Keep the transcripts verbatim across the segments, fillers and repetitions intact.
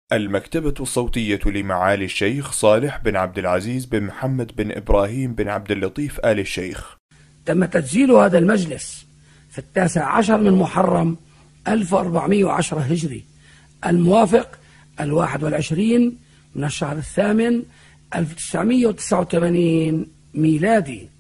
المكتبة الصوتية لمعالي الشيخ صالح بن عبد العزيز بن محمد بن إبراهيم بن عبد اللطيف آل الشيخ. تم تسجيل هذا المجلس في التاسع عشر من محرم ألف وأربعمائة وعشرة هجري، الموافق الواحد والعشرين من الشهر الثامن ألف وتسعمائة وتسعة وثمانين ميلادي.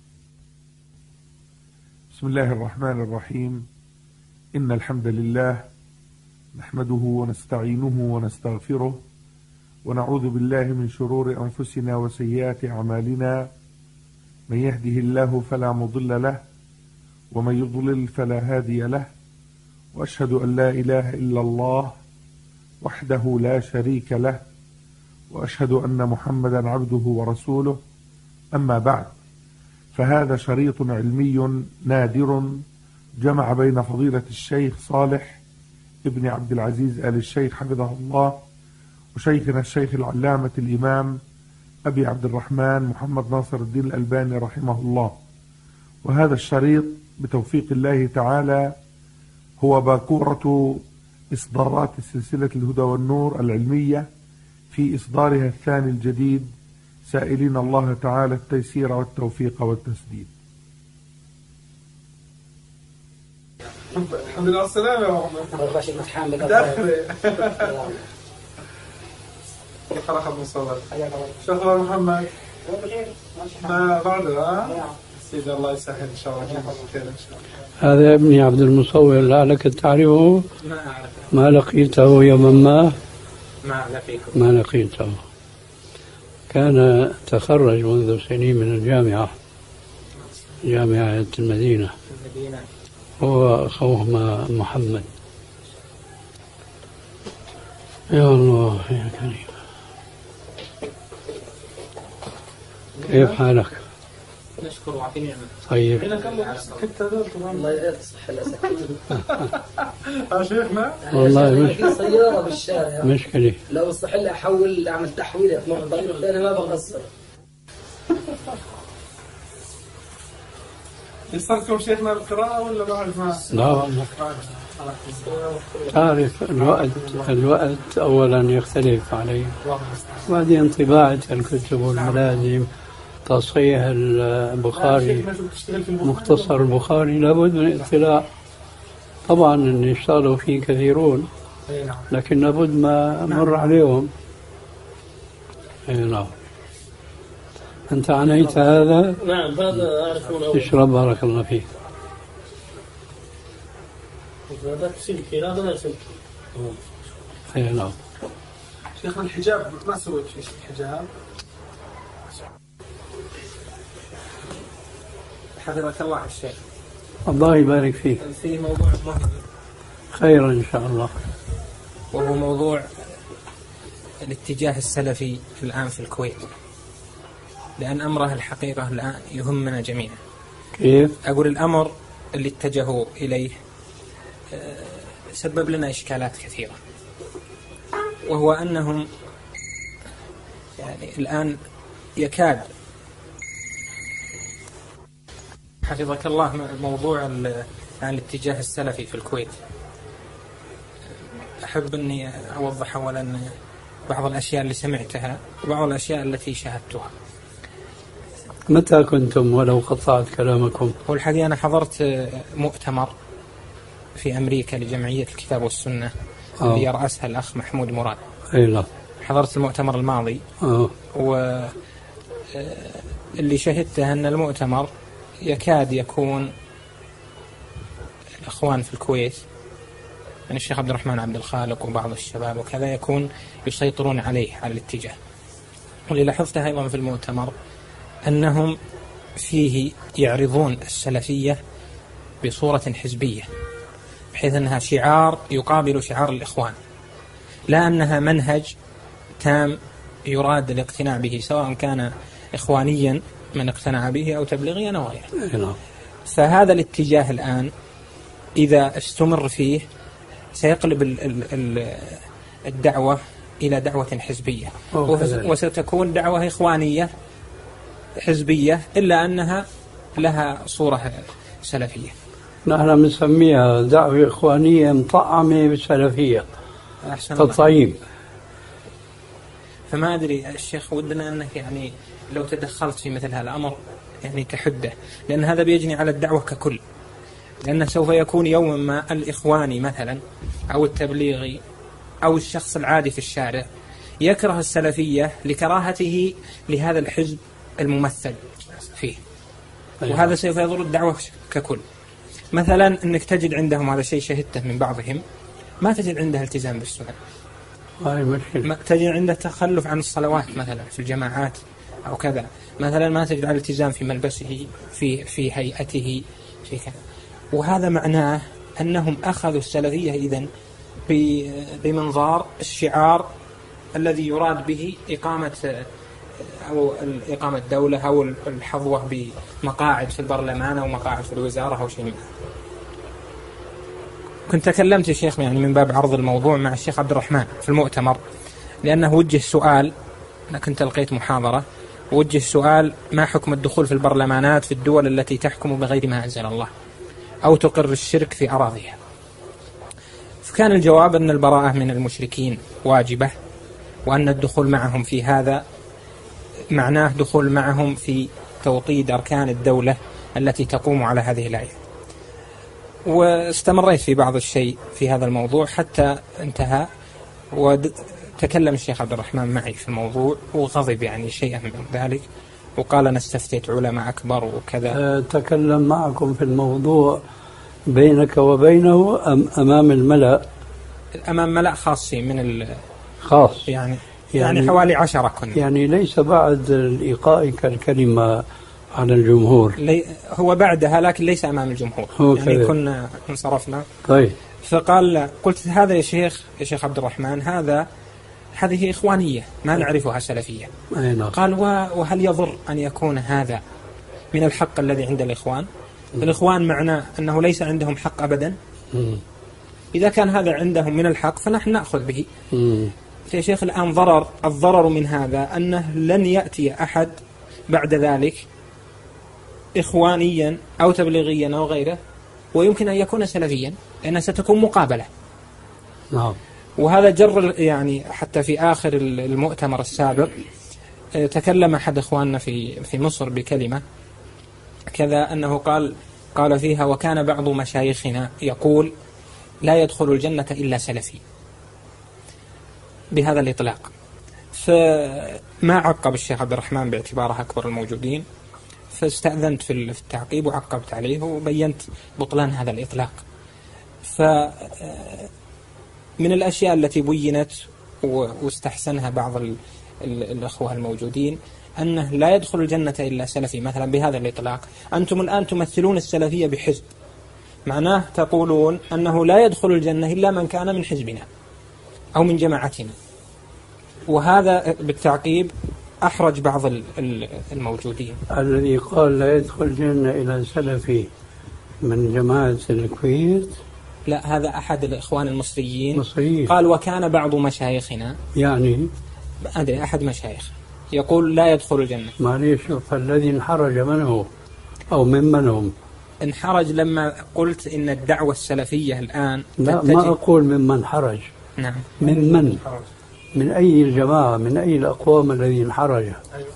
بسم الله الرحمن الرحيم. إن الحمد لله نحمده ونستعينه ونستغفره ونعوذ بالله من شرور أنفسنا وسيئات أعمالنا، من يهده الله فلا مضل له ومن يضلل فلا هادي له، وأشهد أن لا إله إلا الله وحده لا شريك له، وأشهد أن محمدا عبده ورسوله. أما بعد، فهذا شريط علمي نادر جمع بين فضيلة الشيخ صالح ابن عبد العزيز آل الشيخ حفظه الله وشيخنا الشيخ العلامة الإمام أبي عبد الرحمن محمد ناصر الدين الألباني رحمه الله. وهذا الشريط بتوفيق الله تعالى هو باكورة إصدارات سلسلة الهدى والنور العلمية في إصدارها الثاني الجديد، سائلين الله تعالى التيسير والتوفيق والتسديد. الحمد لله على السلامة يا محمد. داخلي. كيف حالك ابو صابر؟ شو اخبار محمد؟ ما بعده ها؟ سيدي الله يسهل ان شاء الله. خير ان شاء الله. هذا ابني عبد المصور، لعلك تعرفه؟ ما اعرفه. ما لقيته يوما ما؟ ما لقيته. ما لقيته. كان تخرج منذ سنين من الجامعة، جامعة المدينة. المدينة. هو أخوه محمد. يا الله يا كريم. كيف حالك؟ نشكر وعافية نعمة. طيب. الله يصح الأسف. ها شيخنا؟ والله مش في سيارة بالشارع. مشكلة. لو صح لي أحول أعمل تحويلة في مرة ضريبة، أنا ما بقصر. يصلكم شيخنا القراءة ولا بعد ما؟ لا والله. تعرف الوقت الوقت أولا يختلف عليه، وبعدين طباعة الكتب والملازم، تصحيح البخاري، مختصر البخاري، لابد من الاطلاع. طبعا ان يشتغلوا فيه كثيرون، لكن لابد ما مر عليهم. اي نعم. انت عنيت هذا؟ نعم هذا أعرفونه. اشرب بارك الله فيك. هذا سلكي، هذا ما سلكي. اي نعم. شيخنا الحجاب ما سويت شيء الحجاب. حفظك الله الشيخ. الله يبارك فيك. في موضوع مهم. خيرا إن شاء الله. وهو موضوع الاتجاه السلفي الآن في الكويت، لأن أمره الحقيقة الآن يهمنا جميعا. كيف؟ أقول الأمر اللي اتجهوا إليه سبب لنا إشكالات كثيرة، وهو أنهم يعني الآن يكاد، حفظك الله، موضوع الاتجاه السلفي في الكويت. أحب أني أوضح أولا بعض الأشياء اللي سمعتها وبعض الأشياء التي شاهدتها. متى كنتم ولو قطعت كلامكم؟ هو الحقيقة أنا حضرت مؤتمر في أمريكا لجمعية الكتاب والسنة اللي يرأسها الأخ محمود مراد. أي لا. حضرت المؤتمر الماضي. أوه. واللي شهدته أن المؤتمر يكاد يكون الأخوان في الكويت، يعني الشيخ عبد الرحمن عبد الخالق وبعض الشباب وكذا، يكون يسيطرون عليه على الاتجاه. واللي لاحظته أيضا في المؤتمر أنهم فيه يعرضون السلفية بصورة حزبية، بحيث أنها شعار يقابل شعار الإخوان، لا أنها منهج تام يراد الاقتناع به، سواء كان إخوانيا من اقتنع به أو تبليغيا أو غيره. فهذا الاتجاه الآن إذا استمر فيه سيقلب الدعوة إلى دعوة حزبية، وستكون دعوة إخوانية حزبية، إلا أنها لها صورة سلفية. نحن بنسميها دعوة إخوانية مطعمة بالسلفية، تطعيم. فما أدري الشيخ ودنا أنك يعني لو تدخلت في مثل هذا الأمر يعني كحدة، لأن هذا بيجني على الدعوة ككل، لأنه سوف يكون يوما ما الإخواني مثلا أو التبليغي أو الشخص العادي في الشارع يكره السلفية لكراهته لهذا الحزب الممثل فيه، وهذا سوف يضر الدعوة ككل. مثلا أنك تجد عندهم هذا الشيء شهدته من بعضهم، ما تجد عنده التزام بالسنة، ما تجد عنده تخلف عن الصلوات مثلا في الجماعات أو كذا، مثلا ما تجد على التزام في ملبسه في في هيئته في كذا. وهذا معناه أنهم أخذوا السلفية إذن بمنظار الشعار الذي يراد به إقامة أو إقامة دولة أو الحظوة بمقاعد في البرلمان أو مقاعد في الوزارة أو شيء. كنت تكلمت يا شيخ يعني من باب عرض الموضوع مع الشيخ عبد الرحمن في المؤتمر، لأنه وجه سؤال، أنا كنت لقيت محاضرة وجه سؤال: ما حكم الدخول في البرلمانات في الدول التي تحكم بغير ما أنزل الله أو تقر الشرك في أراضيها؟ فكان الجواب أن البراءة من المشركين واجبة، وأن الدخول معهم في هذا معناه دخول معهم في توطيد أركان الدولة التي تقوم على هذه الآية. واستمريت في بعض الشيء في هذا الموضوع حتى انتهى، وتكلم الشيخ عبد الرحمن معي في الموضوع وغضب يعني شيئا من ذلك، وقال أنا استفتيت علماء أكبر وكذا. تكلم معكم في الموضوع بينك وبينه أم أمام الملأ؟ أمام ملأ خاصين من خاص يعني, يعني يعني حوالي عشرة كنا، يعني ليس بعد إلقائك الكلمة على الجمهور. لي هو بعدها لكن ليس أمام الجمهور، يعني كذا. كنا انصرفنا. طيب. فقال قلت هذا يا شيخ يا شيخ عبد الرحمن هذا هذه إخوانية ما نعرفها سلفية. قال وهل يضر أن يكون هذا من الحق الذي عند الإخوان؟ الإخوان معناه أنه ليس عندهم حق أبدا. م. إذا كان هذا عندهم من الحق فنحن نأخذ به. يا شيخ الآن ضرر الضرر من هذا أنه لن يأتي أحد بعد ذلك إخوانيا أو تبليغيا أو غيره ويمكن أن يكون سلفيا، لأنها ستكون مقابلة. نعم. وهذا جر يعني حتى في آخر المؤتمر السابق تكلم أحد إخواننا في في مصر بكلمة كذا، أنه قال قال فيها: وكان بعض مشايخنا يقول لا يدخل الجنة إلا سلفي، بهذا الإطلاق. فما عقب الشيخ عبد الرحمن باعتباره أكبر الموجودين، فاستأذنت في التعقيب وعقبت عليه وبينت بطلان هذا الإطلاق. فمن الأشياء التي بينت واستحسنها بعض الأخوة الموجودين أنه لا يدخل الجنة إلا سلفي، مثلا بهذا الإطلاق. أنتم الآن تمثلون السلفية بحزب، معناه تقولون أنه لا يدخل الجنة إلا من كان من حزبنا أو من جماعتنا، وهذا بالتعقيب أحرج بعض الموجودين. الذي قال لا يدخل الجنة إلى سلفي من جماعة الكويت؟ لا، هذا أحد الإخوان المصريين مصريين. قال وكان بعض مشايخنا، يعني أدري أحد مشايخ يقول لا يدخل الجنة. معليش، فالذي انحرج منه أو ممن هم؟ انحرج لما قلت إن الدعوة السلفية الآن لا، ما أقول ممن حرج. نعم. من من؟ من أي الجماعة، من أي الأقوام الذين حرج؟ أيوة.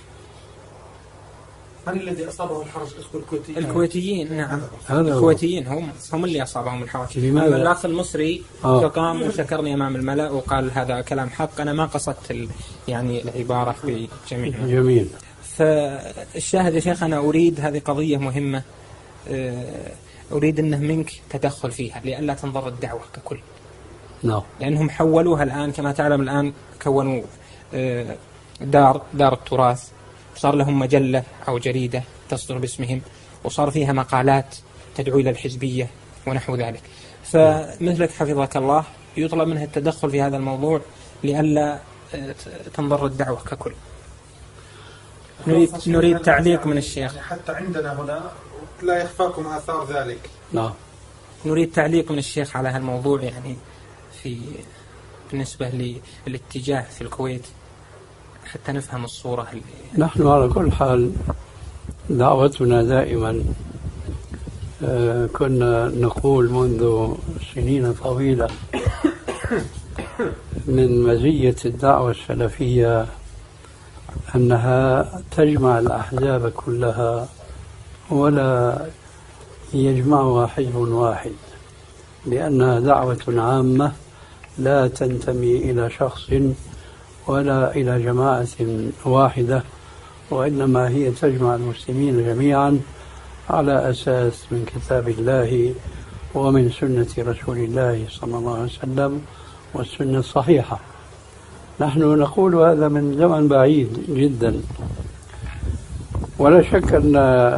من الذي أصابه الحرج؟ الكويتيين. الكويتيين نعم، الكويتيين هم هم اللي أصابهم الحرج. لماذا؟ الأخ المصري آه. قام وشكرني أمام الملأ وقال هذا كلام حق، أنا ما قصدت يعني العبارة في جميع. جميل. فالشاهد يا شيخ أنا أريد، هذه قضية مهمة، أريد أنه منك تدخل فيها لئلا تنضر الدعوة ككل. نعم. لأنهم حولوها الآن كما تعلم، الآن كونوا دار دار التراث، صار لهم مجلة أو جريدة تصدر باسمهم، وصار فيها مقالات تدعو إلى الحزبية ونحو ذلك. فمثلك حفظك الله يطلب منها التدخل في هذا الموضوع لئلا تنضر الدعوة ككل. نريد, نريد تعليق من الشيخ. حتى عندنا هنا لا يخفاكم آثار ذلك. نعم. نريد تعليق من الشيخ على هالموضوع، يعني في بالنسبة للاتجاه في الكويت حتى نفهم الصورة. نحن على كل حال دعوتنا دائما آه كنا نقول منذ سنين طويلة من مزية الدعوة السلفية أنها تجمع الأحزاب كلها ولا يجمعها حزب واحد، لأنها دعوة عامة لا تنتمي إلى شخص ولا إلى جماعة واحدة، وإنما هي تجمع المسلمين جميعا على أساس من كتاب الله ومن سنة رسول الله صلى الله عليه وسلم والسنة الصحيحة. نحن نقول هذا من زمن بعيد جدا، ولا شك أن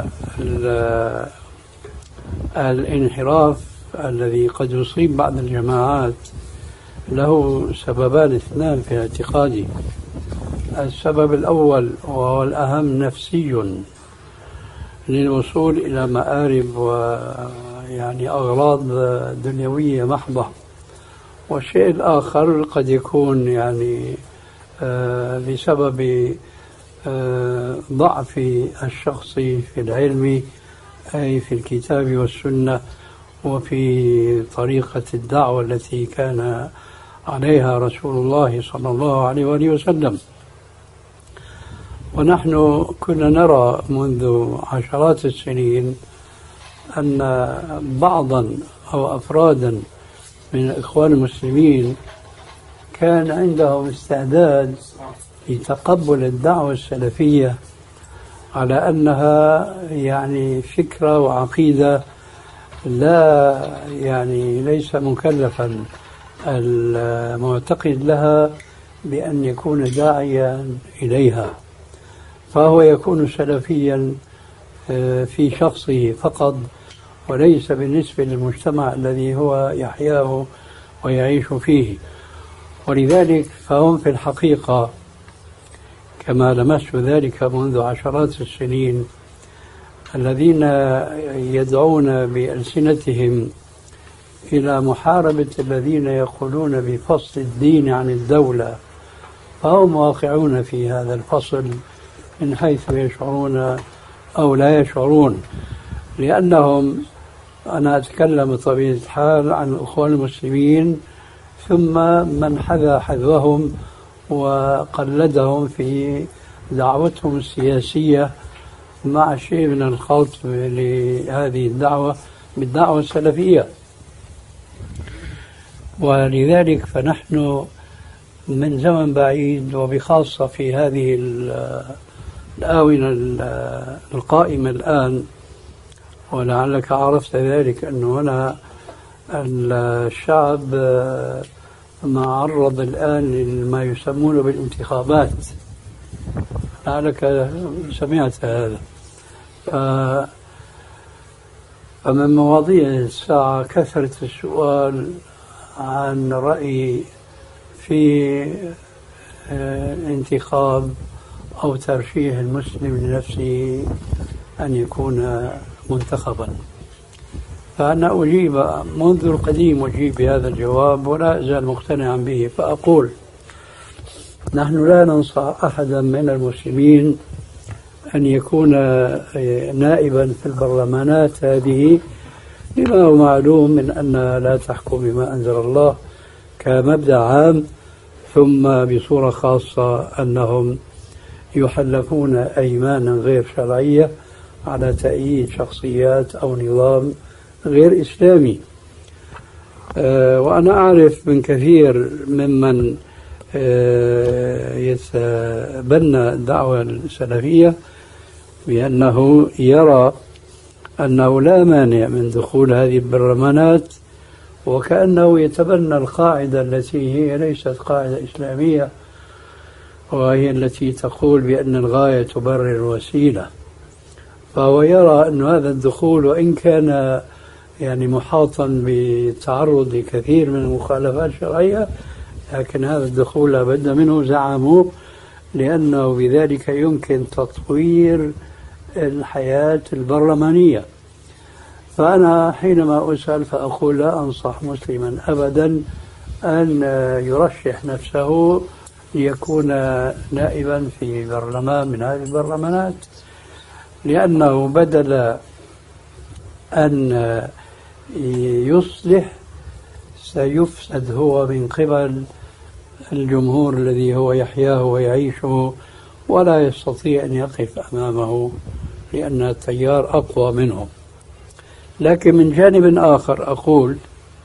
الانحراف الذي قد يصيب بعض الجماعات له سببان اثنان في اعتقادي. السبب الأول وهو الأهم نفسي للوصول إلى مآرب ويعني أغراض دنيوية محضة، والشيء الآخر قد يكون يعني آه بسبب آه ضعف الشخص في العلم، أي في الكتاب والسنة وفي طريقة الدعوة التي كان عليها رسول الله صلى الله عليه وآله وسلم. ونحن كنا نرى منذ عشرات السنين أن بعضا أو أفرادا من الإخوان المسلمين كان عندهم استعداد لتقبل الدعوة السلفية على أنها يعني فكرة وعقيدة لا يعني ليس مكلفا المعتقد لها بأن يكون داعيا إليها، فهو يكون سلفيا في شخصه فقط وليس بالنسبة للمجتمع الذي هو يحياه ويعيش فيه. ولذلك فهم في الحقيقة كما لمست ذلك منذ عشرات السنين الذين يدعون بألسنتهم إلى محاربة الذين يقولون بفصل الدين عن الدولة، فهم واقعون في هذا الفصل من حيث يشعرون أو لا يشعرون، لأنهم أنا أتكلم بطبيعة الحال عن الأخوان المسلمين ثم من حذا حذوهم وقلدهم في دعوتهم السياسية مع شيء من الخلط لهذه الدعوة بالدعوة السلفية. ولذلك فنحن من زمن بعيد وبخاصة في هذه الآونة القائمة الآن، ولعلك عرفت ذلك أن هنا الشعب معرض الآن لما يسمونه بالانتخابات، لعلك سمعت هذا. فمن مواضيع الساعة كثرة السؤال عن رأيي في انتخاب أو ترشيح المسلم لنفسه أن يكون منتخبا. فأنا أجيب منذ القديم أجيب بهذا الجواب ولا أزال مقتنعا به، فأقول نحن لا ننصح أحدا من المسلمين أن يكون نائبا في البرلمانات هذه، لما هو معلوم من أنها لا تحكم بما أنزل الله كمبدأ عام، ثم بصورة خاصة أنهم يحلفون أيمانا غير شرعية على تأييد شخصيات أو نظام غير إسلامي. أه وأنا أعرف من كثير ممن أه يتبنى الدعوة السلفية بأنه يرى أنه لا مانع من دخول هذه البرلمانات، وكأنه يتبنى القاعدة التي هي ليست قاعدة إسلامية، وهي التي تقول بأن الغاية تبرر الوسيلة. فهو يرى أن هذا الدخول وإن كان يعني محاطا بتعرض لكثير من المخالفات الشرعية، لكن هذا الدخول لا بد منه زعموا، لأنه بذلك يمكن تطوير الحياة البرلمانية. فأنا حينما أسأل فأقول لا أنصح مسلما أبدا أن يرشح نفسه ليكون نائبا في برلمان من هذه البرلمانات، لأنه بدل أن يصلح سيفسد هو من قبل الجمهور الذي هو يحياه ويعيشه ولا يستطيع أن يقف أمامه لأن التيار أقوى منهم. لكن من جانب آخر أقول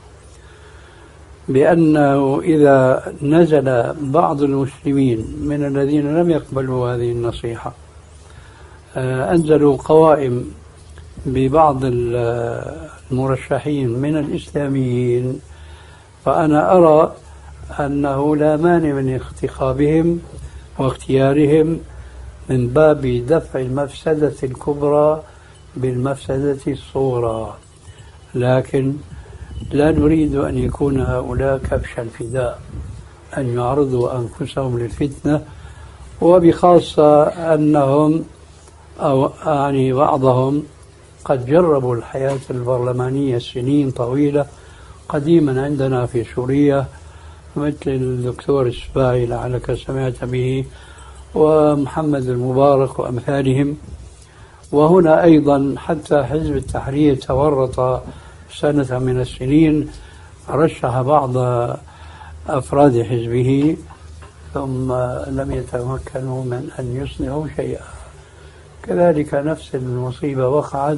بأنه إذا نزل بعض المسلمين من الذين لم يقبلوا هذه النصيحة أنزلوا قوائم ببعض المرشحين من الإسلاميين، فأنا أرى أنه لا مانع من انتخابهم واختيارهم من باب دفع المفسدة الكبرى بالمفسدة الصغرى، لكن لا نريد أن يكون هؤلاء كبش الفداء، أن يعرضوا أنفسهم للفتنة، وبخاصة أنهم أو يعني بعضهم قد جربوا الحياة البرلمانية سنين طويلة قديما عندنا في سوريا، مثل الدكتور السباعي لعلك سمعت به ومحمد المبارك وأمثالهم. وهنا أيضا حتى حزب التحرير تورط سنة من السنين، رشح بعض أفراد حزبه ثم لم يتمكنوا من أن يصنعوا شيئا. كذلك نفس المصيبة وقعت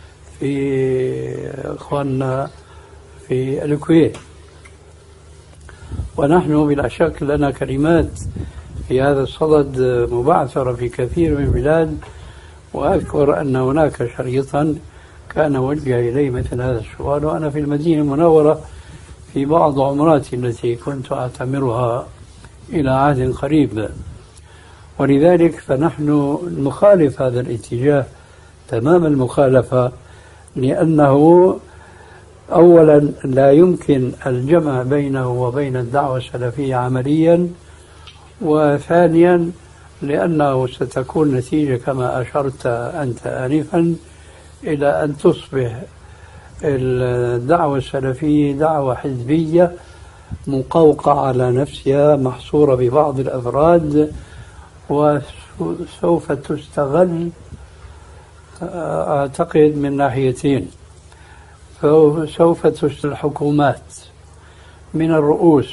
في إخواننا في الكويت، ونحن بلا شك لنا كلمات في هذا الصدد مبعثرة في كثير من البلاد. وأذكر أن هناك شريطا كان وجه إلي مثل هذا السؤال وأنا في المدينة المنورة في بعض عمراتي التي كنت أعتمرها إلى عهد قريب. ولذلك فنحن نخالف هذا الاتجاه تمام المخالفة، لأنه أولا لا يمكن الجمع بينه وبين الدعوة السلفية عمليا، وثانيا لأنه ستكون نتيجة كما أشرت أنت آنفا إلى أن تصبح الدعوة السلفية دعوة حزبية مقوقعة على نفسها محصورة ببعض الأفراد، وسوف تستغل أعتقد من ناحيتين. سوف تستغل الحكومات من الرؤوس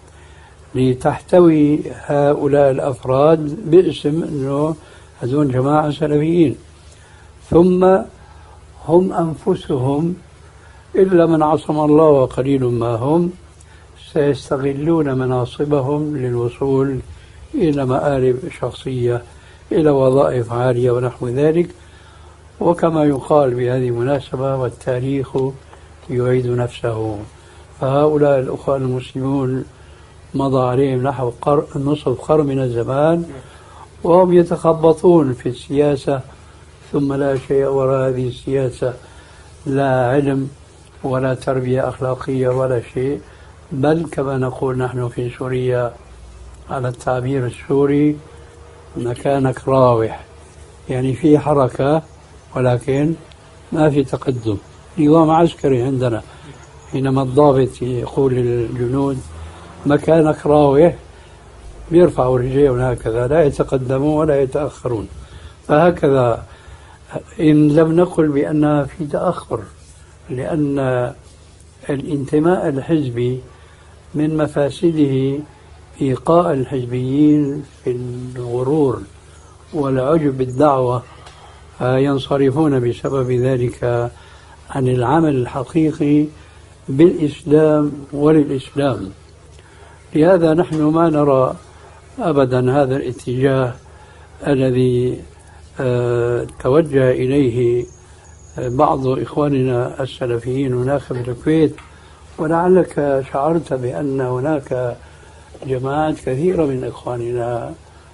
لتحتوي هؤلاء الأفراد باسم أنه هذول جماعة سلفيين، ثم هم أنفسهم إلا من عصم الله وقليل ما هم سيستغلون مناصبهم للوصول إلى مآرب شخصية، إلى وظائف عالية ونحو ذلك. وكما يقال بهذه المناسبة والتاريخ يعيد نفسه، فهؤلاء الأخوة المسلمون مضى عليهم نحو قر... نصف قرن من الزمان وهم يتخبطون في السياسة، ثم لا شيء وراء هذه السياسة، لا علم ولا تربية أخلاقية ولا شيء، بل كما نقول نحن في سوريا على التعبير السوري مكانك راوح، يعني في حركة ولكن ما في تقدم. نظام عسكري عندنا حينما الضابط يقول للجنود مكانك راوح بيرفعوا رجليهم هكذا، لا يتقدمون ولا يتأخرون. فهكذا إن لم نقل بأنها في تأخر، لأن الانتماء الحزبي من مفاسده إيقاء الحزبيين في الغرور والعجب بالدعوة، ينصرفون بسبب ذلك عن العمل الحقيقي بالإسلام وللإسلام. لهذا نحن ما نرى أبدا هذا الاتجاه الذي توجه إليه بعض إخواننا السلفيين هناك في الكويت. ولعلك شعرت بأن هناك جماعات كثيرة من إخواننا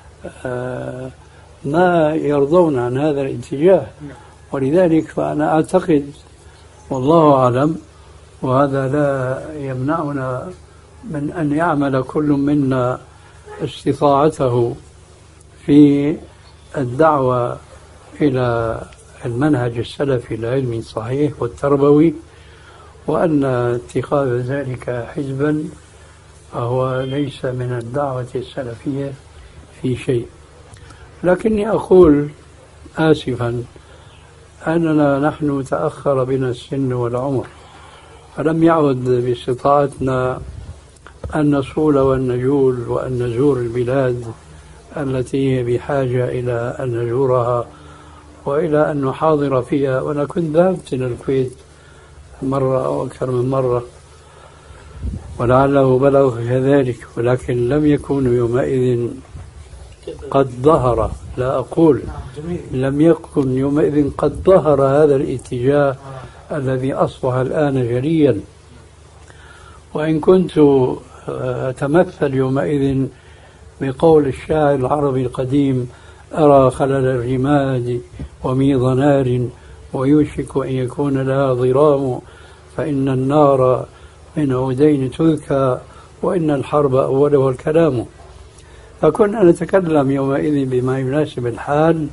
ما يرضون عن هذا الاتجاه، ولذلك فأنا أعتقد والله أعلم، وهذا لا يمنعنا من أن يعمل كل منا استطاعته في الدعوة إلى المنهج السلفي العلمي الصحيح والتربوي، وأن اتخاذ ذلك حزبا فهو ليس من الدعوة السلفية في شيء. لكني أقول آسفا أننا نحن تأخر بنا السن والعمر، فلم يعد باستطاعتنا أن نصول وأن نجول وأن نزور البلاد التي هي بحاجة إلى أن نزورها وإلى أن نحاضر فيها. وأنا كنت ذهبت إلى الكويت مرة أو أكثر من مرة ولعله بلغ كذلك، ولكن لم يكن يومئذ قد ظهر، لا أقول لم يكن يومئذ قد ظهر هذا الاتجاه الذي أصبح الآن جليا. وإن كنت أتمثل يومئذ بقول الشاعر العربي القديم: أرى خلل الرماد وميض نار ويوشك أن يكون لها ضرام، فإن النار من عودين تذكى وإن الحرب أولها الكلام. فكنا نتكلم يومئذ بما يناسب الحال،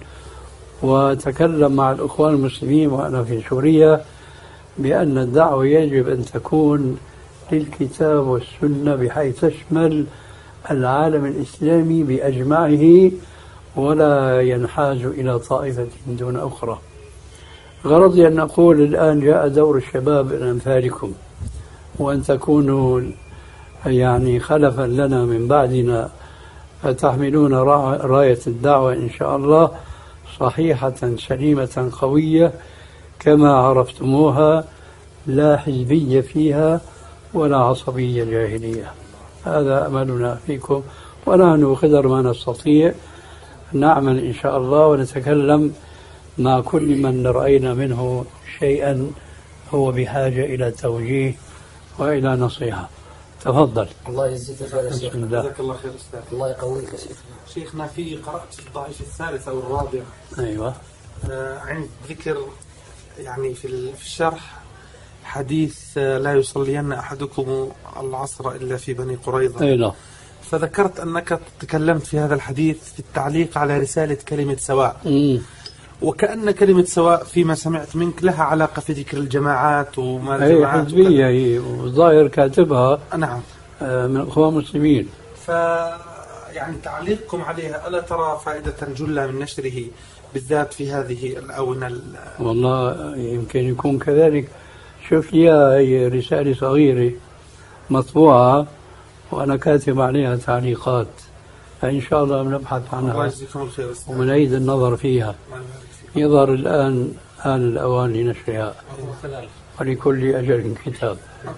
وتكلم مع الأخوان المسلمين وأنا في سوريا بأن الدعوة يجب أن تكون للكتاب والسنة بحيث تشمل العالم الإسلامي بأجمعه ولا ينحاز إلى طائفة دون أخرى. غرضي أن أقول الآن جاء دور الشباب من أمثالكم، وأن تكونوا يعني خلفا لنا من بعدنا، فتحملون راية الدعوة إن شاء الله صحيحة سليمة قوية كما عرفتموها، لا حزبية فيها ولا عصبية جاهلية. هذا أملنا فيكم، ونحن قدر ما نستطيع نعمل إن شاء الله ونتكلم مع كل من رأينا منه شيئا هو بحاجة إلى توجيه وإلى نصيحة. تفضل. الله يجزيك خير يا شيخ. جزاك الله خير أستاذ. الله يقويك يا شيخ. شيخنا في قرأت في الضعيف الثالث أو الرابع أيوة آه عند ذكر يعني في الشرح حديث آه لا يصلين أحدكم العصر إلا في بني قريظة. أيوة. فذكرت أنك تكلمت في هذا الحديث في التعليق على رسالة كلمة سواء. مم. وكأن كلمة سواء فيما سمعت منك لها علاقة في ذكر الجماعات وما هي حزبية، هي وظاهر كاتبها نعم من الإخوان المسلمين. ف يعني تعليقكم عليها ألا ترى فائدة جلة من نشره بالذات في هذه الآونة؟ والله يمكن يكون كذلك. شوف لي هي رسالة صغيرة مطبوعة وأنا كاتب عليها تعليقات، فإن شاء الله بنبحث عنها وبنعيد النظر فيها. يظهر الآن آن الأوان لنشرها، ولكل أجل كتاب.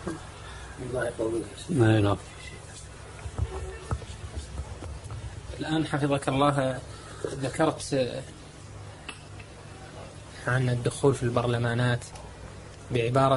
نعم. الآن حفظك الله ذكرت عن الدخول في البرلمانات بعبارة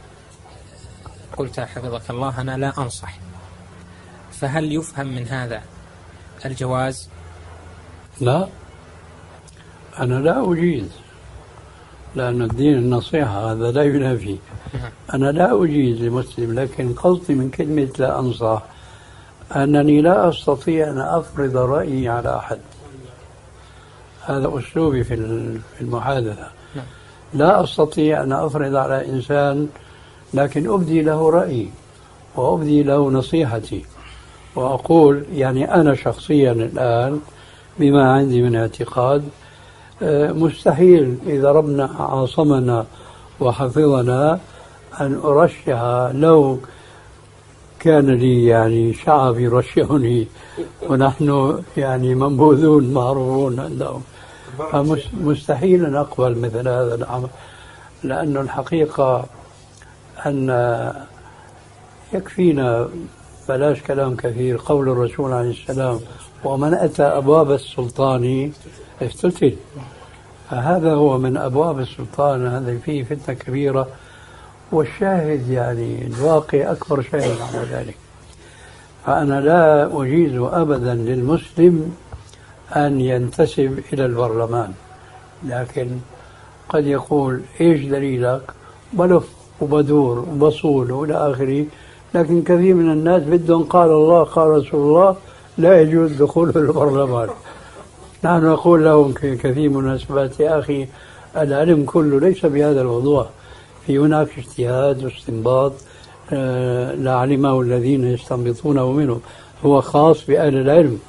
قلت حفظك الله أنا لا أنصح، فهل يفهم من هذا الجواز؟ لا، أنا لا أجيز، لأن الدين النصيحة هذا لا ينافي. أنا لا أجيز لمسلم، لكن قصدي من كلمة لا أنصح أنني لا أستطيع أن أفرض رأيي على أحد. هذا أسلوبي في المحادثة. لا أستطيع أن أفرض على إنسان، لكن أبدي له رأيي وأبدي له نصيحتي وأقول يعني أنا شخصيا الآن بما عندي من اعتقاد مستحيل إذا ربنا عاصمنا وحفظنا أن أرشح لو كان لي يعني شعب يرشحني ونحن يعني منبوذون معروفون عندهم، فمستحيل أن أقبل مثل هذا العمل، لأن الحقيقة أن يكفينا بلاش كلام كثير قول الرسول عليه السلام ومن أتى أبواب السلطان افتتن. فهذا هو من أبواب السلطان، هذا فيه فتنة كبيرة، والشاهد يعني الواقع أكبر شاهد على ذلك. فأنا لا أجيز أبدا للمسلم أن ينتسب إلى البرلمان، لكن قد يقول إيش دليلك، بلف وبدور وبصول وإلى آخره، لكن كثير من الناس بدهم قال الله قال رسول الله، لا يجوز دخول في البرلمان. نحن نقول لهم كثير من المناسبات يا أخي العلم كله ليس بهذا الوضوح، في هناك اجتهاد واستنباط آه لا علمه الذين يستنبطونه منه، هو خاص بأهل العلم.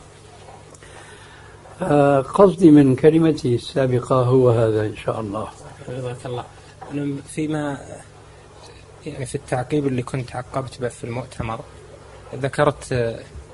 آه قصدي من كلمتي السابقة هو هذا إن شاء الله. جزاك الله. فيما يعني في التعقيب اللي كنت عقبت به في المؤتمر ذكرت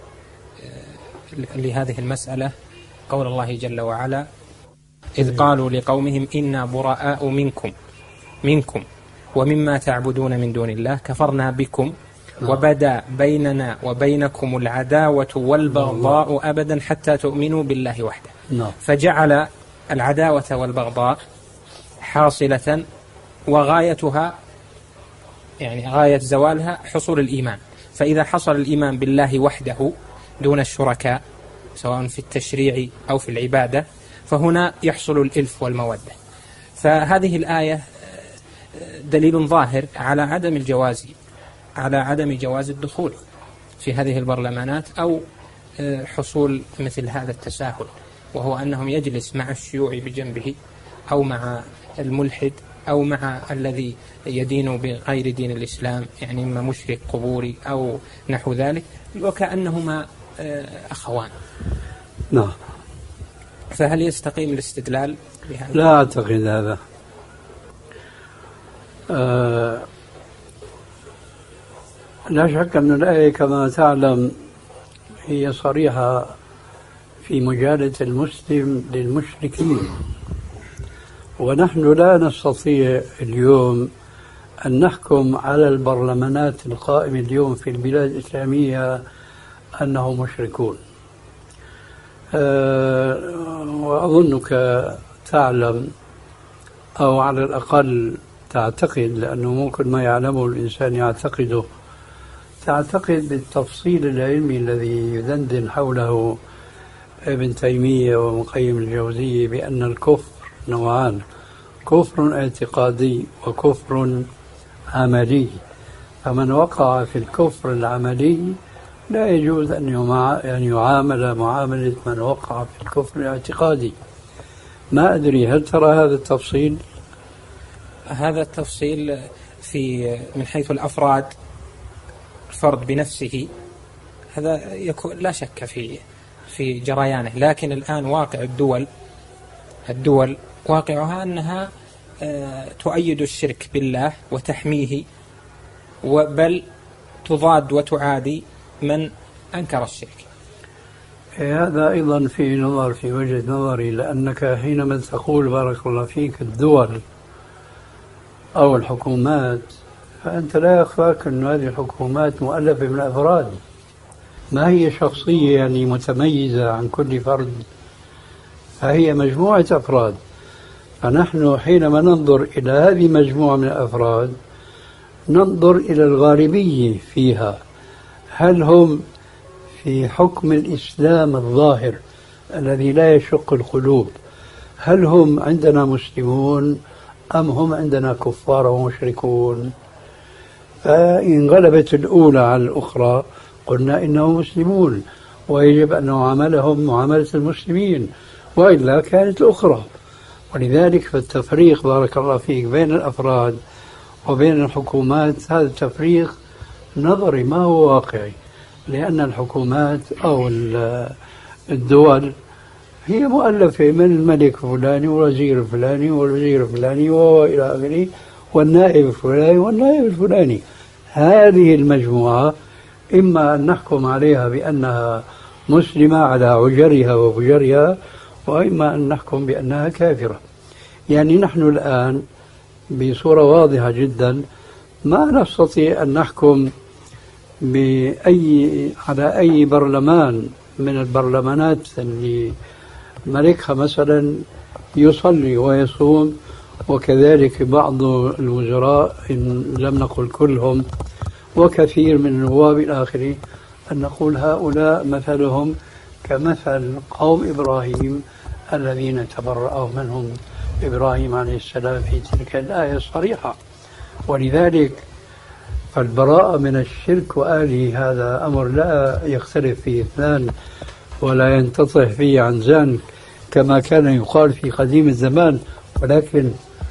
لهذه المسألة قول الله جل وعلا: إذ قالوا لقومهم إنا براء منكم منكم ومما تعبدون من دون الله كفرنا بكم وبدا بيننا وبينكم العداوة والبغضاء أبدا حتى تؤمنوا بالله وحده. فجعل العداوة والبغضاء حاصلة وغايتها يعني غاية زوالها حصول الإيمان. فإذا حصل الإيمان بالله وحده دون الشركاء سواء في التشريع أو في العبادة فهنا يحصل الإلف والمودة. فهذه الآية دليل ظاهر على عدم الجواز على عدم جواز الدخول في هذه البرلمانات أو حصول مثل هذا التساهل، وهو أنهم يجلس مع الشيوعي بجنبه أو مع الملحد أو مع الذي يدين بغير دين الإسلام، يعني إما مشرك قبوري أو نحو ذلك، وكأنهما أخوان. نعم. فهل يستقيم الاستدلال بهذا؟ لا أعتقد هذا. آه لا شك أن الآية كما تعلم هي صريحة في مجالة المسلم للمشركين، ونحن لا نستطيع اليوم أن نحكم على البرلمانات القائمة اليوم في البلاد الإسلامية أنهم مشركون. أه وأظنك تعلم أو على الأقل تعتقد، لأنه ممكن ما يعلمه الإنسان يعتقده، تعتقد بالتفصيل العلمي الذي يدندن حوله ابن تيمية وابن قيم الجوزية بأن الكفر نوعان: كفر اعتقادي وكفر عملي. فمن وقع في الكفر العملي لا يجوز أن يعامل معاملة من وقع في الكفر الاعتقادي. ما أدري هل ترى هذا التفصيل؟ هذا التفصيل في من حيث الأفراد، الفرد بنفسه هذا يكون لا شك في في جريانه، لكن الآن واقع الدول الدول واقعها أنها تؤيد الشرك بالله وتحميه، بل تضاد وتعادي من أنكر الشرك. هذا أيضا في نظر في وجهة نظري، لأنك حينما تقول بارك الله فيك الدول أو الحكومات، فأنت لا يخفاك أن هذه الحكومات مؤلفة من أفراد، ما هي شخصية يعني متميزة عن كل فرد، فهي مجموعة أفراد. فنحن حينما ننظر إلى هذه المجموعة من الأفراد ننظر إلى الغالبية فيها، هل هم في حكم الإسلام الظاهر الذي لا يشق القلوب، هل هم عندنا مسلمون أم هم عندنا كفار ومشركون؟ فإن غلبت الأولى على الأخرى قلنا إنهم مسلمون ويجب أن نعاملهم معاملة المسلمين، وإلا كانت الأخرى. ولذلك فالتفريق بارك الله فيك بين الأفراد وبين الحكومات هذا التفريق نظري ما هو واقعي، لأن الحكومات أو الدول هي مؤلفة من الملك الفلاني والوزير الفلاني والوزير الفلاني وإلى آخره والنائب الفلاني والنائب الفلاني. هذه المجموعة إما أن نحكم عليها بأنها مسلمة على عجرها وفجرها، وإما أن نحكم بأنها كافرة. يعني نحن الآن بصورة واضحة جدا ما نستطيع أن نحكم بأي على أي برلمان من البرلمانات اللي ملكها مثلا يصلي ويصوم، وكذلك بعض الوزراء إن لم نقل كلهم وكثير من النواب الآخرين، أن نقول هؤلاء مثلهم كمثل قوم إبراهيم الذين تبرأوا منهم إبراهيم عليه السلام في تلك الآية الصريحة. ولذلك فالبراءة من الشرك وآله هذا أمر لا يختلف فيه اثنان ولا ينتطح فيه عنزان كما كان يقال في قديم الزمان. ولكن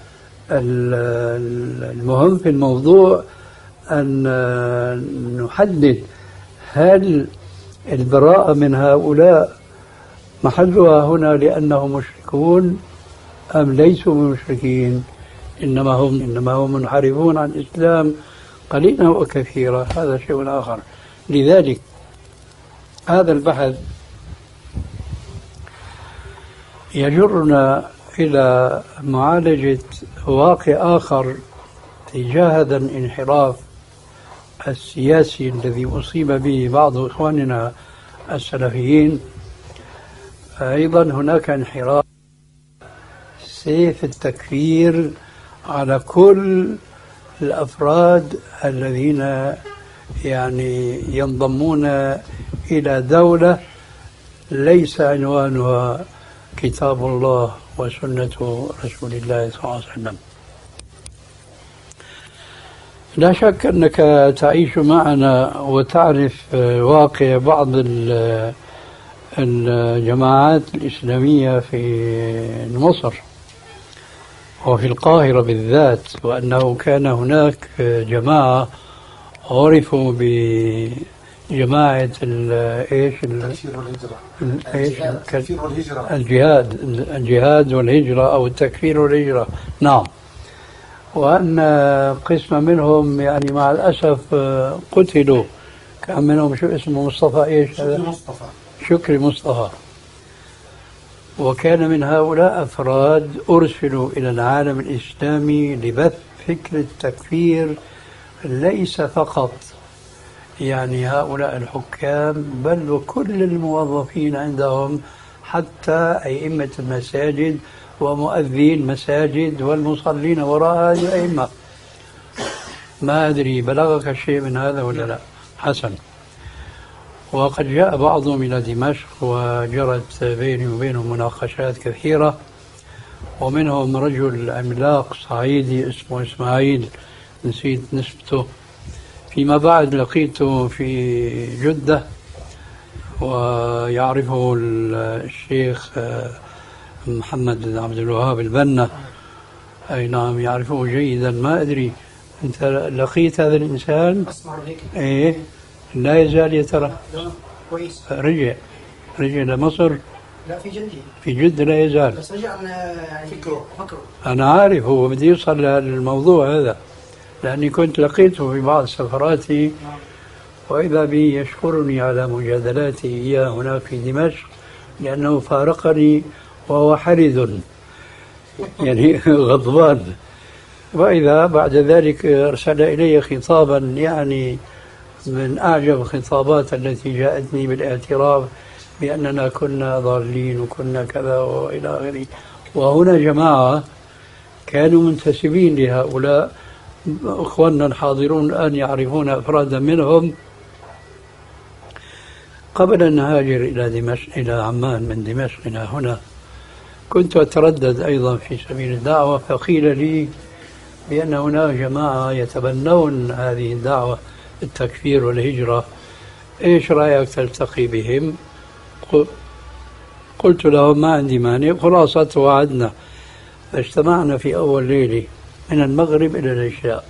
المهم في الموضوع أن نحدد هل البراءة من هؤلاء محلها هنا لأنهم مشركون أم ليسوا مشركين، إنما هم إنما هم منحرفون عن الإسلام قليلا وكثيرا، هذا شيء آخر. لذلك هذا البحث يجرنا إلى معالجة واقع آخر تجاه هذا الانحراف السياسي الذي أصيب به بعض إخواننا السلفيين. أيضا هناك انحراف سيف التكفير على كل الأفراد الذين يعني ينضمون إلى دولة ليس عنوانها كتاب الله وسنة رسول الله صلى الله عليه وسلم. لا شك أنك تعيش معنا وتعرف واقع بعض الجماعات الإسلامية في مصر وفي القاهرة بالذات، وأنه كان هناك جماعة عرفوا بجماعة ايش الجهاد الجهاد والهجرة أو التكفير والهجرة. نعم. وأن قسم منهم يعني مع الأسف قتلوا. كان منهم شو اسمه مصطفى ايش شكري مصطفى شكري مصطفى. وكان من هؤلاء أفراد أرسلوا إلى العالم الإسلامي لبث فكر التكفير، ليس فقط يعني هؤلاء الحكام بل وكل الموظفين عندهم، حتى أئمة المساجد ومؤذين مساجد والمصلين وراء هذه الأئمة. ما أدري بلغك شيء من هذا ولا لا؟ حسن. وقد جاء بعضهم إلى دمشق وجرت بيني وبينهم مناقشات كثيرة، ومنهم رجل عملاق صعيدي اسمه إسماعيل، نسيت نسبته، فيما بعد لقيته في جدة ويعرفه الشيخ محمد عبد الوهاب البنا. أي نعم يعرفه جيدا. ما أدري أنت لقيت هذا الإنسان؟ إيه لا يزال يترى كويس. رجع رجع لمصر. لا في جدة في جدة لا يزال، بس رجع يعني فكره فكره أنا عارف هو بدي يوصل للموضوع هذا، لأني كنت لقيته في بعض سفراتي وإذا بي يشكرني على مجادلاتي إياه هناك في دمشق، لأنه فارقني وهو حرد يعني غضبان. وإذا بعد ذلك أرسل إلي خطابا يعني من أعجب الخطابات التي جاءتني بالاعتراف بأننا كنا ضالين وكنا كذا وإلى آخره. وهنا جماعة كانوا منتسبين لهؤلاء، أخواننا الحاضرون الآن يعرفون أفرادا منهم. قبل أن نهاجر إلى دمشق إلى عمان من دمشق إلى هنا كنت أتردد أيضا في سبيل الدعوة، فقيل لي بأن هناك جماعة يتبنون هذه الدعوة التكفير والهجرة، إيش رأيك تلتقي بهم؟ قلت لهم ما عندي مانع. خلاصة وعدنا، فاجتمعنا في أول ليلة من المغرب إلى العشاء،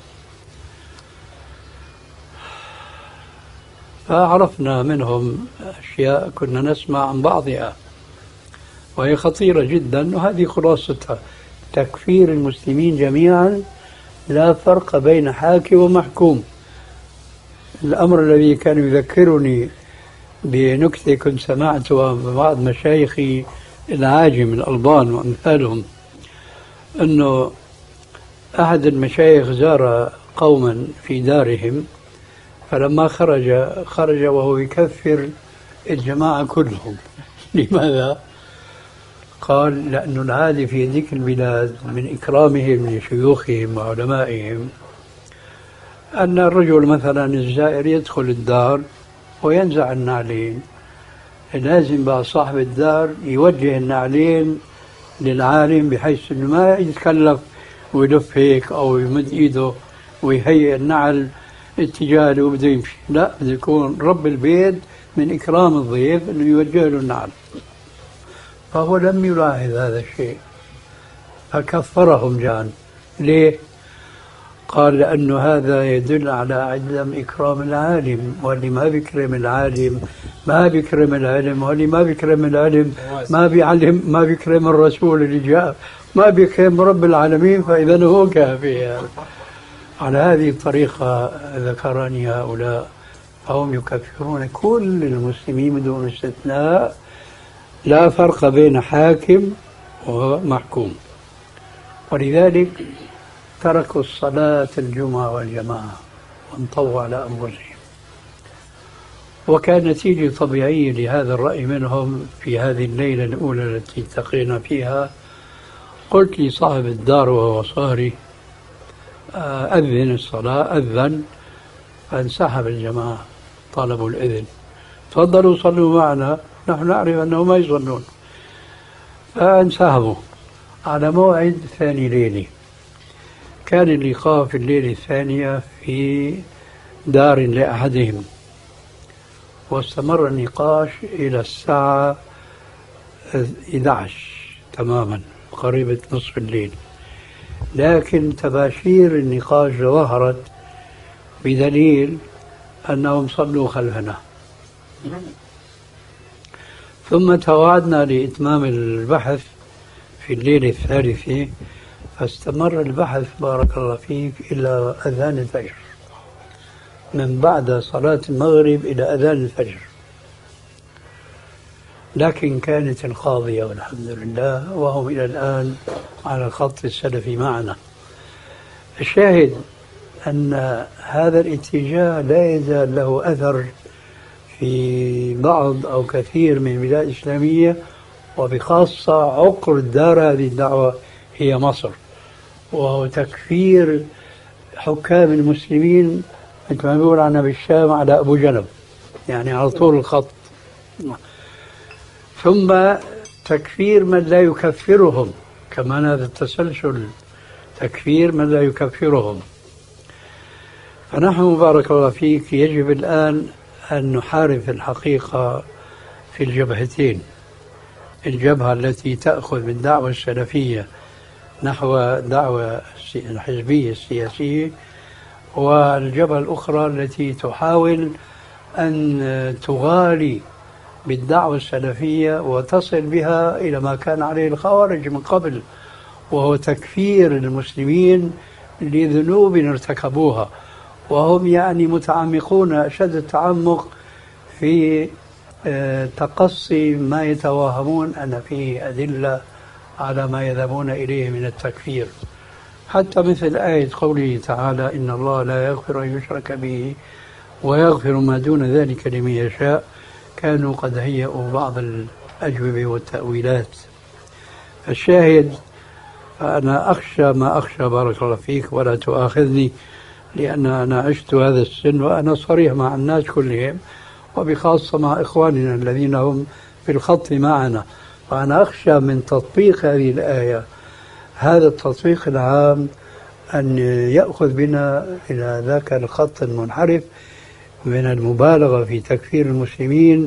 فعرفنا منهم أشياء كنا نسمع عن بعضها وهي خطيرة جدا، وهذه خلاصتها: تكفير المسلمين جميعا، لا فرق بين حاكم ومحكوم. الأمر الذي كان يذكرني بنكتة كنت سمعتها من بعض مشايخي العاجم الألبان وأمثالهم، أنه أحد المشايخ زار قوما في دارهم، فلما خرج خرج وهو يكفر الجماعة كلهم. لماذا؟ قال لأن العادة في ذيك البلاد من إكرامهم لشيوخهم وعلمائهم أن الرجل مثلا الزائر يدخل الدار وينزع النعلين، لازم بقى صاحب الدار يوجه النعلين للعالم بحيث أنه ما يتكلف ويلف هيك أو يمد إيده ويهيئ النعل اتجاه اللي بده يمشي، لا، بده يكون رب البيت من إكرام الضيف أنه يوجه له النعل. فهو لم يلاحظ هذا الشيء فكفرهم جان. ليه؟ قال لأنه هذا يدل على عدم إكرام العالم، واللي ما بيكرم العالم ما بيكرم العلم، واللي ما بيكرم العلم ما بيعلم ما بيكرم الرسول اللي جاء، ما بيكرم رب العالمين، فإذا هو كافي. على هذه الطريقة ذكرني هؤلاء فهم يكفرون كل المسلمين بدون استثناء، لا فرق بين حاكم ومحكوم. ولذلك تركوا الصلاة الجمعة والجماعة وانطووا على أنفسهم. وكان نتيجة طبيعية لهذا الرأي منهم في هذه الليلة الأولى التي التقينا فيها. قلت لصاحب الدار وهو صاري أذن الصلاة، أذن فانسحب الجماعة، طلبوا الإذن، تفضلوا صلوا معنا، نحن نعرف أنهم ما يصلون. فانسحبوا على موعد ثاني ليلة. كان اللقاء في الليلة الثانية في دار لأحدهم، واستمر النقاش إلى الساعة إحدى عشر تماما، قريبة نصف الليل. لكن تباشير النقاش ظهرت بدليل أنهم صلوا خلفنا. ثم توعدنا لإتمام البحث في الليلة الثالثة، فاستمر البحث بارك الله فيك إلى أذان الفجر، من بعد صلاة المغرب إلى أذان الفجر. لكن كانت القاضية والحمد لله، وهم إلى الآن على الخط السلفي معنا. الشاهد أن هذا الاتجاه لا يزال له أثر في بعض أو كثير من البلاد الإسلامية، وبخاصة عقر دار هذه الدعوة هي مصر، وهو تكفير حكام المسلمين مثل ما بيقول عنا بالشام على أبو جنب، يعني على طول الخط. ثم تكفير من لا يكفرهم، كمان هذا التسلسل، تكفير من لا يكفرهم. فنحن بارك الله فيك يجب الآن أن نحارب في الحقيقة في الجبهتين: الجبهة التي تأخذ بالدعوة السلفية نحو دعوة الحزبية السياسية، والجبهة الأخرى التي تحاول أن تغالي بالدعوة السلفية وتصل بها إلى ما كان عليه الخوارج من قبل، وهو تكفير المسلمين لذنوب ارتكبوها، وهم يعني متعمقون أشد التعمق في تقصي ما يتوهمون أن فيه أدلة على ما يذهبون إليه من التكفير. حتى مثل آية قوله تعالى: إن الله لا يغفر أن يشرك به ويغفر ما دون ذلك لمن يشاء، كانوا قد هيئوا بعض الأجوبة والتأويلات. الشاهد، فأنا أخشى ما أخشى بارك الله فيك، ولا تؤاخذني، لأن أنا عشت هذا السن وأنا صريح مع الناس كلهم، وبخاصة مع إخواننا الذين هم في الخط معنا. فأنا أخشى من تطبيق هذه الآية، هذا التطبيق العام، أن يأخذ بنا إلى ذاك الخط المنحرف من المبالغة في تكفير المسلمين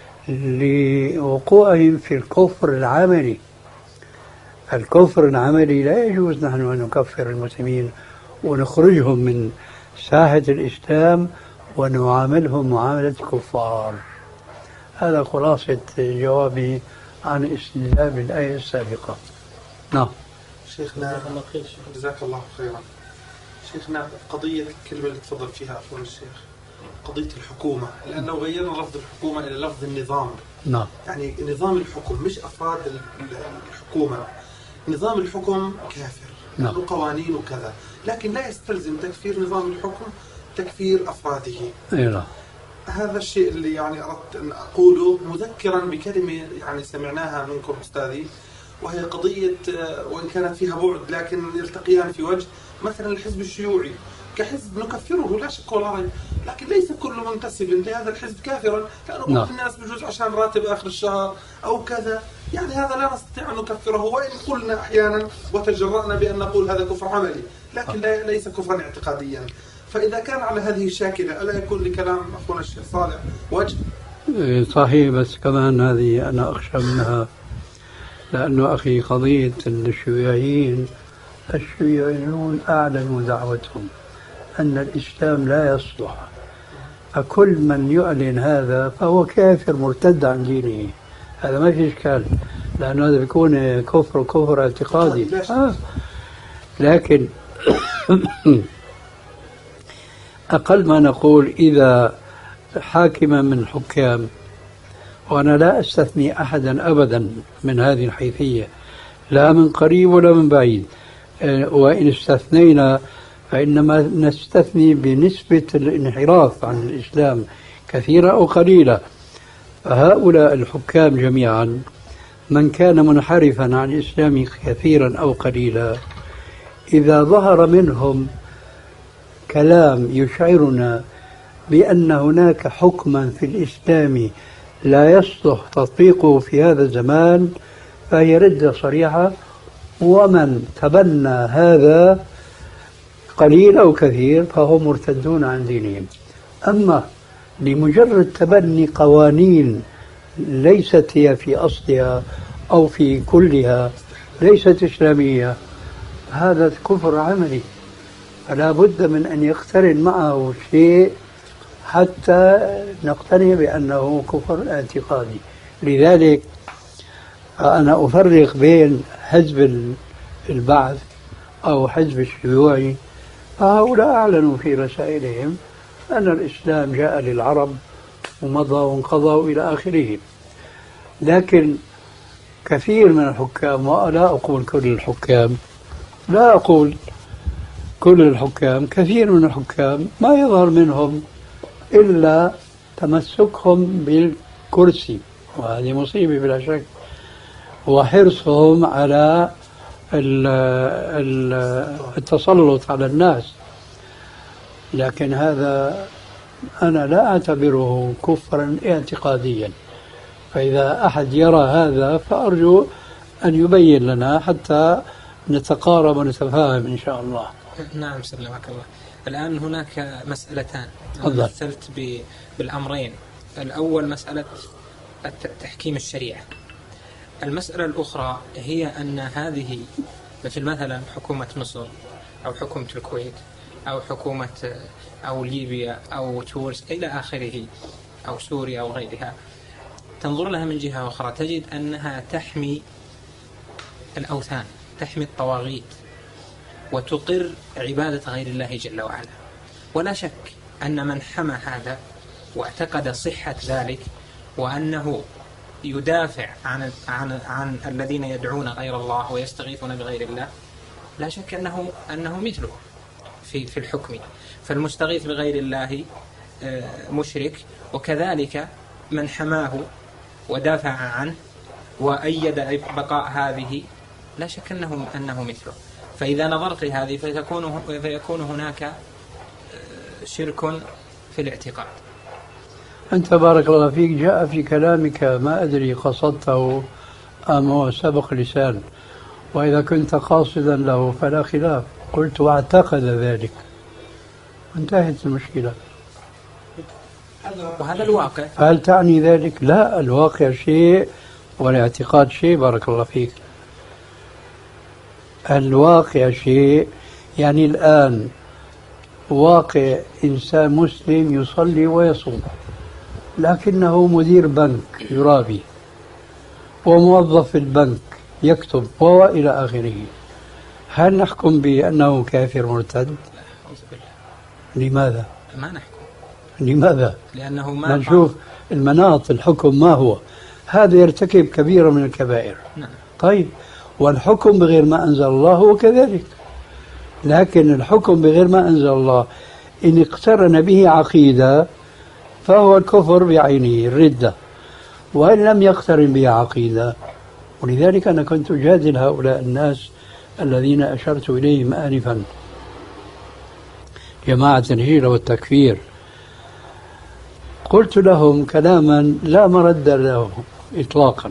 لوقوعهم في الكفر العملي. الكفر العملي لا يجوز نحن أن نكفر المسلمين ونخرجهم من ساحة الإسلام ونعاملهم معاملة كفار. هذا خلاصة جوابي عن استدلال الآية السابقة. نعم. شيخنا جزاك الله خيرا. شيخنا قضية الكلمة اللي تفضل فيها أخونا الشيخ، قضية الحكومة، لأنه غيرنا لفظ الحكومة إلى لفظ النظام. نعم. يعني نظام الحكم مش أفراد الحكومة. نظام الحكم كافر، له قوانين وكذا، لكن لا يستلزم تكفير نظام الحكم تكفير أفراده. إيه. هذا الشيء اللي يعني أردت أن أقوله، مذكرا بكلمة يعني سمعناها منكم أستاذي، وهي قضية وإن كانت فيها بعد لكن يلتقيان في وجه. مثلا الحزب الشيوعي كحزب نكفره لا شك ولا ريب، لكن ليس كل منتسب لهذا الحزب كافرا، لأنه بعض الناس بجوز عشان راتب آخر الشهر أو كذا، يعني هذا لا نستطيع أن نكفره، وإن قلنا أحيانا وتجرأنا بأن نقول هذا كفر عملي، لكن لا ليس كفرا اعتقاديا. فإذا كان على هذه الشاكلة ألا يكون لكلام أخونا الشيخ صالح وجه؟ صحيح، بس كمان هذه أنا أخشى منها، لأنه أخي قضية الشيوعيين، الشيوعيون أعلنوا دعوتهم أن الإسلام لا يصلح، فكل من يعلن هذا فهو كافر مرتد عن دينه، هذا ما في إشكال، لأنه هذا بيكون كفر كفر اعتقادي. آه. لكن أقل ما نقول إذا حاكما من الحكام، وأنا لا أستثني أحدا أبدا من هذه الحيثية، لا من قريب ولا من بعيد، وإن استثنينا فإنما نستثني بنسبة الانحراف عن الإسلام كثيرة أو قليلة. فهؤلاء الحكام جميعا من كان منحرفا عن الإسلام كثيرا أو قليلا، إذا ظهر منهم كلام يشعرنا بأن هناك حكما في الإسلام لا يصلح تطبيقه في هذا الزمان، فهي ردة صريحة، ومن تبنى هذا قليل أو كثير فهم مرتدون عن دينهم. أما لمجرد تبني قوانين ليست هي في أصلها أو في كلها ليست إسلامية، هذا كفر عملي، فلا بد من أن يقترن معه شيء حتى نقتنع بأنه كفر اعتقادي. لذلك أنا أفرق بين حزب البعث أو حزب الشيوعي، فهؤلاء أعلنوا في رسائلهم أن الإسلام جاء للعرب ومضى وانقضى إلى آخره. لكن كثير من الحكام، ولا أقول كل الحكام، لا أقول كل الحكام، كثير من الحكام ما يظهر منهم إلا تمسكهم بالكرسي، وهذه مصيبة بلا شك، وحرصهم على التسلط على الناس. لكن هذا أنا لا أعتبره كفرا اعتقاديا، فإذا أحد يرى هذا فأرجو أن يبين لنا حتى نتقارب ونتفاهم إن شاء الله. نعم سلمك الله. الآن هناك مسألتان مثلت بالأمرين. الأول مسألة تحكيم الشريعة، المسألة الأخرى هي أن هذه مثل مثلا حكومة مصر أو حكومة الكويت أو حكومة أو ليبيا أو تونس إلى آخره أو سوريا أو غيرها، تنظر لها من جهة أخرى تجد أنها تحمي الأوثان، تحمي الطواغيت، وتقر عبادة غير الله جل وعلا. ولا شك أن من حمى هذا واعتقد صحة ذلك وأنه يدافع عن عن عن الذين يدعون غير الله ويستغيثون بغير الله، لا شك أنه أنه مثله في في الحكم. فالمستغيث بغير الله مشرك، وكذلك من حماه ودافع عنه وأيد بقاء هذه لا شك أنه أنه مثله. فإذا نظرت لهذه فيكون فيكون هناك شرك في الاعتقاد. أنت بارك الله فيك جاء في كلامك ما أدري قصدته أم هو سبق لسان، وإذا كنت قاصدا له فلا خلاف، قلت واعتقد ذلك، انتهت المشكلة. وهذا الواقع. هل تعني ذلك؟ لا، الواقع شيء والاعتقاد شيء. بارك الله فيك. الواقع شيء، يعني الآن واقع إنسان مسلم يصلي ويصوم لكنه مدير بنك يرابي وموظف في البنك يكتب وإلى آخره، هل نحكم بأنه كافر مرتد؟ لماذا؟ ما نحكم. لماذا؟ لأنه ما نشوف المناط الحكم ما هو. هذا يرتكب كبيرة من الكبائر. نعم. طيب، والحكم بغير ما أنزل الله هو كذلك، لكن الحكم بغير ما أنزل الله إن اقترن به عقيدة فهو الكفر بعينه، الردة، وإن لم يقترن به عقيدة. ولذلك أنا كنت أجادل هؤلاء الناس الذين أشرت إليهم آنفا، جماعة الهجرة والتكفير، قلت لهم كلاما لا مرد له إطلاقا.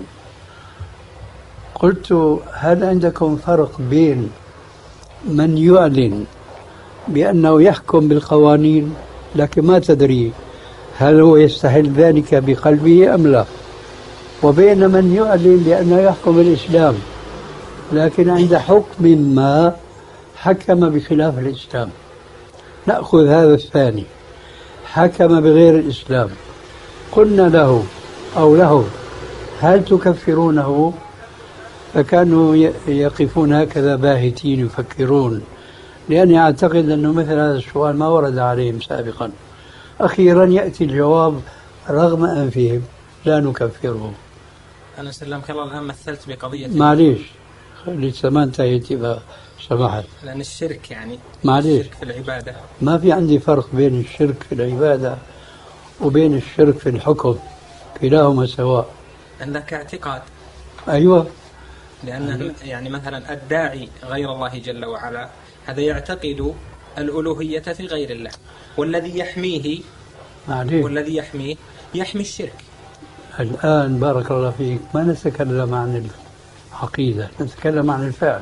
قلت: هل عندكم فرق بين من يعلن بأنه يحكم بالقوانين لكن ما تدري هل هو يستحل ذلك بقلبه أم لا، وبين من يعلن بأنه يحكم بالإسلام لكن عند حكم ما حكم بخلاف الإسلام؟ نأخذ هذا الثاني، حكم بغير الإسلام، قلنا له أو له: هل تكفرونه؟ فكانوا يقفون هكذا باهتين يفكرون، لأني أعتقد أنه مثل هذا السؤال ما ورد عليهم سابقا. أخيرا يأتي الجواب رغم أنفهم لا نكفرهم. أنا سلمك الله الآن مثلت بقضية معليش لسه ما انتهيت إذا سمحت. لأن الشرك يعني معليش الشرك في العبادة ما في عندي فرق بين الشرك في العبادة وبين الشرك في الحكم، كلاهما سواء. عندك اعتقاد. أيوة. لأن يعني مثلا الداعي غير الله جل وعلا هذا يعتقد الألوهية في غير الله، والذي يحميه معليش والذي يحميه يحمي الشرك. الآن بارك الله فيك ما نتكلم عن العقيدة، نتكلم عن الفعل.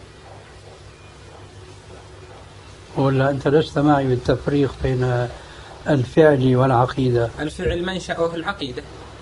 ولا أنت لست معي بالتفريق بين الفعل والعقيدة؟ الفعل منشأه العقيدة،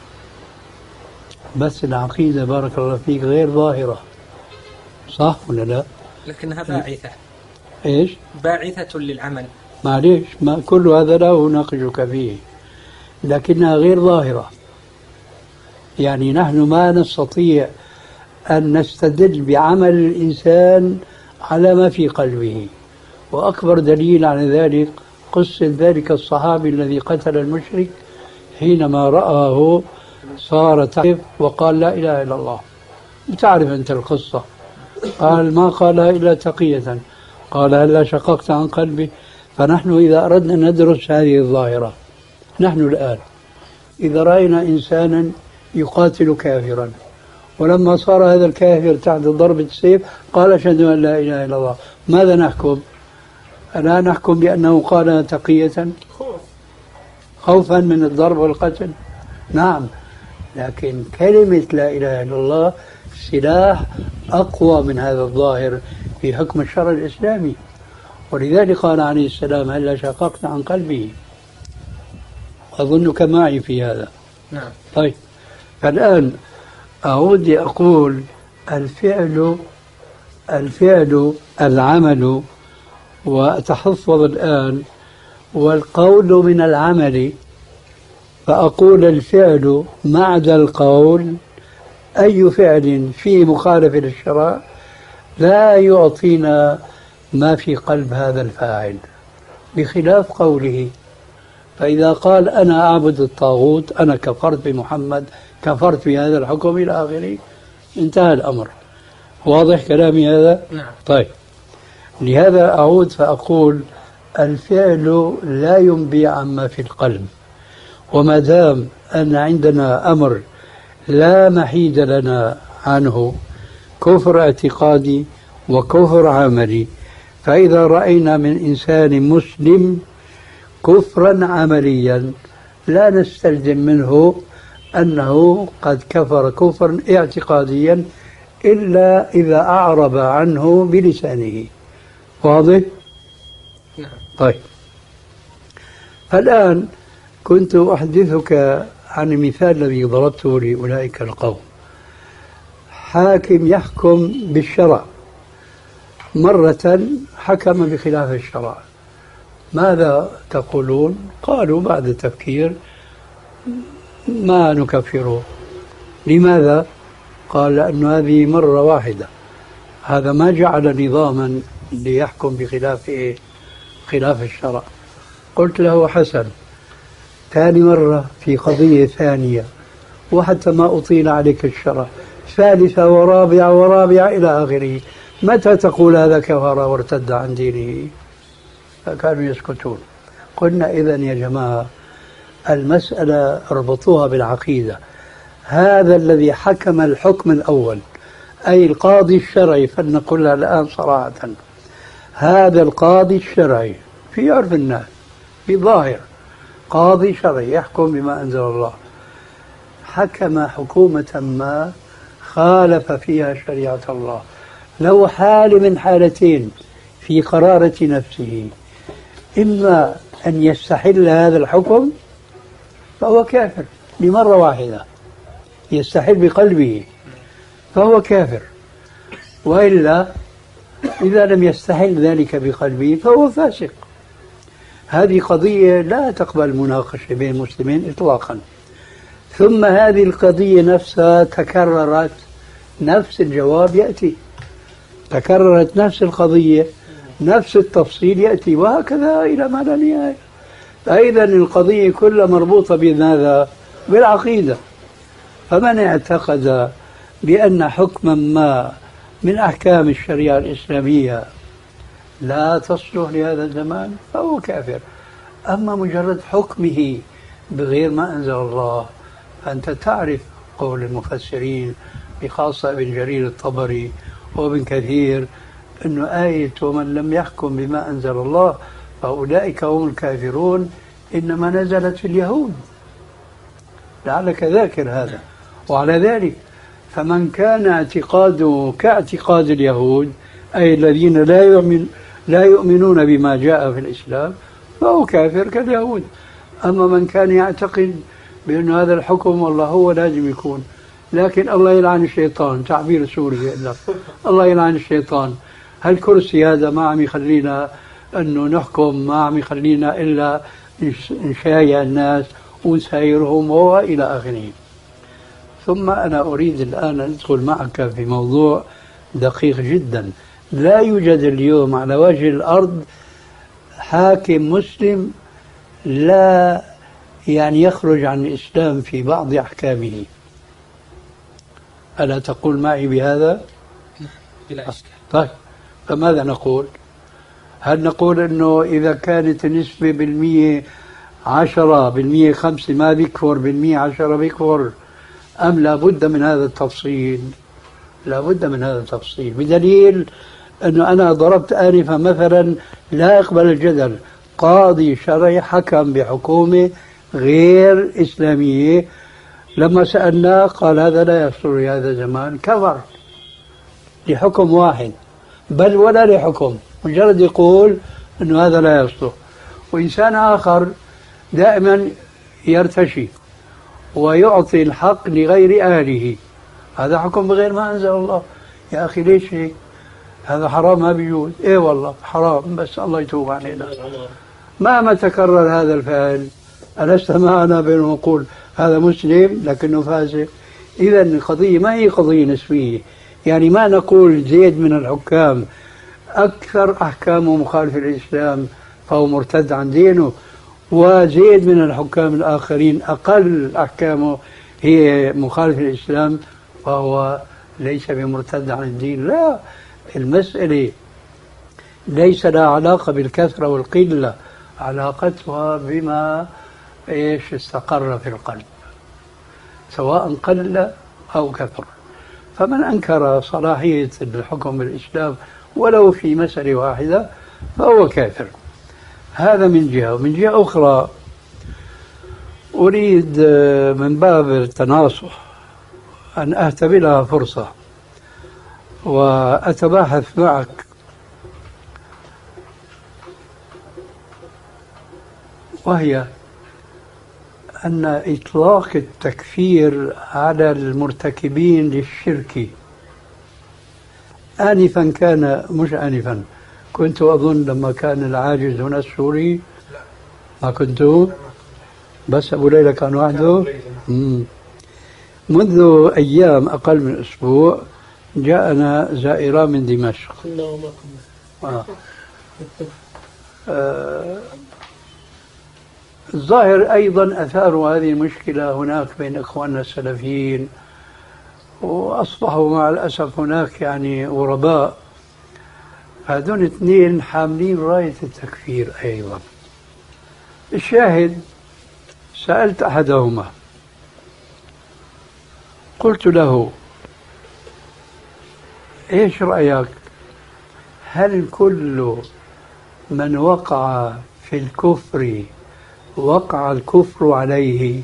بس العقيدة بارك الله فيك غير ظاهرة، صح ولا لا؟ لكنها باعثة. إيش؟ باعثة للعمل. معليش ما كل هذا لا أناقشك فيه، لكنها غير ظاهرة. يعني نحن ما نستطيع أن نستدل بعمل الإنسان على ما في قلبه، وأكبر دليل على ذلك قصة ذلك الصحابي الذي قتل المشرك حينما رآه صار تعرف وقال لا إله إلا الله. تعرف أنت القصة. قال ما قالها إلا تقية، قال هلا شققت عن قلبي. فنحن إذا أردنا أن ندرس هذه الظاهرة، نحن الآن إذا رأينا إنسانا يقاتل كافرا ولما صار هذا الكافر تحت ضربة السيف قال أشهد أن لا إله إلا الله، ماذا نحكم؟ لا نحكم بأنه قال تقية خوفا من الضرب والقتل؟ نعم، لكن كلمة لا إله إلا الله سلاح أقوى من هذا الظاهر في حكم الشرع الإسلامي. ولذلك قال عليه السلام هلا شققت عن قلبه. أظنك معي في هذا. نعم. طيب فالآن أعود أقول الفعل الفعل العمل، وأتحفظ الآن والقول من العمل، فأقول الفعل بعد القول أي فعل فيه مخالف للشرع لا يعطينا ما في قلب هذا الفاعل، بخلاف قوله. فإذا قال أنا أعبد الطاغوت، أنا كفرت بمحمد، كفرت بهذا الحكم إلى آخره، انتهى الأمر. واضح كلامي هذا؟ نعم. طيب لهذا أعود فأقول الفعل لا ينبي عما في القلب، وما دام أن عندنا أمر لا محيد لنا عنه، كفر اعتقادي وكفر عملي، فإذا رأينا من إنسان مسلم كفرا عمليا لا نستلزم منه أنه قد كفر كفرا اعتقاديا إلا إذا أعرب عنه بلسانه. واضح؟ نعم. طيب فالآن كنت أحدثك عن المثال الذي ضربته لأولئك القوم. حاكم يحكم بالشرع، مرة حكم بخلاف الشرع، ماذا تقولون؟ قالوا بعد تفكير ما نكفره. لماذا؟ قال لأن هذه مرة واحدة، هذا ما جعل نظاما ليحكم بخلاف إيه؟ خلاف الشرع. قلت له حسن، ثاني مرة في قضية ثانية وحتى ما أطيل عليك الشرع، ثالثة ورابعة ورابعة إلى آخره، متى تقول هذا كفر وارتد عن دينه؟ فكانوا يسكتون. قلنا إذن يا جماعة المسألة اربطوها بالعقيدة. هذا الذي حكم الحكم الأول أي القاضي الشرعي، فلنقولها الآن صراحة، هذا القاضي الشرعي في عرف الناس بظاهر قاضي شرعي يحكم بما أنزل الله، حكم حكومة ما خالف فيها شريعة الله، له حال من حالتين في قرارة نفسه، إما أن يستحل هذا الحكم فهو كافر لمرة واحدة، يستحل بقلبه فهو كافر، وإلا إذا لم يستحل ذلك بقلبه فهو فاسق. هذه قضية لا تقبل مناقشة بين المسلمين إطلاقا. ثم هذه القضية نفسها تكررت، نفس الجواب يأتي، تكررت نفس القضية، نفس التفصيل يأتي، وهكذا إلى ما لا نهاية. فإذا القضية كلها مربوطة بماذا؟ بالعقيدة. فمن اعتقد بأن حكما ما من أحكام الشريعة الإسلامية لا تصلح لهذا الزمان فهو كافر. أما مجرد حكمه بغير ما أنزل الله، فأنت تعرف قول المفسرين بخاصة ابن جرير الطبري وابن كثير أنه آية ومن لم يحكم بما أنزل الله فأولئك هم الكافرون إنما نزلت في اليهود، لعلك ذاكر هذا. وعلى ذلك فمن كان اعتقاده كاعتقاد اليهود، أي الذين لا يؤمن لا يؤمنون بما جاء في الإسلام، فهو كافر كاليهود. أما من كان يعتقد بأن هذا الحكم والله هو لازم يكون، لكن الله يلعن الشيطان، تعبير سوري لك، الله يلعن الشيطان، هالكرسي هذا ما عم يخلينا أنه نحكم، ما عم يخلينا إلا نشايع الناس ونسايرهم وإلى آخره. ثم أنا أريد الآن أن أدخل معك في موضوع دقيق جدا. لا يوجد اليوم على وجه الأرض حاكم مسلم لا يعني يخرج عن الإسلام في بعض أحكامه. ألا تقول معي بهذا؟ بلا إشكال. طيب، فماذا نقول؟ هل نقول أنه إذا كانت النسبة بالمية عشرة بالمية خمسة ما بيكفر، بالمية عشرة بيكفر، أم لابد من هذا التفصيل؟ لابد من هذا التفصيل، بدليل أنه أنا ضربت آنفا مثلا لا أقبل الجدل، قاضي شرعي حكم بحكومة غير إسلامية، لما سألناه قال هذا لا يصلح هذا الزمان، كفر لحكم واحد، بل ولا لحكم، مجرد يقول أنه هذا لا يصلح. وإنسان آخر دائما يرتشي ويعطي الحق لغير أهله، هذا حكم بغير ما أنزل الله. يا أخي ليش هيك؟ هذا حرام ما بيجوز. إيه والله حرام، بس الله يتوب علينا. مهما تكرر هذا الفعل ألست معنا بنقول هذا مسلم لكنه فاسق؟ إذا القضية ما هي قضية نسبية، يعني ما نقول زيد من الحكام أكثر أحكامه مخالفة للإسلام فهو مرتد عن دينه، وزيد من الحكام الآخرين أقل أحكامه هي مخالفة للإسلام فهو ليس بمرتد عن الدين. لا، المسألة ليس لها علاقة بالكثرة والقلة، علاقتها بما إيش استقر في القلب سواء قل أو كثر. فمن أنكر صلاحية الحكم بالإسلام ولو في مسألة واحدة فهو كافر. هذا من جهة. ومن جهة أخرى أريد من باب التناصح أن أهتبلها فرصة وأتباحث معك وهي أن إطلاق التكفير على المرتكبين للشرك آنفا كان، مش آنفا، كنت أظن لما كان العاجز هنا السوري، ما كنتوا بس أبو ليلى كان وحده. منذ أيام أقل من أسبوع جاءنا زائرة من دمشق. كنا وما كنا. آه. آه. الظاهر أيضا أثاروا هذه المشكلة هناك بين إخواننا السلفيين، وأصبحوا مع الأسف هناك يعني غرباء. هذول اثنين حاملين راية التكفير أيضا. الشاهد سألت أحدهما قلت له إيش رأيك، هل كل من وقع في الكفر وقع الكفر عليه؟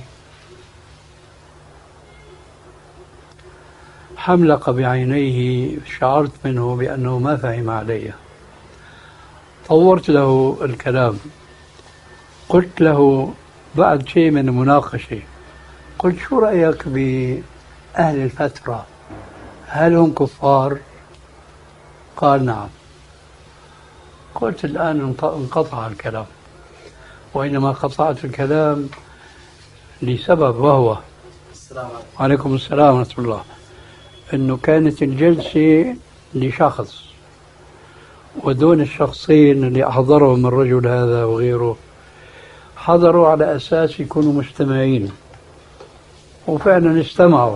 حملق بعينيه، شعرت منه بأنه ما فهم علي. طورت له الكلام، قلت له بعد شيء من المناقشة، قلت شو رأيك بأهل الفترة، هل هم كفار؟ قال نعم. قلت الآن انقطع الكلام، وإنما قطعت الكلام لسبب، وهو السلام عليكم. وعليكم السلام ورحمة الله. أنه كانت الجلسة لشخص، ودون الشخصين اللي أحضرهم الرجل هذا وغيره حضروا على أساس يكونوا مستمعين، وفعلا استمعوا.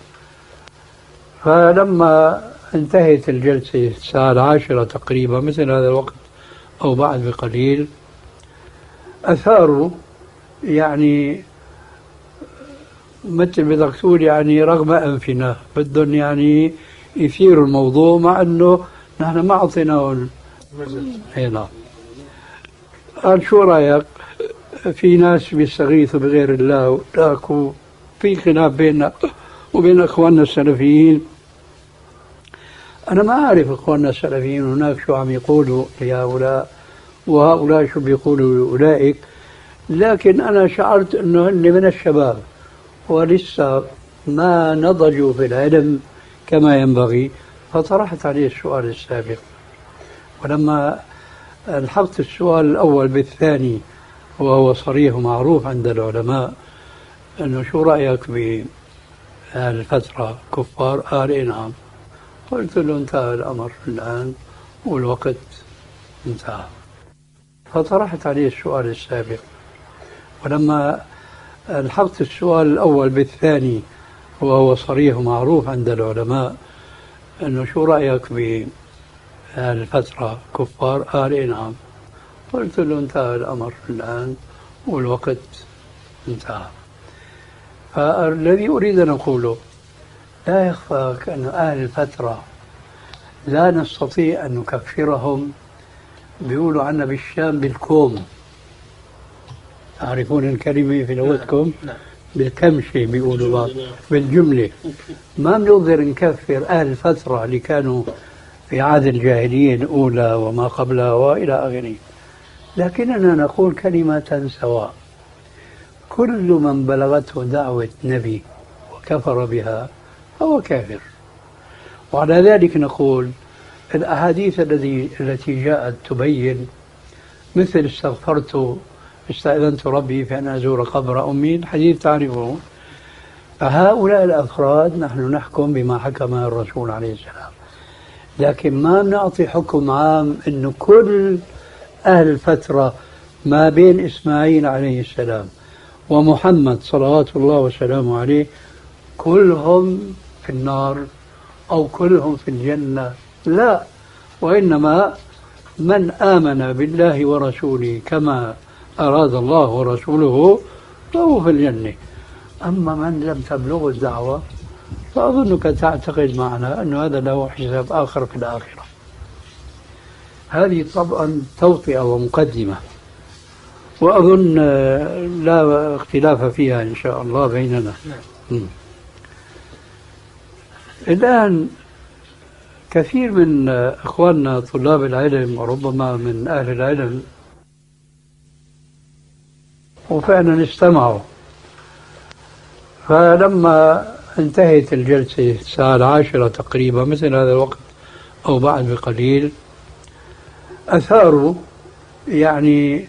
فلما انتهت الجلسة الساعة العاشرة تقريبا مثل هذا الوقت أو بعد بقليل، أثاروا يعني مثل بدك تقول يعني رغم أنفنا بدهم يعني يثيروا الموضوع، مع أنه نحن ما أعطيناهم. هنا قال شو رأيك؟ في ناس بيستغيثوا بغير الله، لاكو في خلاف بيننا وبين إخواننا السلفيين. أنا ما أعرف إخواننا السلفيين هناك شو عم يقولوا لهؤلاء وهؤلاء شو بيقولوا لأولئك، لكن أنا شعرت أنه هن من الشباب ولسه ما نضجوا في العلم كما ينبغي، فطرحت عليه السؤال السابق. ولما الحقت السؤال الأول بالثاني وهو صريح ومعروف عند العلماء أنه شو رأيك بالفترة كفار؟ قال نعم. قلت له انتهى الأمر الآن والوقت انتهى. فطرحت عليه السؤال السابق. ولما الحقت السؤال الأول بالثاني وهو صريح ومعروف عند العلماء أنه شو رأيك بالفترة كفار؟ قال نعم. قلت له انتهى الأمر الآن والوقت انتهى. فالذي أريد أن أقوله لا يخفاك أن أهل الفترة لا نستطيع أن نكفرهم. بيقولوا عنا بالشام بالكوم، تعرفون الكلمة في لغتكم؟ بالكمشة بيقولوا بالجملة. ما بنقدر نكفر أهل الفترة اللي كانوا في عهد الجاهلية الأولى وما قبلها وإلى آخره، لكننا نقول كلمة سواء: كل من بلغته دعوة نبي وكفر بها فهو كافر. وعلى ذلك نقول الأحاديث التي التي جاءت تبين مثل استغفرت استأذنت ربي في أن أزور قبر أمي، الحديث تعرفه. فهؤلاء الأفراد نحن نحكم بما حكم الرسول عليه السلام، لكن ما بنعطي حكم عام أنه كل أهل الفترة ما بين إسماعيل عليه السلام ومحمد صلوات الله وسلامه عليه كلهم في النار أو كلهم في الجنة. لا، وإنما من آمن بالله ورسوله كما أراد الله ورسوله فهو في الجنة. أما من لم تبلغ الدعوة فأظنك تعتقد معنا أن هذا له حساب آخر في الآخرة. هذه طبعا توطئة ومقدمة، وأظن لا اختلاف فيها إن شاء الله بيننا. م. الآن كثير من إخواننا طلاب العلم وربما من أهل العلم وفعلا استمعوا. فلما انتهت الجلسة الساعة العاشرة تقريبا مثل هذا الوقت أو بعد بقليل، أثاروا يعني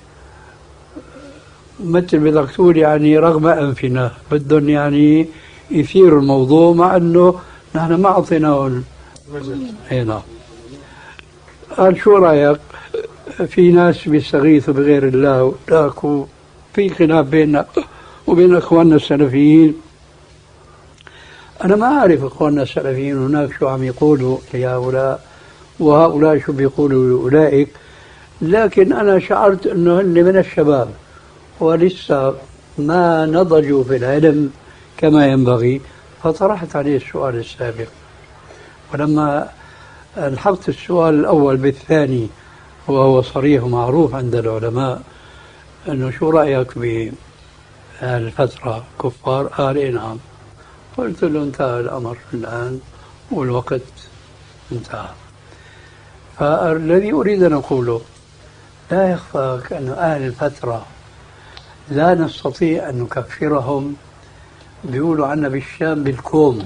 مثل بدك تقول يعني رغم أنفنا بدهم يعني يثيروا الموضوع، مع أنه نحن ما أعطيناهم. هنا قال شو رأيك؟ في ناس بيستغيثوا بغير الله، لاكو في خلاف بيننا وبين إخواننا السلفيين. أنا ما أعرف إخواننا السلفيين هناك شو عم يقولوا لهؤلاء وهؤلاء شو بيقولوا لأولئك، لكن أنا شعرت أنه هن من الشباب ولسه ما نضجوا في العلم كما ينبغي، فطرحت عليه السؤال السابق. ولما الحقت السؤال الأول بالثاني وهو صريح ومعروف عند العلماء أنه شو رأيك بالفترة كفار؟ قال نعم. قلت له انتهى الأمر الآن والوقت انتهى. فالذي أريد أن أقوله لا يخفاك أن أهل الفترة لا نستطيع أن نكفرهم. بيقولوا عنا بالشام بالكوم،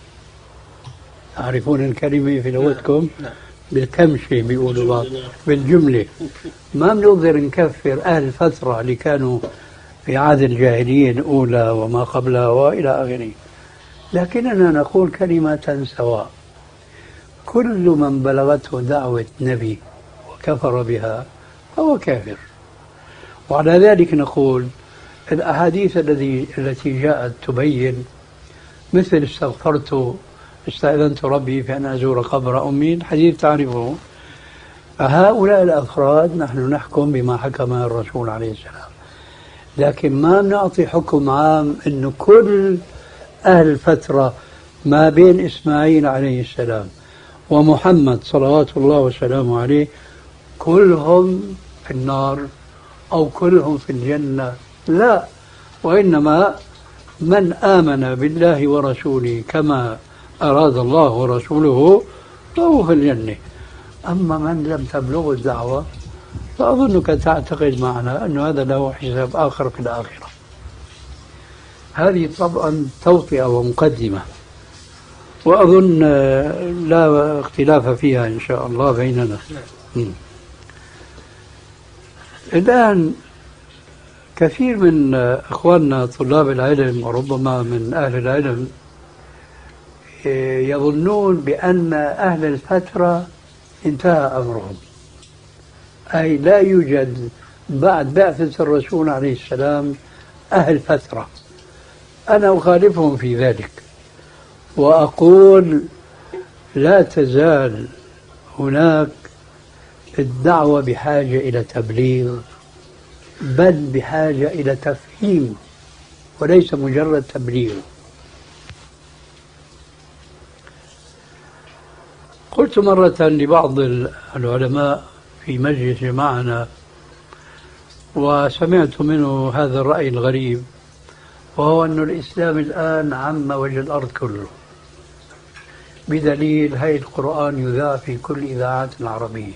تعرفون الكلمة في لغتكم؟ بالكمشة بيقولوا بالجملة. ما بنقدر نكفر أهل الفترة اللي كانوا في عهد الجاهلية الأولى وما قبلها وإلى آخره، لكننا نقول كلمة سواء: كل من بلغته دعوة نبي وكفر بها فهو كافر. وعلى ذلك نقول الأحاديث الذي التي جاءت تبين مثل استغفرت استأذنت ربي في أن أزور قبر أمي، الحديث تعرفه. هؤلاء الأفراد نحن نحكم بما حكم الرسول عليه السلام، لكن ما نعطي حكم عام أنه كل أهل الفترة ما بين إسماعيل عليه السلام ومحمد صلوات الله وسلامه عليه كلهم في النار أو كلهم في الجنة، لا، وإنما من آمن بالله ورسوله كما أراد الله ورسوله فهو في الجنة. أما من لم تبلغ الدعوة فأظنك تعتقد معنا أن هذا له حساب آخر في الآخرة. هذه طبعا توطئة ومقدمة، وأظن لا اختلاف فيها إن شاء الله بيننا. الآن كثير من أخواننا طلاب العلم وربما من أهل العلم يظنون بأن أهل الفترة انتهى أمرهم، أي لا يوجد بعد بعثة الرسول عليه السلام أهل فترة. أنا أخالفهم في ذلك وأقول لا تزال هناك الدعوة بحاجة إلى تبليغ، بل بحاجة إلى تفهيم وليس مجرد تبليغ. قلت مرة لبعض العلماء في مجلس معنا وسمعت منه هذا الرأي الغريب، وهو أن الإسلام الآن عم وجه الأرض كله، بدليل هاي القرآن يذاع في كل إذاعات العربية.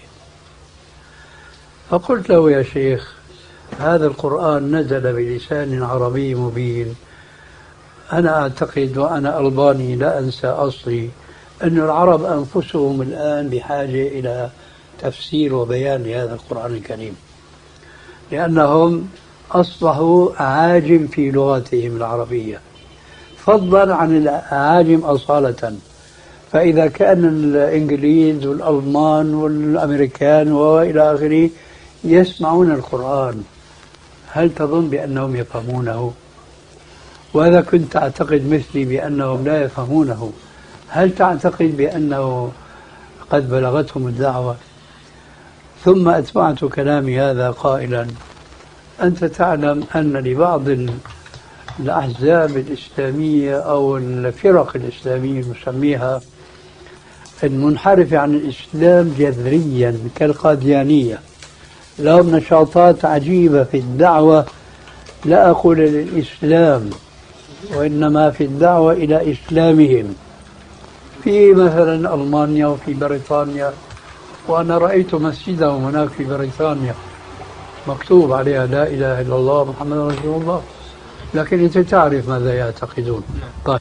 فقلت له يا شيخ هذا القرآن نزل بلسان عربي مبين، أنا أعتقد وأنا ألباني لا أنسى أصلي أن العرب أنفسهم الآن بحاجة إلى تفسير وبيان لهذا القرآن الكريم، لأنهم أصبحوا أعاجم في لغتهم العربية فضلا عن الأعاجم أصالة. فإذا كان الإنجليز والألمان والأمريكان وإلى آخره يسمعون القرآن، هل تظن بأنهم يفهمونه؟ وإذا كنت تعتقد مثلي بأنهم لا يفهمونه، هل تعتقد بأنه قد بلغتهم الدعوة؟ ثم أتبعت كلامي هذا قائلا أنت تعلم أن لبعض الأحزاب الإسلامية أو الفرق الإسلامية نسميها المنحرفة عن الإسلام جذريا كالقاديانية لهم نشاطات عجيبة في الدعوة، لا أقول للإسلام وإنما في الدعوة إلى إسلامهم، في مثلا ألمانيا وفي بريطانيا، وأنا رأيت مسجدهم هناك في بريطانيا مكتوب عليها لا إله إلا الله محمد رسول الله، لكن أنت تعرف ماذا يعتقدون. طيب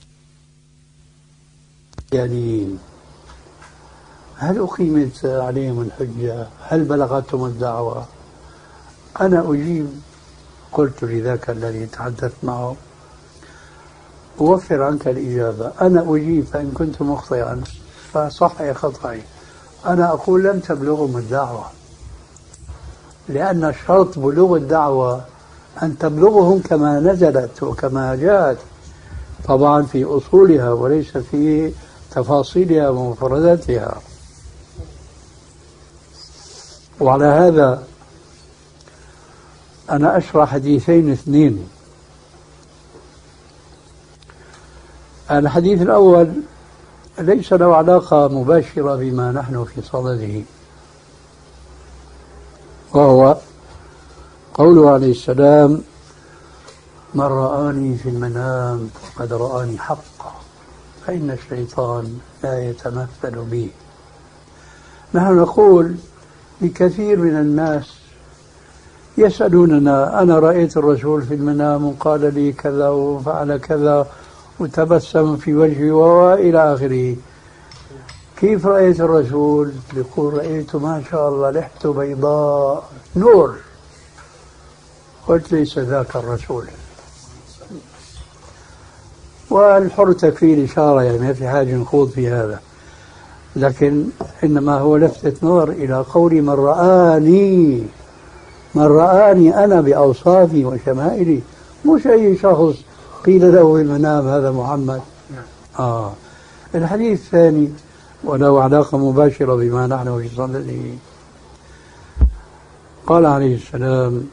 يعني هل أقيمت عليهم الحجة؟ هل بلغتهم الدعوة؟ أنا أجيب، قلت لذاك الذي تحدثت معه أوفر عنك الإجابة، أنا أجيب فإن كنت مخطئا فصحح خطأي. أنا أقول لم تبلغهم الدعوة، لأن شرط بلوغ الدعوة أن تبلغهم كما نزلت وكما جاءت، طبعا في أصولها وليس في تفاصيلها ومفرداتها. وعلى هذا أنا أشرح حديثين اثنين. الحديث الأول ليس له علاقة مباشرة بما نحن في صدده، وهو قوله عليه السلام من رآني في المنام فقد رآني حقا فإن الشيطان لا يتمثل بي. نحن نقول لكثير من الناس يسألوننا أنا رأيت الرسول في المنام وقال لي كذا وفعل كذا وتبسم في وجهي وإلى آخره، كيف رأيت الرسول؟ يقول رأيت ما شاء الله لحته بيضاء نور. قلت ليس ذاك الرسول، والحر تكفي إشارة، يعني ما في حاجة نخوض في هذا، لكن إنما هو لفتة نظر إلى قول من رآني من رآني أنا بأوصافي وشمائلي، مش أي شخص قيل له في المنام هذا محمد. آه. الحديث الثاني وله علاقة مباشرة بما نحن في صدده. قال عليه السلام: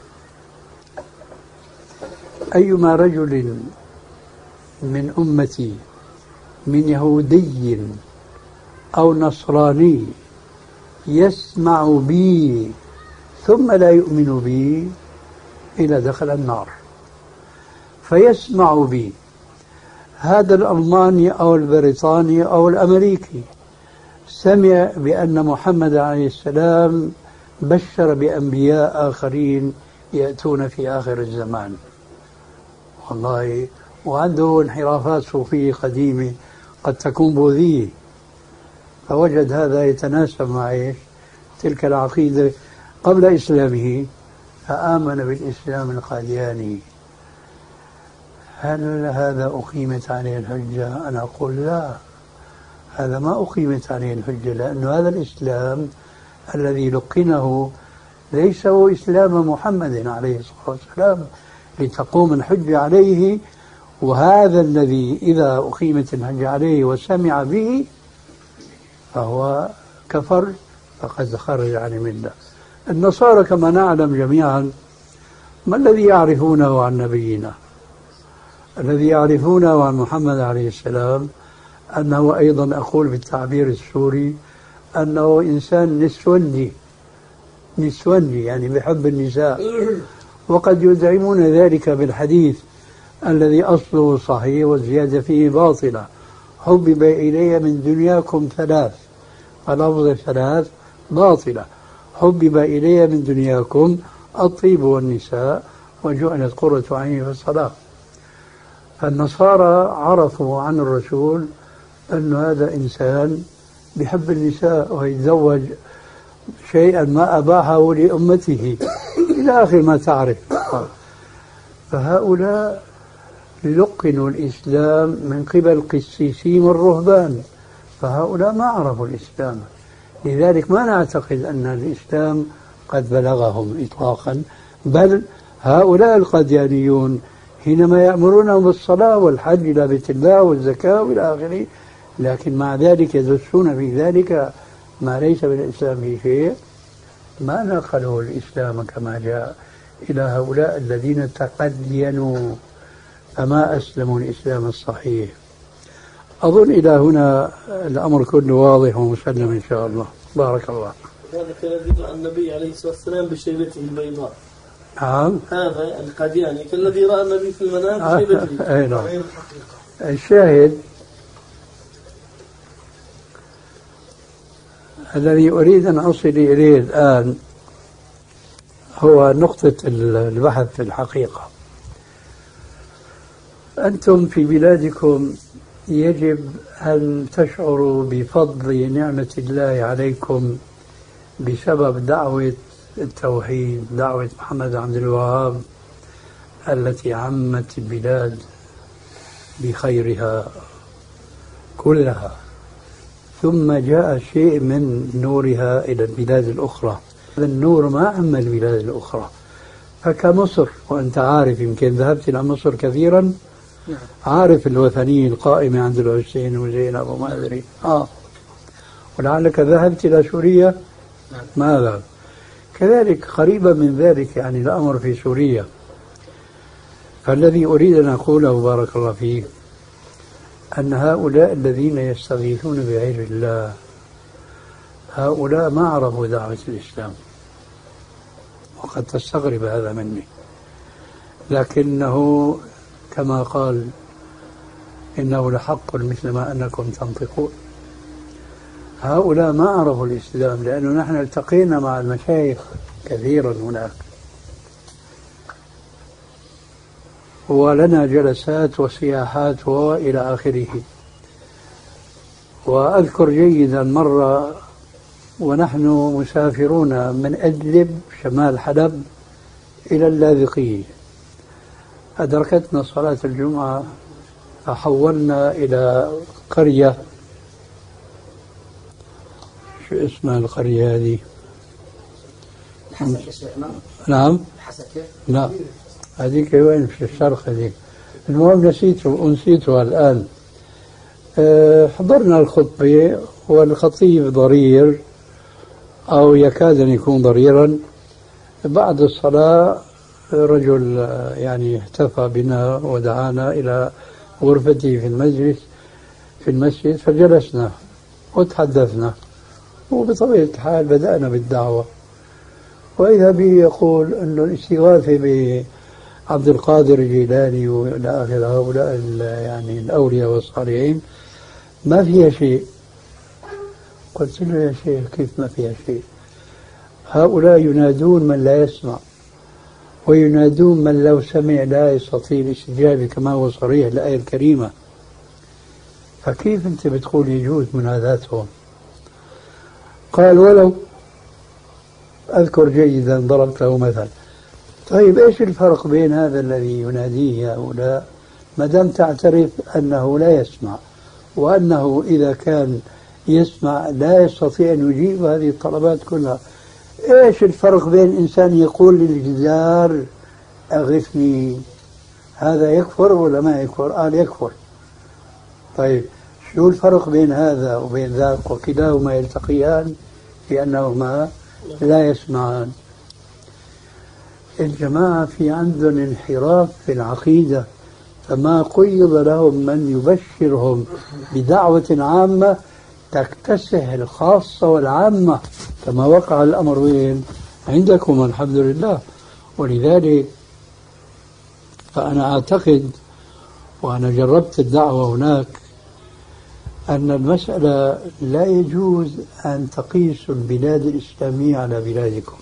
أيما رجل من أمتي من يهودي أو نصراني يسمع بي ثم لا يؤمن بي إلا دخل النار. فيسمع بي هذا الألماني أو البريطاني أو الأمريكي سمع بأن محمد عليه السلام بشر بأنبياء آخرين يأتون في آخر الزمان، والله، وعنده انحرافات صوفية قديمة قد تكون بوذية، فوجد هذا يتناسب مع إيش؟ تلك العقيدة قبل إسلامه، فآمن بالإسلام القادياني. هل هذا أقيمت عليه الحجة؟ أنا أقول لا، هذا ما أقيمت عليه الحجة، لأن هذا الإسلام الذي لقنه ليس هو إسلام محمد عليه الصلاة والسلام لتقوم الحجة عليه. وهذا الذي إذا أقيمت الحجة عليه وسمع به فهو كفر، فقد خرج عن الملة. النصارى كما نعلم جميعا ما الذي يعرفونه عن نبينا؟ الذي يعرفونه عن محمد عليه السلام أنه أيضا، أقول بالتعبير السوري، أنه إنسان نسواني نسواني يعني بحب النساء، وقد يدعمون ذلك بالحديث الذي أصله صحيح والزيادة فيه باطلة: حبب إلي من دنياكم ثلاث، فلفظ ثلاث باطلة. حبب إلي من دنياكم الطيب والنساء وجعلت قرة عيني في الصلاة. فالنصارى عرفوا عن الرسول أن هذا إنسان بحب النساء ويتزوج شيئا ما أباحه لأمته إلى آخر ما تعرف. فهؤلاء لقنوا الإسلام من قبل قسيسين والرهبان، فهؤلاء ما عرفوا الإسلام، لذلك ما نعتقد أن الإسلام قد بلغهم إطلاقا. بل هؤلاء القاديانيون حينما يأمرونهم بالصلاة والحج إلى بيت الله والزكاة والى آخره، لكن مع ذلك يدسون في ذلك ما ليس بالإسلام في شيء، ما نقلوا الإسلام كما جاء إلى هؤلاء الذين تقدينوا فما أسلموا الإسلام الصحيح. أظن إلى هنا الأمر كله واضح ومسلم إن شاء الله. بارك الله. هذا كالذي رأى النبي عليه الصلاة والسلام بشيبته البيضاء. نعم. هذا القادياني كالذي رأى النبي في المنام بشيبته. أي نعم. الشاهد الذي أريد أن أصل إليه الآن هو نقطة البحث في الحقيقة. أنتم في بلادكم يجب أن تشعروا بفضل نعمة الله عليكم بسبب دعوة التوحيد، دعوة محمد عبد الوهاب التي عمت البلاد بخيرها كلها، ثم جاء شيء من نورها إلى البلاد الأخرى. هذا النور ما عم البلاد الأخرى. فكمصر، وأنت عارف يمكن ذهبت إلى مصر كثيرا، عارف الوثنية القائمة عند الحسين وزينب وما أدري، آه ولعلك ذهبت إلى سوريا. ماذا؟ كذلك قريبا من ذلك يعني الأمر في سوريا. فالذي أريد أن أقوله بارك الله فيك أن هؤلاء الذين يستغيثون بغير الله هؤلاء ما عرفوا دعوة الإسلام، وقد تستغرب هذا مني، لكنه كما قال إنه لحق مثل ما أنكم تنطقون. هؤلاء ما عرفوا الإسلام، لأنه نحن التقينا مع المشايخ كثيرا هناك، ولنا جلسات وسياحات وإلى آخره. وأذكر جيدا مرة ونحن مسافرون من أدلب شمال حلب إلى اللاذقية، أدركتنا صلاة الجمعة فحولنا إلى قرية، شو اسمها القرية هذه؟ الحسكة شيخ إمام. نعم الحسكة. لا هذيك وين في الشرق هذيك. المهم نسيته أنسيتها الآن. أه حضرنا الخطبة والخطيب ضرير أو يكاد أن يكون ضريرا. بعد الصلاة رجل يعني احتفى بنا ودعانا إلى غرفته في المجلس في المسجد، فجلسنا وتحدثنا، وبطبيعة الحال بدأنا بالدعوة. وإذا به يقول أن الاستغاثة بعبد القادر الجيلاني وإلى آخر هؤلاء يعني الأولياء والصالحين ما فيها شيء. قلت له يا شيخ كيف ما فيها شيء؟ هؤلاء ينادون من لا يسمع، وينادون من لو سمع لا يستطيع الاستجابة كما هو صريح الآية الكريمة، فكيف أنت بتقول يجوز مناداتهم؟ قال ولو أذكر جيدا ضربت له مثل. طيب إيش الفرق بين هذا الذي يناديه هؤلاء ما دام تعترف أنه لا يسمع، وأنه إذا كان يسمع لا يستطيع أن يجيب هذه الطلبات كلها؟ إيش الفرق بين إنسان يقول للجدار أغثني، هذا يكفر ولا ما يكفر؟ قال يكفر. طيب شو الفرق بين هذا وبين ذاك؟ وكلاهما يلتقيان في أنهما لا يسمعان. الجماعة في عندهم انحراف في العقيدة، فما قيض لهم من يبشرهم بدعوة عامة تكتسح الخاصة والعامة، كما وقع الأمر وين؟ عندكم الحمد لله. ولذلك فأنا أعتقد، وأنا جربت الدعوة هناك، أن المسألة لا يجوز أن تقيسوا البلاد الإسلامية على بلادكم.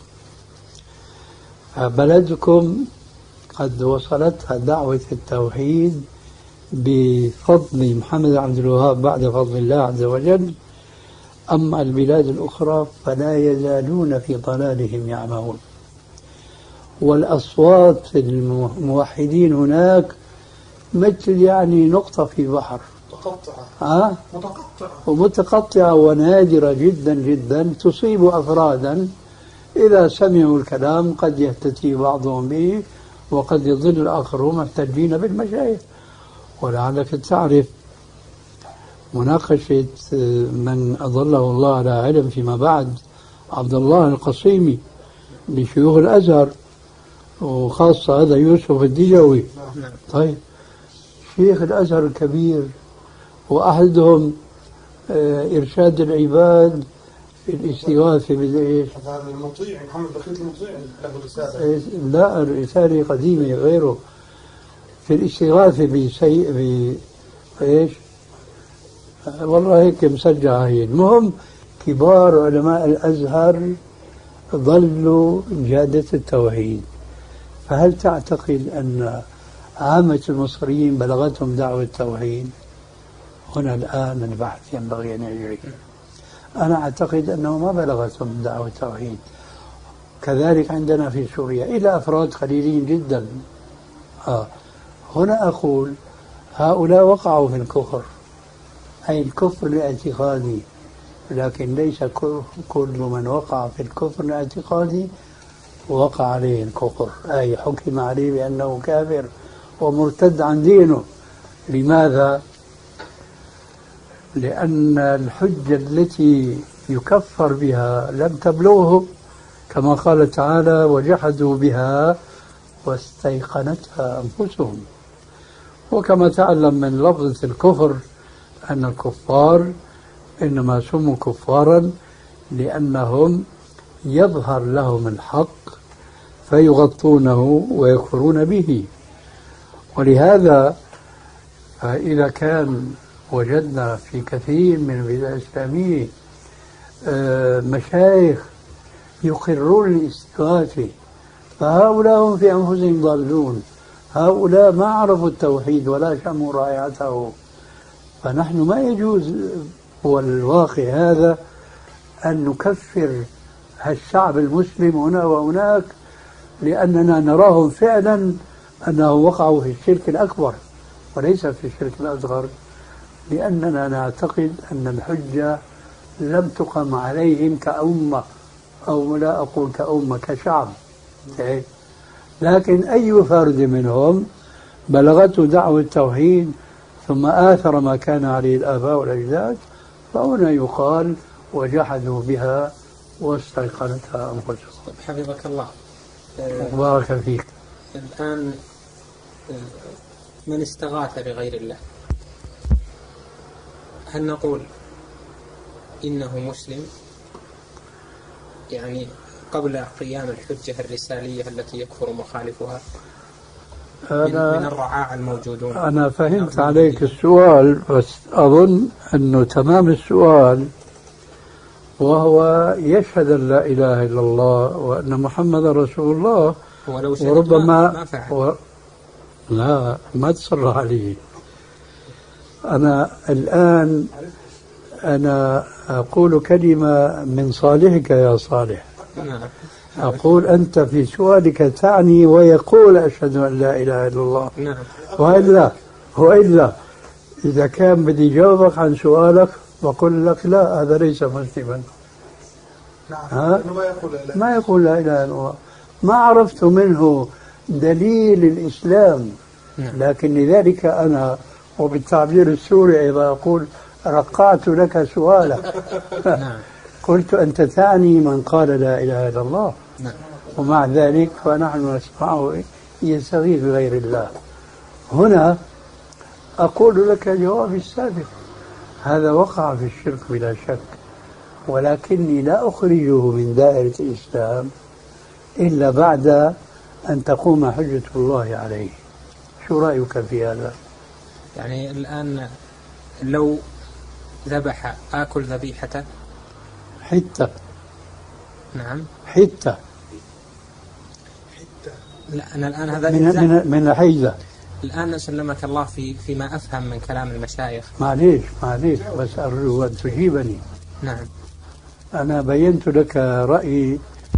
بلدكم قد وصلتها دعوة التوحيد بفضل محمد عبد الوهاب بعد فضل الله عز وجل، أما البلاد الأخرى فلا يزالون في ضلالهم يعمهون. والأصوات الموحدين هناك مثل يعني نقطة في بحر، متقطعة ها؟ متقطعة ومتقطعة ونادرة جدا جدا، تصيب أفرادا إذا سمعوا الكلام قد يهتدي بعضهم به وقد يضل الآخرون محتجين بالمشايخ. ولعلك تعرف مناقشة من أضله الله على علم فيما بعد عبد الله القصيمي لشيوخ الأزهر، وخاصة هذا يوسف الدجوي. طيب شيخ الأزهر الكبير، وأحدهم إرشاد العباد في الاستغاثة بالإيش؟ هذا المطيع محمد بخيت المطيع له رسالة. لا رسالة قديمة غيره في الاستغاثة بسيء بإيش؟ والله هيك مسجعة هي. المهم كبار علماء الأزهر ظلوا جادة التوحيد. فهل تعتقد أن عامة المصريين بلغتهم دعوة التوحيد؟ هنا الآن البحث ينبغي أن يجري. أنا أعتقد أنه ما بلغتهم دعوة التوحيد. كذلك عندنا في سوريا إلى أفراد قليلين جدا. آه. هنا أقول هؤلاء وقعوا في الكفر، أي الكفر الاعتقادي، لكن ليس كل من وقع في الكفر الاعتقادي وقع عليه الكفر، أي حكم عليه بأنه كافر ومرتد عن دينه. لماذا؟ لأن الحجة التي يكفر بها لم تبلغهم، كما قال تعالى وجحدوا بها واستيقنتها أنفسهم. وكما تعلم من لفظة الكفر أن الكفار إنما سموا كفارا لأنهم يظهر لهم الحق فيغطونه ويكفرون به. ولهذا إذا كان وجدنا في كثير من البلاد الإسلامية مشايخ يقرون الاستغاثة، فهؤلاء هم في أنفسهم ضالون، هؤلاء ما عرفوا التوحيد ولا شموا رائعته. فنحن ما يجوز والواقع هذا أن نكفر الشعب المسلم هنا وهناك لأننا نراهم فعلا أنهم وقعوا في الشرك الأكبر وليس في الشرك الأصغر، لأننا نعتقد أن الحجة لم تقم عليهم كأمة أو لا أقول كأمة كشعب، لكن أي فرد منهم بلغته دعوة التوحيد ثم آثر ما كان عليه الآباء والأجداد، فهنا يقال وجحدوا بها واستيقنتها أنفسهم. حفظك الله. بارك فيك. الآن من استغاث بغير الله، هل نقول إنه مسلم يعني قبل قيام الحجة الرسالية التي يكفر مخالفها أنا من الرعاع الموجودون؟ أنا فهمت عليك السؤال، بس أظن أنه تمام السؤال وهو يشهد أن لا إله إلا الله وأن محمد رسول الله، ولو شهد وربما ما فعل. و... لا ما تصر عليه. أنا الآن أنا أقول كلمة من صالحك يا صالح. نعم. أقول أنت في سؤالك تعني ويقول أشهد أن لا إله إلا الله. نعم. وإلا وإلا إذا كان بدي جاوبك عن سؤالك بقول لك لا هذا ليس مسلما. نعم. ها؟ ما يقول لا. ما يقول لا إله إلا الله. ما عرفت منه دليل الإسلام. نعم. لكن لذلك أنا وبالتعبير السوري أيضا أقول رقعت لك سؤالك. نعم. قلت أنت تعني من قال لا إله إلا الله. نعم. ومع ذلك فنحن نسمعه يستغيث بغير الله. هنا أقول لك جواب السابق، هذا وقع في الشرك بلا شك، ولكني لا أخرجه من دائرة الإسلام إلا بعد أن تقوم حجة الله عليه. شو رأيك في هذا؟ يعني الآن لو ذبح آكل ذبيحته؟ حتة. نعم. حتة. لا أنا الآن هذا من من من حيزة. الآن سلمك الله في فيما أفهم من كلام المشايخ. معليش معليش بس أرجو أن تجيبني. نعم. أنا بينت لك رأيي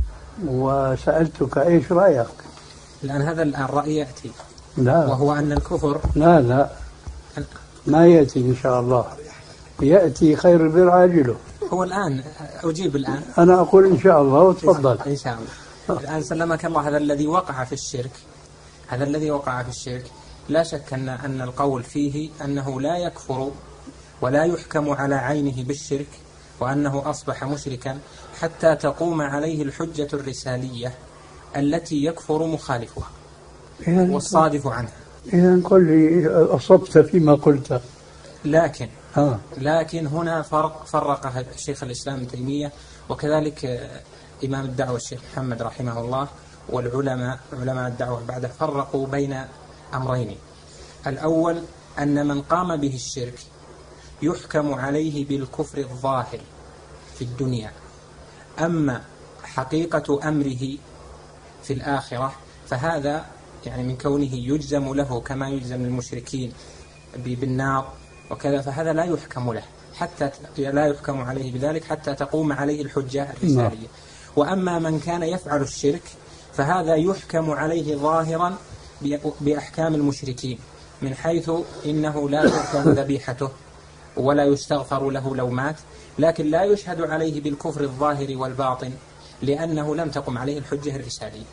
وسألتك إيش رأيك. الآن هذا الآن رأي يأتي، لا وهو أن الكفر لا لا ما يأتي إن شاء الله، يأتي خير البر عاجله. هو الآن أجيب الآن. أنا أقول إن شاء الله وتفضل. إن شاء الله. الآن سلمك الله هذا الذي وقع في الشرك، هذا الذي وقع في الشرك لا شك أن أن القول فيه أنه لا يكفر ولا يحكم على عينه بالشرك وأنه أصبح مشركا حتى تقوم عليه الحجة الرسالية التي يكفر مخالفها والصادف عنها. إذا قل لي أصبت فيما قلت. لكن ها. لكن هنا فرق فرق الشيخ الإسلام ابن تيمية وكذلك إمام الدعوة الشيخ محمد رحمه الله والعلماء علماء الدعوة بعده فرقوا بين أمرين. الأول أن من قام به الشرك يحكم عليه بالكفر الظاهر في الدنيا، أما حقيقة أمره في الآخرة فهذا يعني من كونه يجزم له كما يجزم للمشركين بالنار وكذا، فهذا لا يحكم له حتى لا يحكم عليه بذلك حتى تقوم عليه الحجة الرسالية. وأما من كان يفعل الشرك فهذا يحكم عليه ظاهرا بأحكام المشركين، من حيث إنه لا تؤكل ذبيحته ولا يستغفر له لو مات، لكن لا يشهد عليه بالكفر الظاهر والباطن لأنه لم تقم عليه الحجة الرسالية.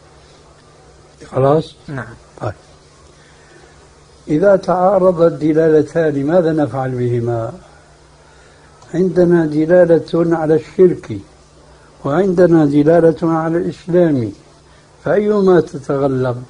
خلاص؟ نعم. طيب. إذا تعارضت دلالتان ماذا نفعل بهما؟ عندنا دلالة على الشرك وعندنا دلالة على الإسلام، فأيما تتغلب؟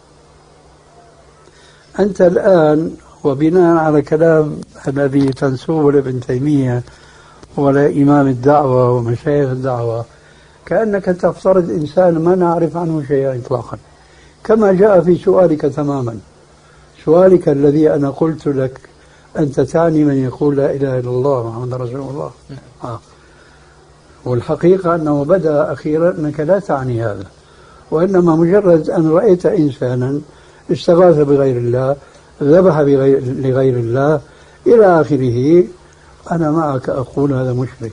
أنت الآن وبناء على كلام الذي تنسوه لابن تيمية ولا إمام الدعوة ومشايخ الدعوة كأنك تفترض إنسان ما نعرف عنه شيئا إطلاقا، كما جاء في سؤالك تماما. سؤالك الذي أنا قلت لك أنت تعني من يقول لا إله إلا الله محمد رسول الله. آه. والحقيقة أنه بدأ أخيرا أنك لا تعني هذا، وإنما مجرد أن رأيت إنسانا استغاث بغير الله، ذبح بغير لغير الله إلى آخره، أنا معك أقول هذا مشرك،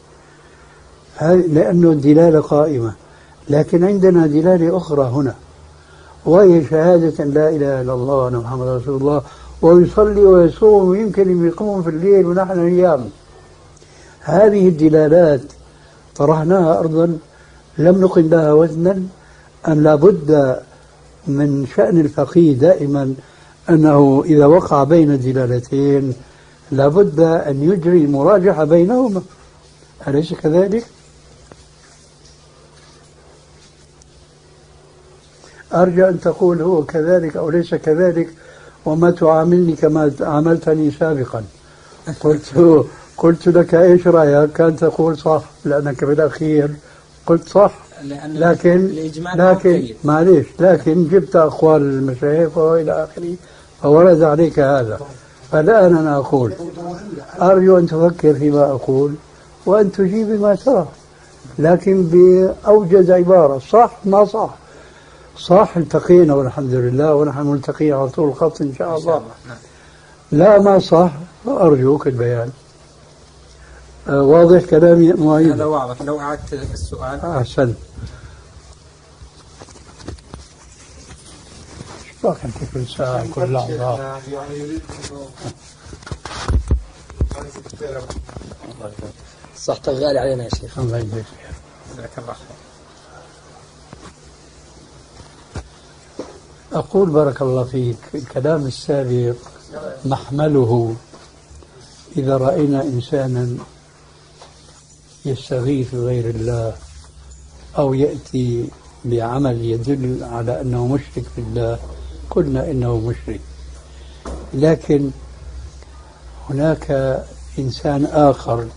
لأنه الدلالة قائمة. لكن عندنا دلالة أخرى هنا، وهي شهادة لا إله إلا الله وأن محمد رسول الله، ويصلي ويصوم ويمكن يقوم في الليل ونحن نيام. هذه الدلالات طرحناها أرضا لم نقم لها وزنا أم لابد من شأن الفقيه دائما أنه إذا وقع بين دلالتين لابد أن يجري المراجعة بينهما، أليس كذلك؟ أرجى أن تقول هو كذلك أو ليس كذلك، وما تعاملني كما عاملتني سابقا. قلت قلت لك إيش رأيك؟ كان تقول صح لأنك بالأخير قلت صح، لكن لكن معليش لكن جبت أقوال المشايخ وإلى آخره فورد عليك هذا. فالآن أنا أقول أرجو أن تفكر فيما أقول وأن تجيب ما ترى، لكن بأوجز عبارة. صح ما صح؟ صح التقينا والحمد لله ونحن ملتقين على طول الخط إن شاء الله. لا ما صح أرجوك البيان. آه واضح كلامي معين؟ هذا واضح. لو أعدت السؤال. أحسن. شباك أنت كل ساعة كل لحظة. صحتك غالي علينا يا شيخ. الله يجزيك خير. أقول بارك الله فيك الكلام السابق محمله إذا رأينا إنسانا يستغيث غير الله أو يأتي بعمل يدل على أنه مشرك بالله قلنا إنه مشرك، لكن هناك إنسان آخر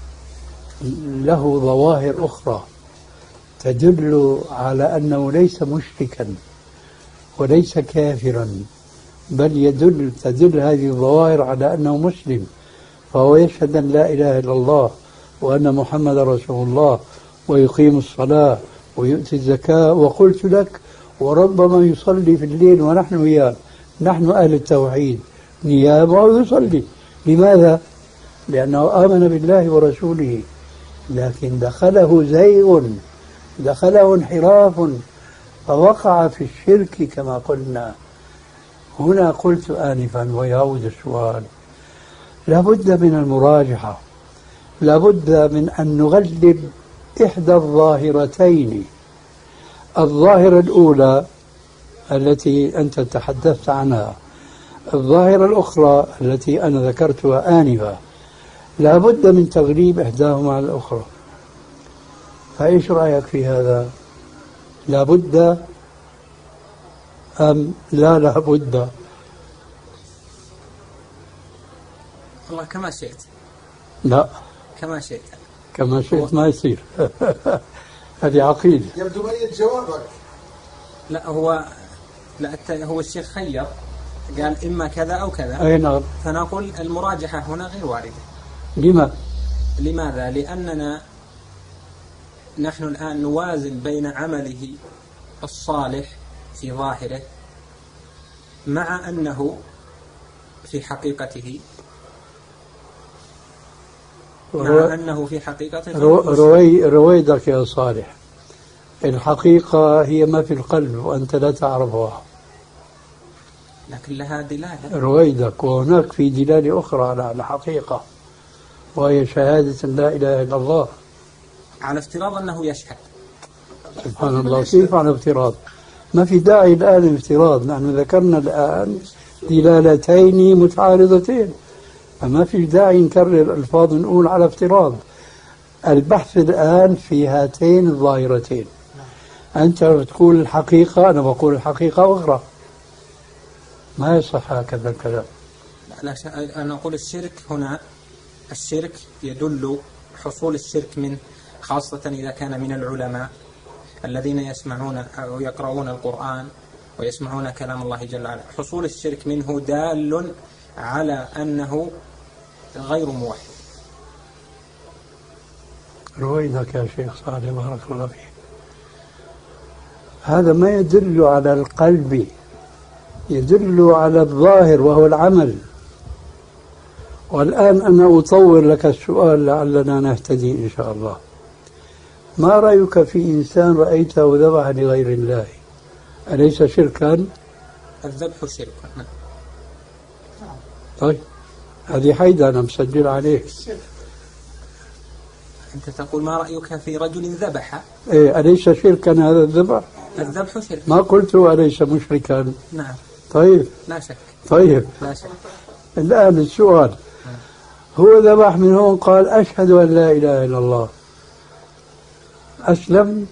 له ظواهر أخرى تدل على أنه ليس مشركا وليس كافرا، بل يدل تدل هذه الظواهر على أنه مسلم، فهو يشهد أن لا إله إلا الله وأن محمد رسول الله ويقيم الصلاة ويؤتي الزكاة. وقلت لك وربما يصلي في الليل ونحن وياه، نحن أهل التوحيد نيام ويصلي. لماذا؟ لأنه آمن بالله ورسوله، لكن دخله زيغ، دخله انحراف فوقع في الشرك كما قلنا. هنا قلت آنفا ويعود السؤال، لابد من المراجعة، لابد من أن نغلب إحدى الظاهرتين. الظاهرة الأولى التي أنت تحدثت عنها، الظاهرة الأخرى التي أنا ذكرتها آنفا، لابد من تغليب إحداهما على الأخرى. فإيش رأيك في هذا؟ لابد أم لا لابد؟ والله كما شئت. لا كما شئت. كما شئت ما يصير. هذه عقيدة. يبدو ميت جوابك. لا هو لا هو الشيخ خير قال إما كذا أو كذا. أي نعم. فنقول المراجحة هنا غير واردة. لما؟ لماذا؟ لأننا نحن الآن نوازن بين عمله الصالح في ظاهره مع أنه في حقيقته مع أنه في حقيقته روي رويدك يا صالح، الحقيقة هي ما في القلب وأنت لا تعرفها، لكن لها دلالة. رويدك، وهناك في دلالة أخرى على الحقيقة وهي شهادة لا إله إلا الله، على افتراض أنه يشهد. سبحان الله، كيف على افتراض؟ ما في داعي الآن افتراض، نحن ذكرنا الآن دلالتين متعارضتين، فما في داعي نكرر ألفاظ نقول على افتراض. البحث الآن في هاتين الظاهرتين. أنت تقول الحقيقة، أنا بقول الحقيقة أخرى، ما يصح هكذا الكلام. لا لا، أنا أقول الشرك هنا، الشرك يدل حصول الشرك من خاصة إذا كان من العلماء الذين يسمعون أو يقرؤون القرآن ويسمعون كلام الله جل وعلا، حصول الشرك منه دال على أنه غير موحد. رويدك يا شيخ صالح بارك الله فيك. هذا ما يدل على القلب، يدل على الظاهر وهو العمل. والآن أنا أطور لك السؤال لعلنا نهتدي إن شاء الله. ما رأيك في إنسان رأيته ذبح لغير الله، أليس شركا؟ الذبح شرك. طيب هذه حيدة أنا مسجل عليك. أنت تقول ما رأيك في رجل ذبح؟ إيه أليس شركا هذا الذبح؟ الذبح شرك. ما قلت أليس مشركا؟ نعم. طيب. لا شك. طيب. لا شك. الآن السؤال نعم. هو ذبح من هون قال أشهد أن لا إله إلا الله، أسلم؟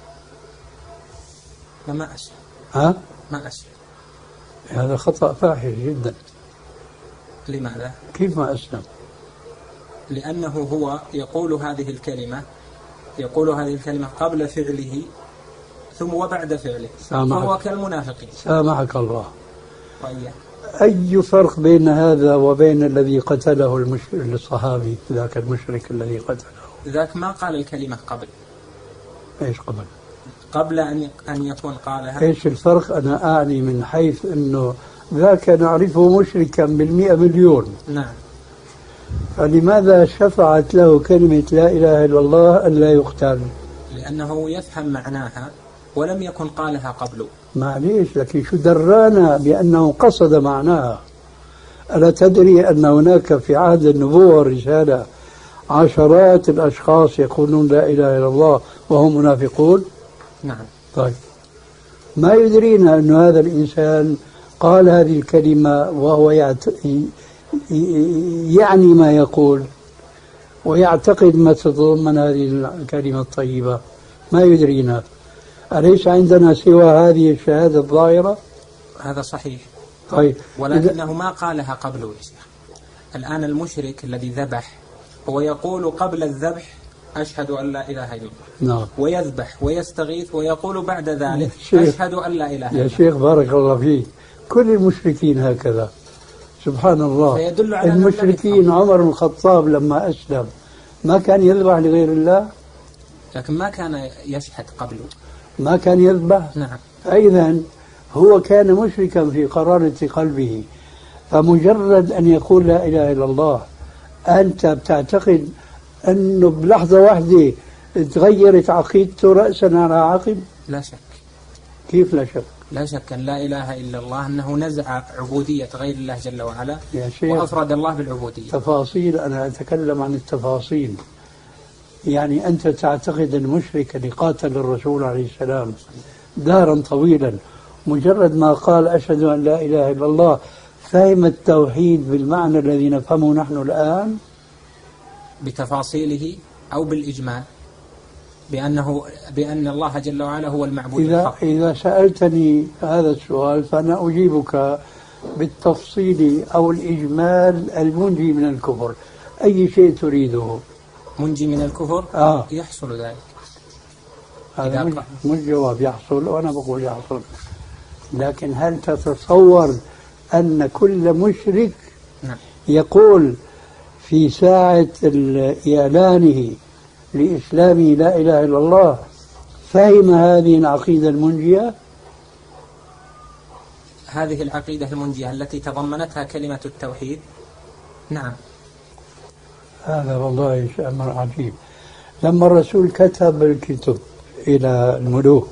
لا ما أسلم. ها؟ ما أسلم. هذا خطأ فاحش جدا. لماذا؟ كيف ما أسلم؟ لأنه هو يقول هذه الكلمة يقول هذه الكلمة قبل فعله ثم وبعد فعله، فهو كالمنافقين. سامحك الله. وإياه. أي فرق بين هذا وبين الذي قتله المشرك الصحابي ذاك المشرك الذي قتله؟ ذاك ما قال الكلمة قبل. إيش قبل؟ قبل أن أن يكون قالها. إيش الفرق؟ أنا أعني من حيث أنه ذاك نعرفه مشركا بالمئة مليون. نعم. فلماذا شفعت له كلمة لا إله إلا الله أن لا يقتل؟ لأنه يفهم معناها ولم يكن قالها قبله. معليش، لكن شو درانا بأنه قصد معناها؟ ألا تدري أن هناك في عهد النبوة والرسالة عشرات الأشخاص يقولون لا إله إلا الله وهم منافقون؟ نعم. طيب ما يدرينا أن هذا الإنسان قال هذه الكلمة وهو يعني ما يقول ويعتقد ما تتضمن هذه الكلمة الطيبة؟ ما يدرينا. أليس عندنا سوى هذه الشهادة الظاهرة؟ هذا صحيح. طيب ولكنه ما قالها قبله يا شيخ. الآن المشرك الذي ذبح هو يقول قبل الذبح أشهد أن لا إله إلا الله. نعم. ويذبح ويستغيث ويقول بعد ذلك أشهد أن لا إله إلا الله. يا شيخ بارك الله فيك، كل المشركين هكذا سبحان الله. المشركين عمر بن الخطاب لما أسلم ما كان يذبح لغير الله، لكن ما كان يشهد قبله، ما كان يذبح. نعم. إذن هو كان مشركا في قرارة قلبه، فمجرد أن يقول لا إله إلا الله أنت بتعتقد أنه بلحظة واحدة تغيرت عقيدته رأسا على عقب؟ لا شك. كيف لا شك؟ لا شك أن لا إله إلا الله أنه نزع عبودية غير الله جل وعلا يا وأفرد الله بالعبودية. تفاصيل، أنا أتكلم عن التفاصيل. يعني أنت تعتقد المشرك اللي قاتل الرسول عليه السلام دارا طويلا مجرد ما قال أشهد أن لا إله إلا الله فهم التوحيد بالمعنى الذي نفهمه نحن الآن بتفاصيله أو بالإجمال بأنه بأن الله جل وعلا هو المعبود إذا الحق. إذا سألتني هذا السؤال فأنا أجيبك بالتفصيل أو الإجمال المنجي من الكفر. أي شيء تريده؟ منجي من الكفر؟ آه. يحصل ذلك. هذا مش جواب يحصل، وأنا بقول يحصل. لكن هل تتصور أن كل مشرك نعم. يقول في ساعة إعلانه لإسلامه لا إله إلا الله فهم هذه العقيدة المنجية؟ هذه العقيدة المنجية التي تضمنتها كلمة التوحيد. نعم. هذا والله أمر عجيب. لما الرسول كتب الكتب إلى الملوك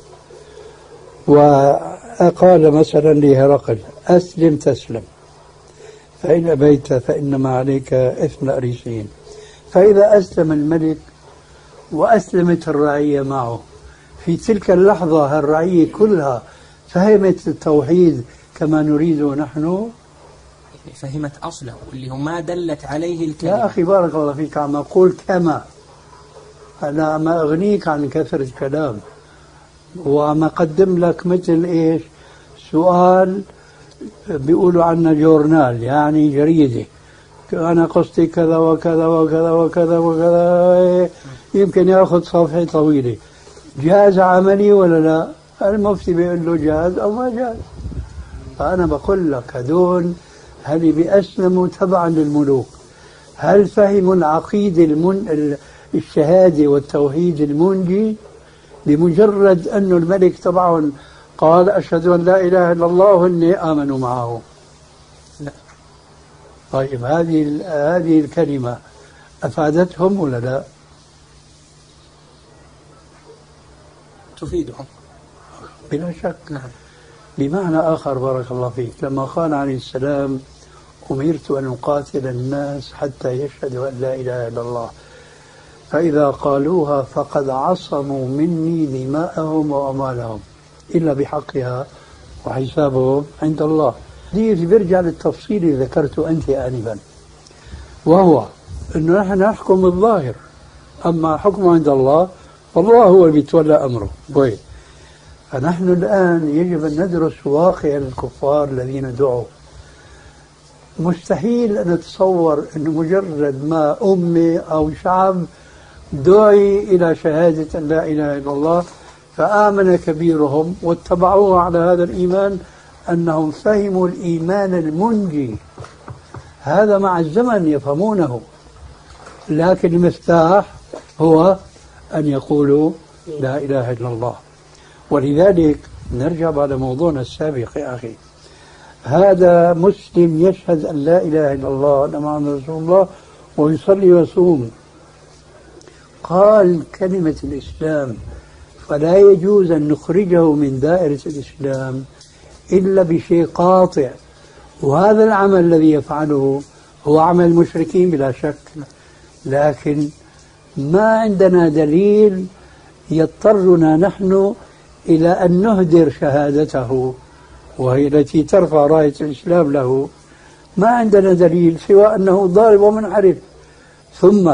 وقال مثلا لهرقل أسلم تسلم، فإن أبيت فإنما عليك إثم الأريسيين. فإذا أسلم الملك وأسلمت الرعية معه في تلك اللحظة الرعية كلها فهمت التوحيد كما نريده نحن، فهمت أصله اللي هو ما دلت عليه الكلمة. يا أخي بارك الله فيك عم أقول كما، أنا ما أغنيك عن كثرة الكلام وعم أقدم لك مثل إيش سؤال بيقولوا عنه جورنال، يعني جريدة، أنا قصتي كذا وكذا وكذا وكذا وكذا، يمكن يأخذ صفحة طويلة. جاز عملي ولا لا؟ المفتي بيقول له جاز أو ما جاز. فأنا بقول لك هدول هل بيأسلموا تبعا للملوك هل فهموا العقيدة المن... الشهادة والتوحيد المنجي بمجرد أن الملك تبعهم قال أشهد أن لا إله إلا الله وهن آمنوا معه؟ لا. طيب هذه هذه الكلمة أفادتهم ولا لا؟ تفيدهم بلا شك. نعم. بمعنى آخر بارك الله فيك لما قال عليه السلام أمرت أن أقاتل الناس حتى يشهدوا أن لا إله إلا الله، فإذا قالوها فقد عصموا مني دماءهم وأموالهم إلا بحقها وحسابهم عند الله. دي بيرجع للتفصيل اللي ذكرته أنت آنفا، وهو أنه نحن نحكم الظاهر، أما حكمه عند الله فالله هو اللي بيتولى أمره. طيب، فنحن الآن يجب أن ندرس واقع الكفار الذين دعوا. مستحيل أن نتصور أن مجرد ما أمة أو شعب دعي إلى شهادة أن لا إله إلا الله فآمن كبيرهم واتبعوه على هذا الإيمان أنهم فهموا الإيمان المنجي. هذا مع الزمن يفهمونه، لكن المفتاح هو أن يقولوا لا إله إلا الله. ولذلك نرجع على موضوعنا السابق يا أخي، هذا مسلم يشهد أن لا إله إلا الله أن محمد رسول الله ويصلي ويصوم، قال كلمة الإسلام، فلا يجوز أن نخرجه من دائرة الإسلام إلا بشيء قاطع. وهذا العمل الذي يفعله هو عمل المشركين بلا شك، لكن ما عندنا دليل يضطرنا نحن إلى أن نهدر شهادته وهي التي ترفع راية الإسلام له. ما عندنا دليل سوى أنه ضارب ومنحرف. ثم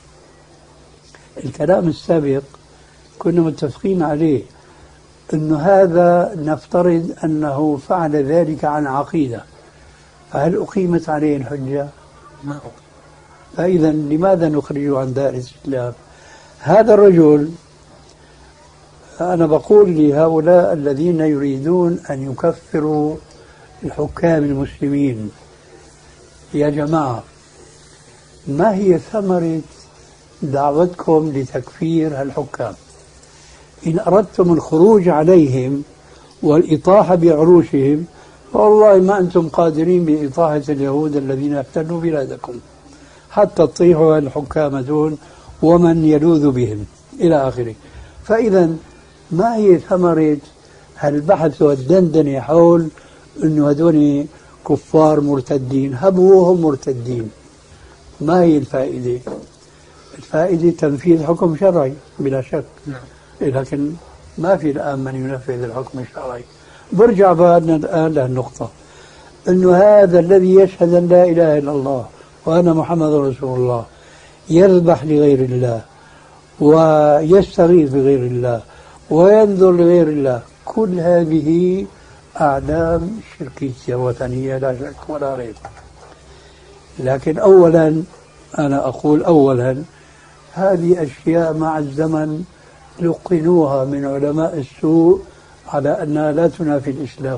الكلام السابق كنا متفقين عليه أنه هذا نفترض أنه فعل ذلك عن عقيدة، فهل أقيمت عليه الحجة؟ ما أقيم. فإذا لماذا نخرجه عن دائرة الإسلام؟ هذا الرجل، أنا بقول لهؤلاء الذين يريدون أن يكفروا الحكام المسلمين، يا جماعة ما هي ثمرة دعوتكم لتكفير الحكام؟ إن أردتم الخروج عليهم والإطاحة بعروشهم فوالله ما أنتم قادرين بإطاحة اليهود الذين احتلوا بلادكم حتى تطيحوا الحكام دون ومن يلوذ بهم إلى آخره. فإذا ما هي ثمرة البحث والدندنة حول أنه هذول كفار مرتدين، هبوهم مرتدين؟ ما هي الفائدة؟ الفائدة تنفيذ حكم شرعي بلا شك، لكن ما في الآن من ينفذ الحكم الشرعي. برجع بعدنا الآن لهالنقطة، أنه هذا الذي يشهد أن لا إله إلا الله وأنا محمد رسول الله يذبح لغير الله ويستغيث بغير الله وينذر لغير الله، كل هذه أعلام شركية وثنية لا شك ولا ريب. لكن أولا أنا أقول أولا هذه أشياء مع الزمن لقنوها من علماء السوء على أنها لا تنافي الإسلام.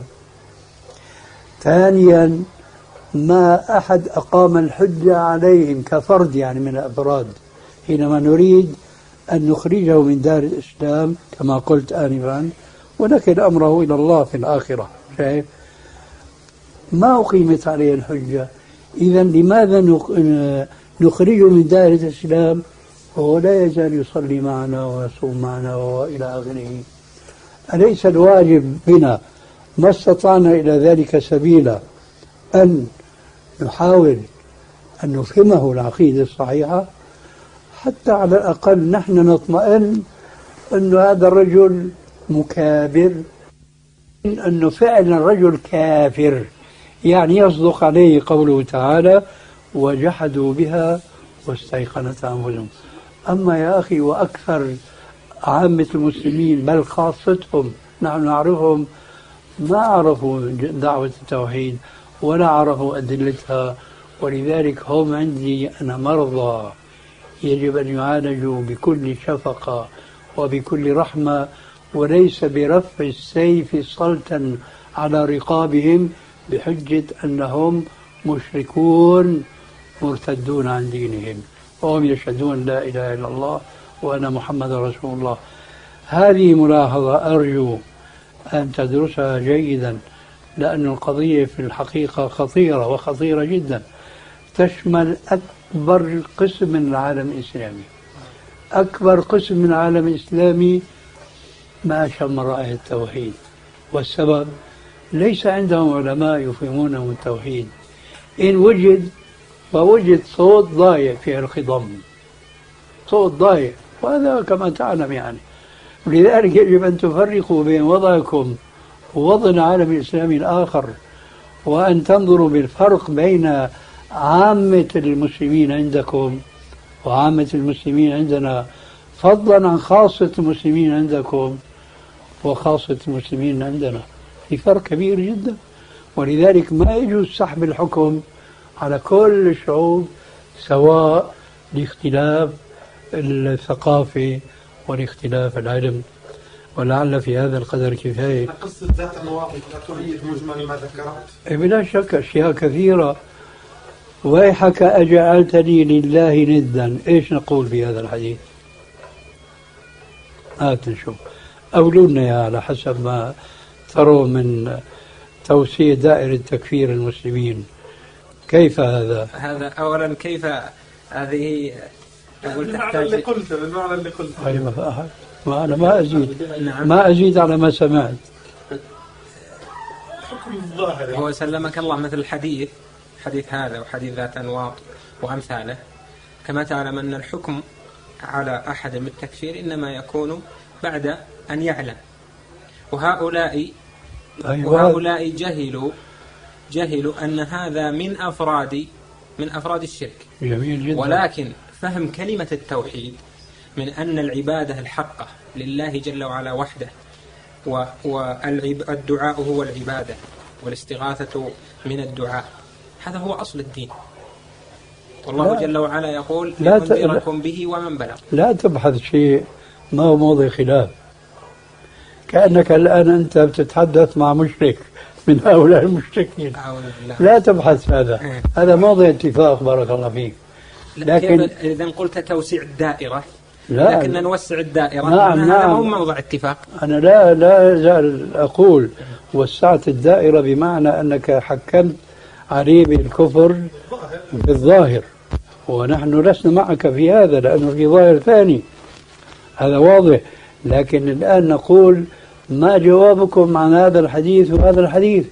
ثانيا ما أحد أقام الحجة عليهم كفرد يعني من الأفراد حينما نريد أن نخرجه من دار الإسلام كما قلت آنفا ونكل أمره إلى الله في الآخرة. شايف؟ ما أقيمت عليه الحجة، إذا لماذا نخرجه من دائرة الإسلام وهو لا يزال يصلي معنا ويصوم معنا وإلى آخره؟ أليس الواجب بنا ما استطعنا إلى ذلك سبيلا أن نحاول أن نفهمه العقيدة الصحيحة حتى على الأقل نحن نطمئن أن هذا الرجل مكابر، أنه فعلا رجل كافر، يعني يصدق عليه قوله تعالى وجحدوا بها واستيقنتها أنفسهم. أما يا أخي وأكثر عامة المسلمين بل خاصتهم نحن نعرفهم ما عرفوا دعوة التوحيد ولا عرفوا أدلتها، ولذلك هم عندي أنا مرضى يجب أن يعالجوا بكل شفقة وبكل رحمة، وليس برفع السيف سلطا على رقابهم بحجة أنهم مشركون مرتدون عن دينهم وهم يشهدون لا إله إلا الله وأنا محمد رسول الله. هذه ملاحظة أرجو أن تدرسها جيدا، لأن القضية في الحقيقة خطيرة وخطيرة جدا، تشمل أكبر قسم من العالم الإسلامي. أكبر قسم من العالم الإسلامي ما شم رائحة التوحيد، والسبب ليس عندهم علماء يفهمونهم التوحيد. إن وجد فوجد صوت ضايع في الخضم، صوت ضايع، وهذا كما تعلم يعني. ولذلك يجب أن تفرقوا بين وضعكم ووضع العالم الإسلامي الآخر، وأن تنظروا بالفرق بين عامة المسلمين عندكم وعامة المسلمين عندنا، فضلا عن خاصة المسلمين عندكم وخاصة المسلمين عندنا. في فرق كبير جدا، ولذلك ما يجوز سحب الحكم على كل الشعوب سواء لاختلاف الثقافة ولاختلاف العلم. ولعل في هذا القدر كفاية. قصة ذات النواقض لا تريد مجمل ما ذكرت؟ بلا شك أشياء كثيرة. ويحك أجعلتني لله ندا، إيش نقول في هذا الحديث؟ هات نشوف، أولونا يا على حسب ما تروا من توسيع دائرة تكفير المسلمين. كيف هذا؟ هذا أولا كيف هذه بالمعنى اللي قلته بالمعنى اللي قلته أيوة، ما أنا ما أزيد ما أزيد على ما سمعت. حكم الظاهر هو سلمك الله مثل الحديث، حديث هذا وحديث ذات أنواط وأمثاله، كما تعلم أن الحكم على أحد بالتكفير إنما يكون بعد أن يعلم، وهؤلاء أيوة. وهؤلاء جهلوا جهلوا أن هذا من أفراد من أفراد الشرك. جميل جدا. ولكن فهم كلمة التوحيد من أن العبادة الحقة لله جل وعلا وحده، والدعاء هو العبادة والاستغاثة من الدعاء، هذا هو أصل الدين. والله جل وعلا يقول لأنذركم به ومن بلغ. لا تبحث شيء ما هو موضع خلاف، كأنك الآن أنت بتتحدث مع مشرك من هؤلاء المشركين. لا تبحث هذا، هذا موضع اتفاق بارك الله فيك. لكن إذا قلت توسيع الدائرة، لا لكن نوسع الدائرة، نعم هذا نعم. مو موضع اتفاق. أنا لا لا زال أقول وسعت الدائرة بمعنى أنك حكمت عليه بالكفر بالظاهر، ونحن لسنا معك في هذا لأنه في ظاهر ثاني، هذا واضح. لكن الآن نقول ما جوابكم عن هذا الحديث وهذا الحديث؟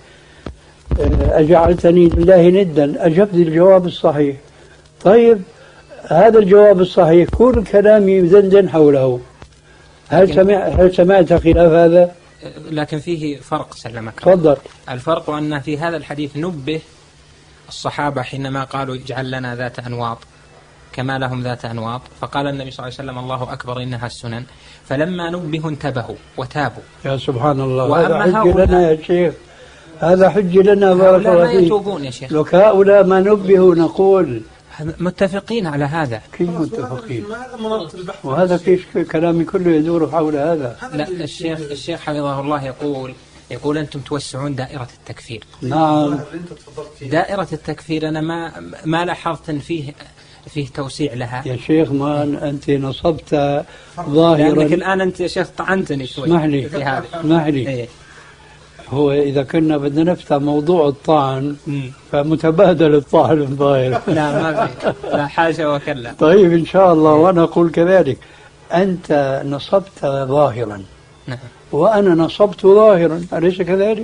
أجعلتني لله ندا، أجبت الجواب الصحيح. طيب هذا الجواب الصحيح كل كلامي يدندن حوله. هل سمع هل سمعت خلاف هذا؟ لكن فيه فرق سلمك. تفضل. الفرق أن في هذا الحديث نبه الصحابة حينما قالوا اجعل لنا ذات أنواط كما لهم ذات أنواط، فقال النبي صلى الله عليه وسلم الله أكبر إنها السنن، فلما نبهوا انتبهوا وتابوا. يا سبحان الله، وأما هذا حج لنا يا شيخ، هذا حج لنا بارك الله فيك. لا يتوبون يا شيخ. لو هؤلاء ما نبهوا نقول متفقين على هذا. كيف متفقين؟ وهذا كيش كلامي كله يدور حول هذا. لا الشيخ الشيخ حفظه الله يقول يقول أنتم توسعون دائرة التكفير. نعم. دائرة التكفير أنا ما ما لاحظت فيه فيه توسيع لها يا شيخ. ما أنت نصبت ظاهرا، لأنك الآن أنت يا شيخ طعنتني شوي. اسمح لي في هذا. اسمح لي. إيه؟ هو إذا كنا بدنا نفتح موضوع الطعن فمتبادل الطعن الظاهر. لا ما في، لا حاشا وكلا. طيب إن شاء الله، وأنا أقول كذلك. أنت نصبت ظاهرا، نعم، وأنا نصبت ظاهرا، أليس كذلك؟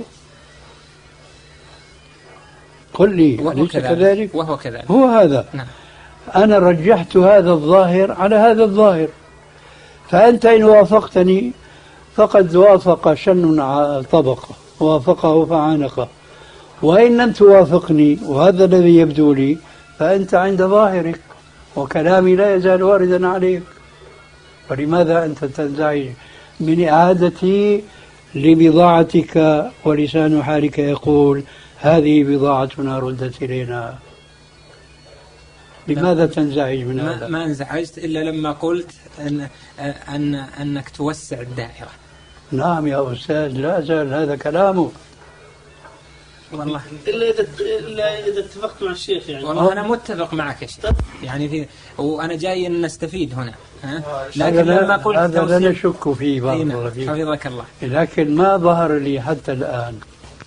قل لي أليس كذلك؟ وهو كذلك. هو هذا. نعم. أنا رجحت هذا الظاهر على هذا الظاهر، فأنت إن وافقتني فقد وافق شن طبقة، وافقه فعانقه، وإن لم توافقني وهذا الذي يبدو لي فأنت عند ظاهرك، وكلامي لا يزال واردا عليك. فلماذا أنت تنزعج من إعادتي لبضاعتك ولسان حالك يقول هذه بضاعتنا ردت إلينا؟ لماذا تنزعج من ما هذا؟ ما انزعجت إلا لما قلت أن أن أنك توسع الدائرة. نعم يا أستاذ، لا زال هذا كلامه. والله إلا إذا إلا إذا اتفقت مع الشيخ يعني. والله أنا متفق معك يا شيخ، يعني في وأنا جاي أن نستفيد هنا، ها؟ لكن هذا لما قلت هذا لا توسيع نشك فيه بارك أين؟ الله فيك. حفظك الله. لكن ما ظهر لي حتى الآن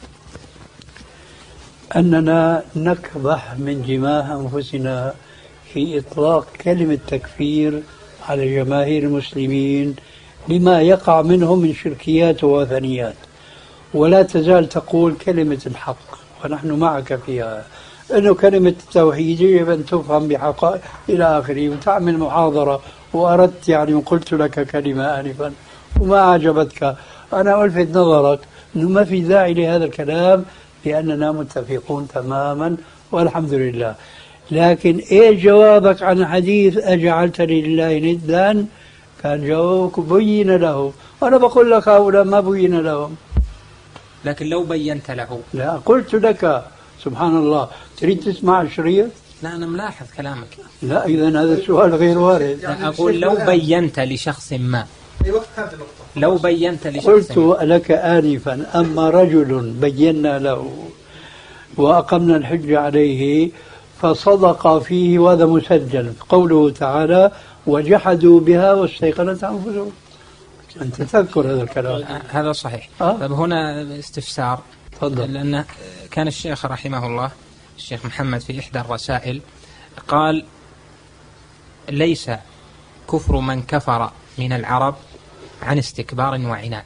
أننا نكبح من جماح أنفسنا في إطلاق كلمة تكفير على جماهير المسلمين لما يقع منهم من شركيات ووثنيات، ولا تزال تقول كلمة الحق، ونحن معك فيها، أنه كلمة التوحيد يجب أن تفهم بحقائق إلى آخره، وتعمل محاضرة وأردت يعني وقلت لك كلمة آنفا وما أعجبتك، أنا ألفت نظرك أنه ما في داعي لهذا الكلام لأننا متفقون تماما والحمد لله. لكن إيه جوابك عن حديث أجعلتني لله ندا؟ كان جوابك بين له. أنا بقول لك هؤلاء ما بين لهم. لكن لو بينت له. لا قلت لك سبحان الله. تريد تسمع الشريط؟ لا أنا ملاحظ كلامك. لا إذا هذا السؤال غير وارد. يعني أقول لو بينت لشخص ما. أيوة هذه النقطة. لو بينت لشخص قلت ما. لك آنفا أما رجل بينا له وأقمنا الحج عليه فصدق فيه وهذا مسجل قوله تعالى وجحدوا بها واستيقنتها أنفسهم. أنت تذكر هذا الكلام. هذا صحيح. أه؟ طيب هنا استفسار. تفضل. لأن كان الشيخ رحمه الله الشيخ محمد في إحدى الرسائل قال ليس كفر من كفر من العرب عن استكبار وعناد.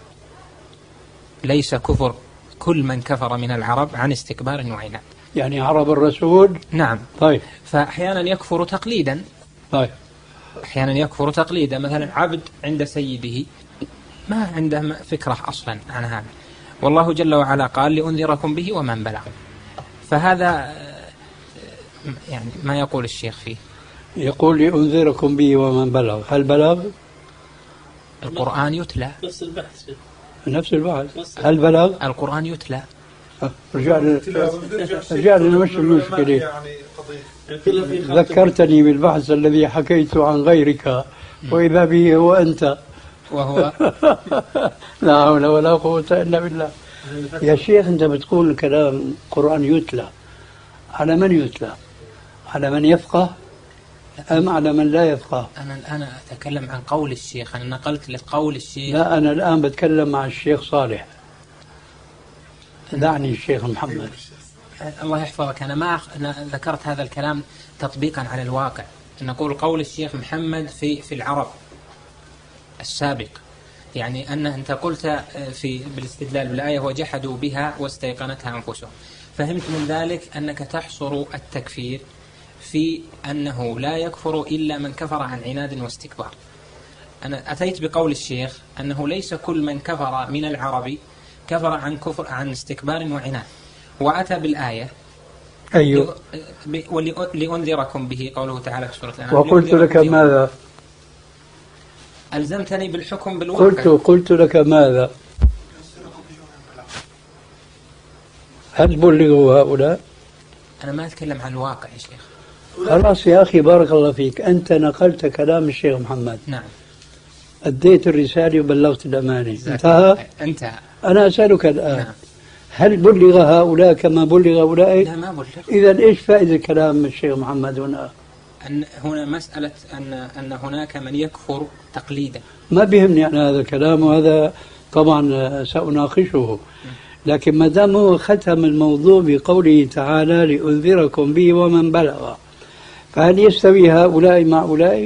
ليس كفر كل من كفر من العرب عن استكبار وعناد. يعني عرب الرسول. نعم. طيب. فأحيانا يكفر تقليدا. طيب. أحيانا يكفر تقليدا، مثلا عبد عند سيده ما عنده فكرة أصلا عن هذا، والله جل وعلا قال لأنذركم به ومن بلغ. فهذا يعني ما يقول الشيخ فيه. يقول لأنذركم به ومن بلغ. هل بلغ؟ القرآن يتلى. نفس البحث. نفس البحث. هل بلغ؟ القرآن يتلى. رجع رجع لنمشي المشكلة. ذكرتني بالبحث الذي حكيت عن غيرك وإذا به هو أنت. وهو لا حول ولا قوة إلا بالله. يا شيخ أنت بتقول كلام القرآن يتلى، على من يتلى؟ على من يفقه أم على من لا يفقه؟ أنا الآن أتكلم عن قول الشيخ، أنا نقلت لك قول الشيخ. لا أنا الآن بتكلم مع الشيخ صالح. دعني الشيخ محمد. الله يحفظك، أنا ما أنا ذكرت هذا الكلام تطبيقا على الواقع. نقول قول الشيخ محمد في في العرب السابق، يعني أن أنت قلت في بالاستدلال بالآية وجحدوا بها واستيقنتها أنفسهم، فهمت من ذلك أنك تحصر التكفير في أنه لا يكفر إلا من كفر عن عناد واستكبار. أنا أتيت بقول الشيخ أنه ليس كل من كفر من العرب كفر عن كفر عن استكبار وعناد، وأتى بالآية أيوه ولأنذركم به قوله تعالى في سورة الأنعام. وقلت لك ماذا؟ ألزمتني بالحكم بالواقع. قلت قلت لك ماذا؟ هل بلغوا هؤلاء؟ أنا ما أتكلم عن الواقع يا شيخ. خلاص يا أخي بارك الله فيك، أنت نقلت كلام الشيخ محمد. نعم. أديت الرسالة وبلغت الأمانة. انتهى؟ انتهى. أنا أسألك الآن. نعم. هل بلغ هؤلاء كما بلغ أولئك؟ لا ما بلغ. إذا إيش فائدة كلام الشيخ محمد هنا؟ أن هنا مسألة أن أن هناك من يكفر تقليدا. ما بيهمني أنا هذا الكلام، وهذا طبعا سأناقشه، لكن ما دام هو ختم الموضوع بقوله تعالى لأنذركم به ومن بلغ، فهل يستوي هؤلاء مع أولئك؟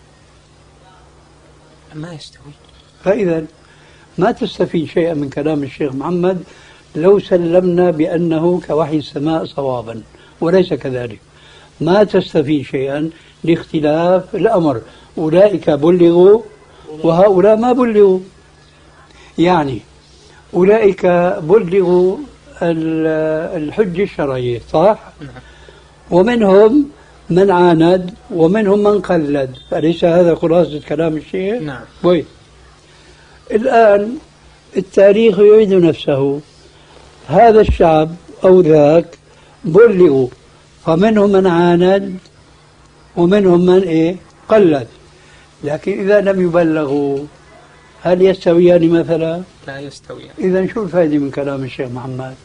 ما يستوي. فإذا ما تستفيد شيئا من كلام الشيخ محمد لو سلمنا بأنه كوحي السماء صوابا، وليس كذلك. ما تستفيد شيئا لاختلاف الأمر، أولئك بلغوا وهؤلاء ما بلغوا. يعني أولئك بلغوا الحج الشرعية صح؟ ومنهم من عاند ومنهم من قلد، أليس هذا خلاصة كلام الشيخ؟ نعم. وي. الآن التاريخ يعيد نفسه، هذا الشعب أو ذاك بلغوا، فمنهم من عاند ومنهم من إيه؟ قلد. لكن إذا لم يبلغوا هل يستويان مثلا؟ لا يستويان. إذا شو الفائدة من كلام الشيخ محمد؟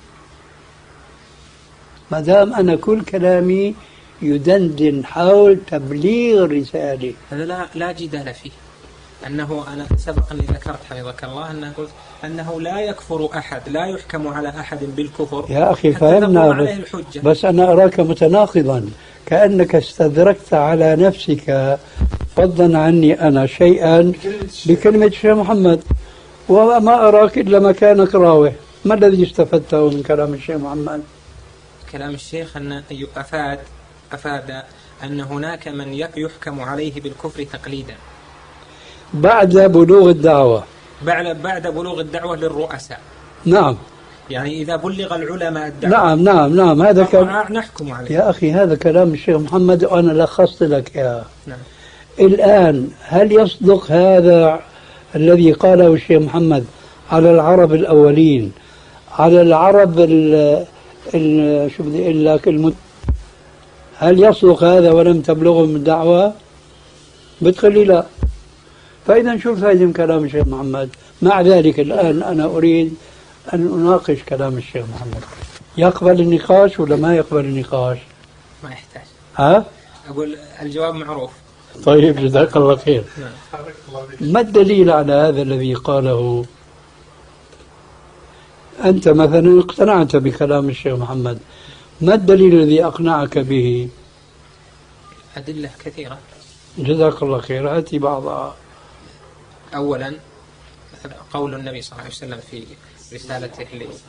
ما دام أنا كل كلامي يدندن حول تبليغ الرسالة. هذا لا لا جدال فيه. أنه أنا سبق أني ذكرت حفظك الله أنه قلت أنه لا يكفر أحد، لا يحكم على أحد بالكفر. يا أخي فهمنا، بس, بس أنا أراك متناقضا، كأنك استدركت على نفسك فضلا عني أنا شيئا بكلمة الشيخ محمد، وما أراك إلا مكانك راوح. ما الذي استفدته من كلام الشيخ محمد؟ كلام الشيخ أن أفاد أفاد أن هناك من يحكم عليه بالكفر تقليدا بعد بلوغ الدعوة، بعد بعد بلوغ الدعوة للرؤساء. نعم، يعني إذا بلغ العلماء الدعوة نعم نعم نعم هذا كلام نحكم عليه. يا أخي هذا كلام الشيخ محمد وأنا لخصت لك يا نعم. الآن هل يصدق هذا الذي قاله الشيخ محمد على العرب الأولين، على العرب ال ال شو بدي أقول لك المت... هل يصدق هذا ولم تبلغهم الدعوة؟ بتقول لي لا. فإذا شو الفائدة من كلام الشيخ محمد؟ مع ذلك الآن أنا أريد أن أناقش كلام الشيخ محمد. يقبل النقاش ولا ما يقبل النقاش؟ ما يحتاج. ها؟ أقول الجواب معروف. طيب جزاك الله خير. ما الدليل على هذا الذي قاله؟ أنت مثلا اقتنعت بكلام الشيخ محمد، ما الدليل الذي أقنعك به؟ أدلة كثيرة. جزاك الله خير، هاتي بعضها. أولا مثلا قول النبي صلى الله عليه وسلم في رسالته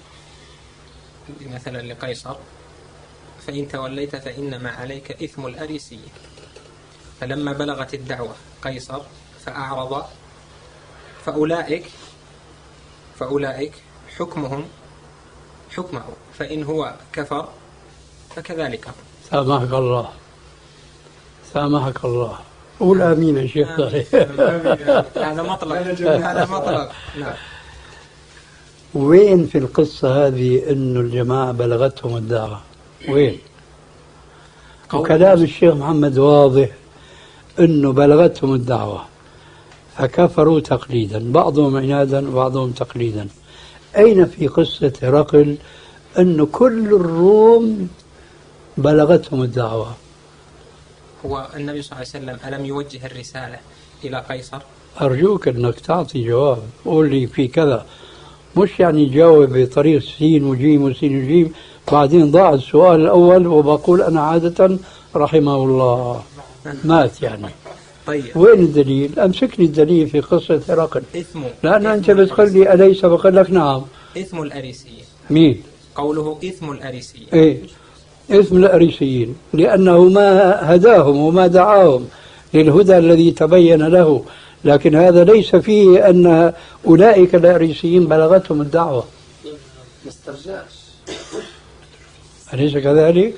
مثلا لقيصر: فإن توليت فإنما عليك إثم الأريسية. فلما بلغت الدعوة قيصر فأعرض، فأولئك فأولئك حكمهم حكمه، فإن هو كفر فكذلك هم. سامحك الله، سامحك الله. قول آمين يا شيخ. هذا مطلق، هذا مطلق. نعم. وين في القصة هذه إنه الجماعة بلغتهم الدعوة؟ وين؟ وكلام الشيخ محمد واضح إنه بلغتهم الدعوة فكفروا تقليدا، بعضهم عنادا وبعضهم تقليدا. أين في قصة هرقل إنه كل الروم بلغتهم الدعوة؟ هو النبي صلى الله عليه وسلم ألم يوجه الرسالة إلى قيصر؟ أرجوك أنك تعطي جواب، قول لي في كذا، مش يعني جاوب بطريق سين وجيم وسين وجيم بعدين ضاع السؤال الأول وبقول أنا عادة رحمه الله مات يعني. طيب وين الدليل؟ أمسكني الدليل في قصة هرقل. إثم لأن أنت بتقول لي أليس، بقول لك نعم. إثم الأريسية. مين؟ قوله إثم الأريسية. إيه إثم الأريسيين، لأنه ما هداهم وما دعاهم للهدى الذي تبين له، لكن هذا ليس فيه أن أولئك الأريسيين بلغتهم الدعوة. مسترجعش. أليس كذلك؟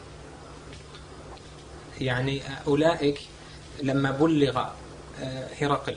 يعني أولئك لما بلغ هرقل،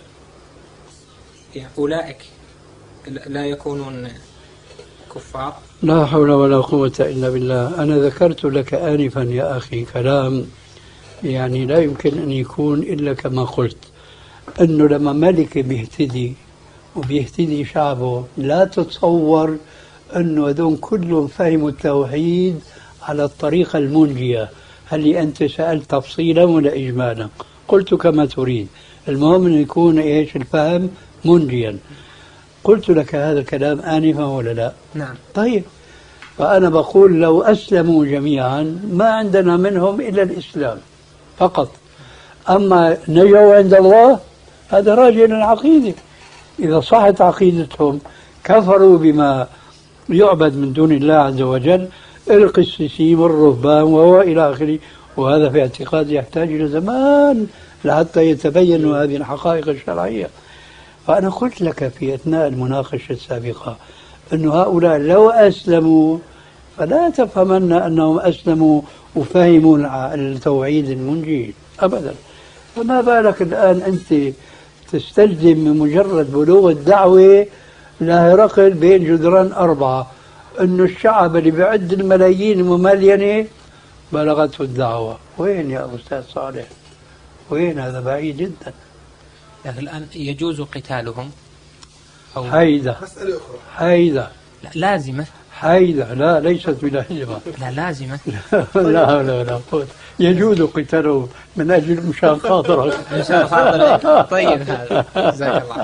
يعني أولئك لا يكونون كفار؟ لا حول ولا قوة إلا بالله. أنا ذكرت لك آنفا يا أخي كلام يعني لا يمكن أن يكون إلا كما قلت، أنه لما ملك بيهتدي وبيهتدي شعبه لا تتصور أنه هذول كلهم فهموا التوحيد على الطريقة المنجية. هل لي أنت سألت تفصيلا ولا إجمالا؟ قلت كما تريد، المهم أن يكون إيش الفهم منجيا. قلت لك هذا الكلام آنفا ولا لا؟ نعم. طيب فأنا بقول لو أسلموا جميعا ما عندنا منهم إلا الإسلام فقط، أما نجوا عند الله هذا راجع للعقيدة. إذا صحت عقيدتهم كفروا بما يعبد من دون الله عز وجل، القسيسين والرهبان وهو إلى آخره، وهذا في اعتقاد يحتاج إلى زمان لحتى يتبين هذه الحقائق الشرعية. فأنا قلت لك في أثناء المناقشة السابقة أن هؤلاء لو أسلموا فلا تفهمن أنهم أسلموا وفهموا التوحيد المنجي أبدا. فما بالك الآن أنت تستلزم من مجرد بلوغ الدعوة لهرقل بين جدران أربعة أنه الشعب اللي بيعد الملايين المملينة بلغته الدعوة؟ وين يا أستاذ صالح؟ وين؟ هذا بعيد جدا. يعني الآن يجوز قتالهم أو هيدا مسألة أخرى هيدا لا لازمة هيدا لا ليست بلازمة لا لازمة لا لا لا قوة. يجوز قتالهم من أجل مشان خاطرك. مشان خاطرك. طيب هذا جزاك الله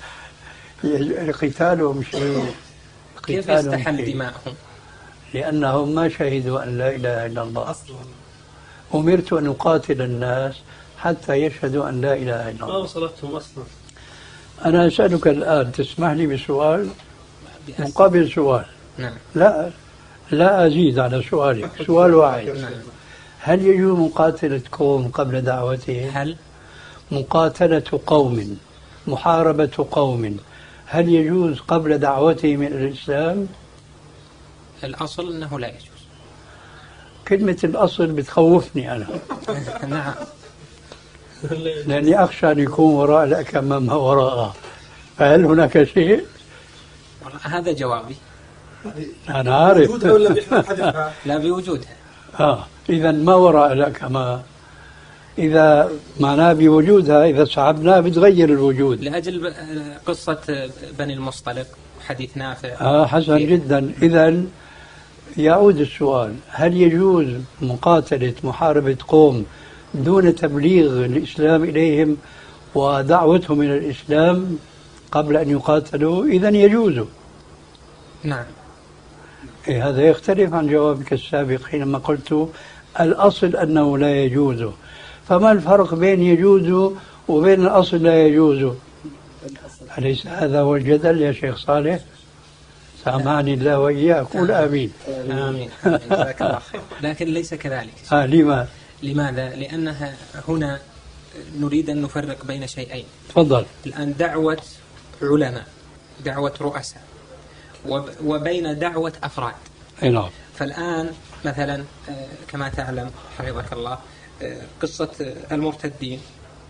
خير. قتالهم شيء. كيف يستحل دماءهم؟ لأنهم ما شهدوا أن لا إله إلا الله أصلا. أمرت أن أقاتل الناس حتى يشهدوا أن لا إله إلا الله. ما وصلتهم أصلا. أنا أسألك الآن تسمح لي بسؤال مقابل سؤال. نعم. لا لا أزيد على سؤالك، سؤال واحد. نعم. هل يجوز مقاتلة قوم قبل دعوتهم؟ هل مقاتلة قوم، محاربة قوم، هل يجوز قبل دعوتهم إلى الإسلام؟ الأصل أنه لا يجوز. كلمة الأصل بتخوفني أنا. نعم. لأني أخشى أن يكون وراء الأكمة ما وراءها. فهل هناك شيء؟ هذا جوابي. أنا عارف. بوجودها ولا بحذفها؟ لا، بوجودها. آه إذا ما وراء الأكمة، إذا معناه بوجودها، إذا سحبناه بتغير الوجود. لأجل قصة بني المصطلق حديث نافع. آه حسن جدا. إذا يعود السؤال، هل يجوز مقاتلة محاربة قوم دون تبليغ الإسلام إليهم ودعوتهم إلى الإسلام قبل أن يقاتلوا؟ إذن يجوز. نعم. إيه هذا يختلف عن جوابك السابق حينما قلت الأصل أنه لا يجوز. فما الفرق بين يجوز وبين الأصل لا يجوز؟ أليس هذا هو الجدل يا شيخ صالح؟ سامعني الله وإياك، قول آمين. آمين. جزاك الله خير. لكن ليس كذلك. آه لما؟ لماذا؟ لأنها هنا نريد أن نفرق بين شيئين. تفضل. الآن دعوة علماء، دعوة رؤساء، وبين دعوة أفراد. نعم. فالآن مثلا كما تعلم حفظك الله قصة المرتدين،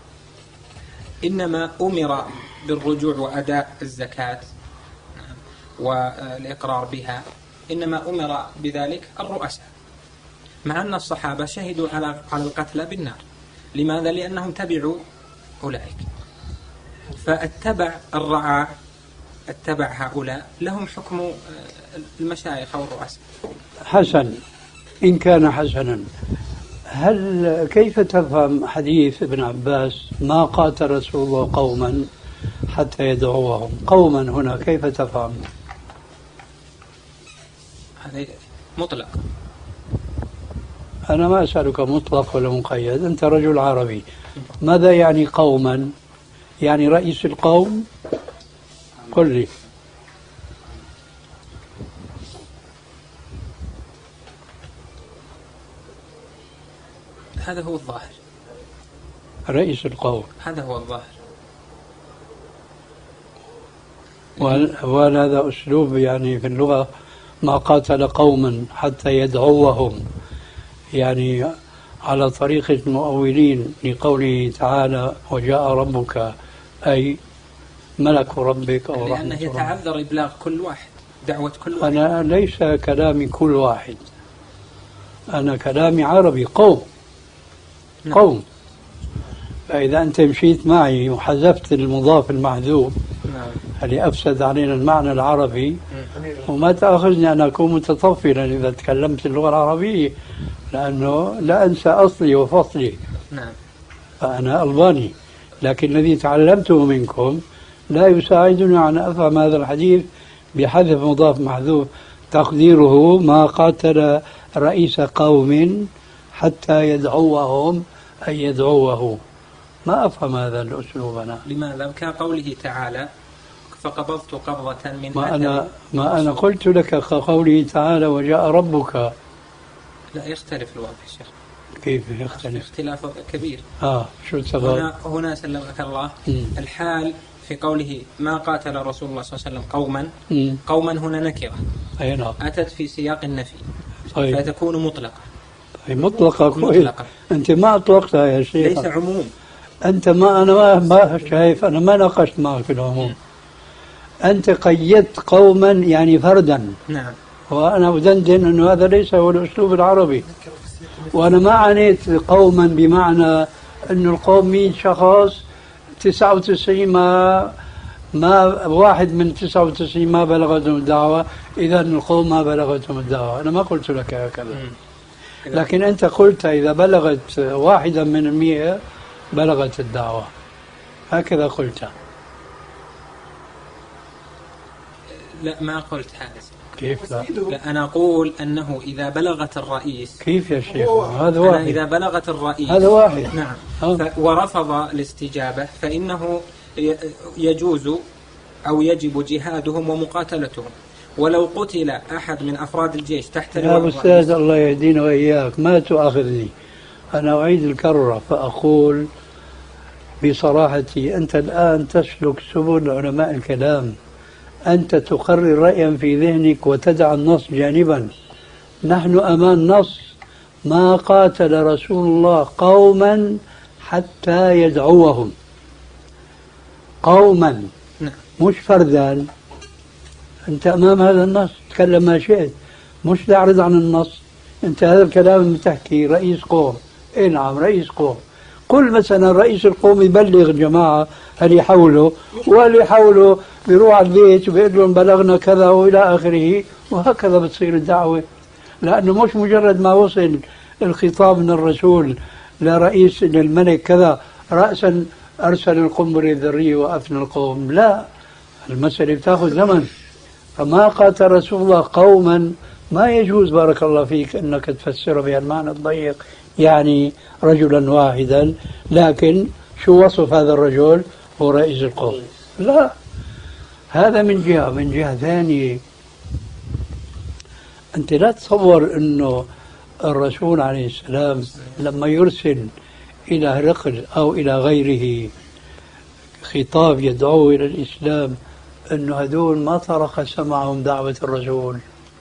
إنما أمر بالرجوع وأداء الزكاة والإقرار بها، إنما أمر بذلك الرؤساء، مع أن الصحابة شهدوا على على القتلى بالنار. لماذا؟ لأنهم تبعوا أولئك. فاتبع الرعاع، اتبع هؤلاء، لهم حكم المشايخ أو الرؤساء. حسن، إن كان حسنا، هل كيف تفهم حديث ابن عباس ما قاتل رسول الله قوما حتى يدعوهم؟ قوما هنا كيف تفهم؟ هذا مطلق. أنا ما أسألك مطلق ولا مقيد، أنت رجل عربي. ماذا يعني قوما؟ يعني رئيس القوم؟ قل لي. هذا هو الظاهر. رئيس القوم هذا هو الظاهر. وهذا أسلوب يعني في اللغة، ما قاتل قوما حتى يدعوهم، يعني على طريقة المؤولين لقوله تعالى وجاء ربك، أي ملك ربك أو رحمة لأنه يتعذر إبلاغ كل واحد، دعوة كل واحد. أنا ليس كلامي كل واحد، أنا كلامي عربي، قوم. نعم. قوم. فإذا أنت مشيت معي وحذفت المضاف المحذوف، نعم، اللي أفسد علينا المعنى العربي، وما تأخذني أن أكون متطفلا إذا تكلمت اللغة العربية، لأنه لا أنسى أصلي وفصلي. نعم. فأنا ألباني، لكن الذي تعلمته منكم لا يساعدني أن أفهم هذا الحديث بحذف مضاف محذوف، تقديره ما قاتل رئيس قوم حتى يدعوهم أي يدعوه. ما أفهم هذا الأسلوب أنا. لماذا؟ كقوله تعالى فقبضت قبضة من ما أنا ما أنا قلت لك كقوله تعالى وجاء ربك. لا، يختلف الوضع يا شيخ. كيف يختلف؟ اختلاف كبير. آه شو السبب؟ هنا, هنا سلمك الله. م. الحال في قوله ما قاتل رسول الله صلى الله عليه وسلم قوما، م. قوما هنا نكرة. أي نعم. أتت في سياق النفي. طيب. فتكون مطلقة. طيب مطلقة كويس. أنت ما أطلقتها يا شيخ. ليس عموم. أنت ما أنا ما, ما شايف، أنا ما ناقشت معك في العموم. أنت قيدت قوما يعني فردا. نعم. وأنا أدندن أنه هذا ليس هو الأسلوب العربي. وأنا ما عنيت قوما بمعنى أنه القوم مئة شخص تسعة وتسعين ما ما واحد من تسعة وتسعين ما بلغتهم الدعوة، إذا القوم ما بلغتهم الدعوة. أنا ما قلت لك هكذا، لكن أنت قلت إذا بلغت واحدا من المئة بلغت الدعوة، هكذا قلت. لا، ما قلت هذا. كيف لا؟ لا، أنا أقول أنه إذا بلغت الرئيس. كيف يا شيخ؟ هذا واحد. إذا بلغت الرئيس هذا واحد. نعم. ورفض الاستجابة فإنه يجوز أو يجب جهادهم ومقاتلتهم. ولو قتل أحد من أفراد الجيش تحت يا لواء أستاذ الله يهدينا وإياك ما تؤاخذني، أنا أعيد الكرة فأقول بصراحتي أنت الآن تسلك سبل علماء الكلام، أنت تقرر رأيا في ذهنك وتدع النص جانبا. نحن أمام نص ما قاتل رسول الله قوما حتى يدعوهم، قوما مش فردا. أنت أمام هذا النص تكلم ما شئت، مش تعرض عن النص. أنت هذا الكلام اللي تحكي رئيس قوم، إيه نعم رئيس قوم، قل مثلا رئيس القوم يبلغ الجماعة هل يحولوا، وهل يحولوا بيروح على البيت وبيقول لهم بلغنا كذا وإلى آخره، وهكذا بتصير الدعوة. لأنه مش مجرد ما وصل الخطاب من الرسول لرئيس للملك كذا رأسا أرسل القنبلة الذرية وأفنى القوم، لا، المسألة بتاخذ زمن. فما قاتل رسول الله قوما ما يجوز بارك الله فيك أنك تفسره بهالمعنى الضيق، يعني رجلا واحدا، لكن شو وصف هذا الرجل؟ هو رئيس القوم. لا، هذا من جهة. من جهة ثانية أنت لا تصور أنه الرسول عليه السلام لما يرسل إلى هرقل أو إلى غيره خطاب يدعوه إلى الإسلام أنه هدول ما طرق سمعهم دعوة الرسول.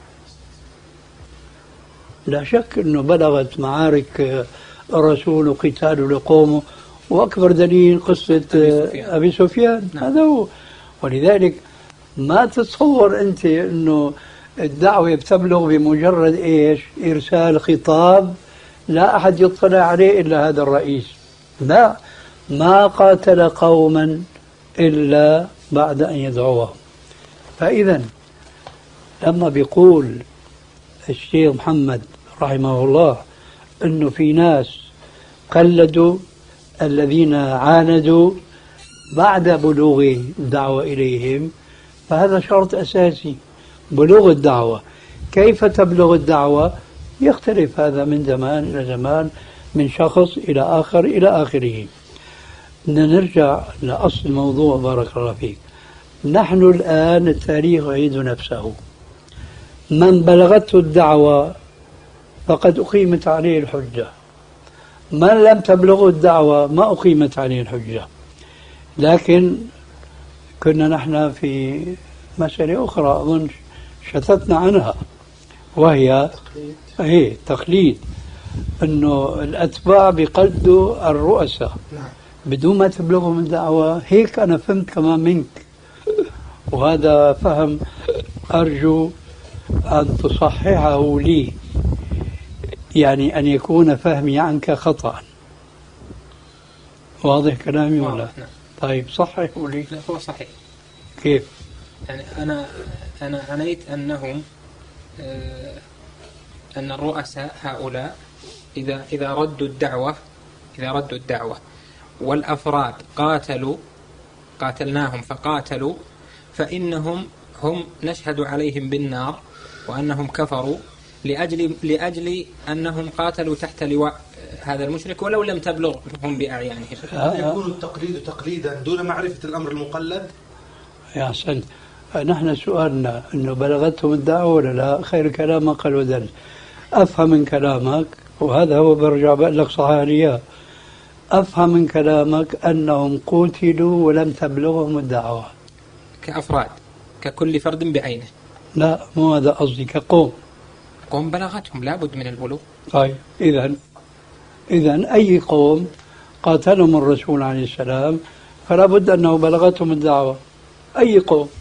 لا شك أنه بلغت معارك الرسول وقتاله لقومه، وأكبر دليل قصة أبي سفيان. هذا هو. ولذلك ما تتصور أنت أنه الدعوة بتبلغ بمجرد إيش؟ إرسال خطاب لا أحد يطلع عليه إلا هذا الرئيس. لا، ما قاتل قوما إلا بعد أن يدعوهم. فإذا لما بيقول الشيخ محمد رحمه الله أنه في ناس قلدوا الذين عاندوا بعد بلوغ الدعوة إليهم، فهذا شرط أساسي، بلوغ الدعوة. كيف تبلغ الدعوة؟ يختلف هذا من زمان إلى زمان، من شخص إلى آخر إلى آخره. بدنا نرجع لأصل الموضوع بارك الله فيك. نحن الآن التاريخ يعيد نفسه. من بلغته الدعوة فقد أقيمت عليه الحجة، من لم تبلغه الدعوة ما أقيمت عليه الحجة. لكن كنا نحن في مسألة أخرى أظن شتتنا عنها، وهي هي تقليد، أنه الأتباع بيقلدوا الرؤساء بدون ما تبلغهم الدعوة. هيك أنا فهمت كمان منك، وهذا فهم أرجو أن تصححه لي، يعني أن يكون فهمي عنك خطأ. واضح كلامي ولا؟ نعم. طيب صححه لي. لا هو صحيح. كيف؟ يعني أنا أنا عنيت أنهم آه أن الرؤساء هؤلاء إذا إذا ردوا الدعوة إذا ردوا الدعوة والأفراد قاتلوا قاتلناهم فقاتلوا، فإنهم هم نشهد عليهم بالنار وأنهم كفروا لأجل لأجل أنهم قاتلوا تحت لواء هذا المشرك ولو لم تبلغهم بأعيانهم. يكون التقليد تقليدا دون معرفة الأمر المقلد. يا أحسنت. نحن سؤالنا أنه بلغتهم الدعوة ولا لا؟ خير كلام قال ودل. أفهم من كلامك، وهذا هو برجع بقول لك صحيح، أفهم من كلامك أنهم قتلوا ولم تبلغهم الدعوة كأفراد، ككل فرد بعينه. لا مو هذا قصدي، كقوم. قوم بلغتهم لابد من البلوغ. طيب إذن إذن أي قوم قاتلهم الرسول عليه السلام فلا بد أنه بلغتهم الدعوة. أي قوم،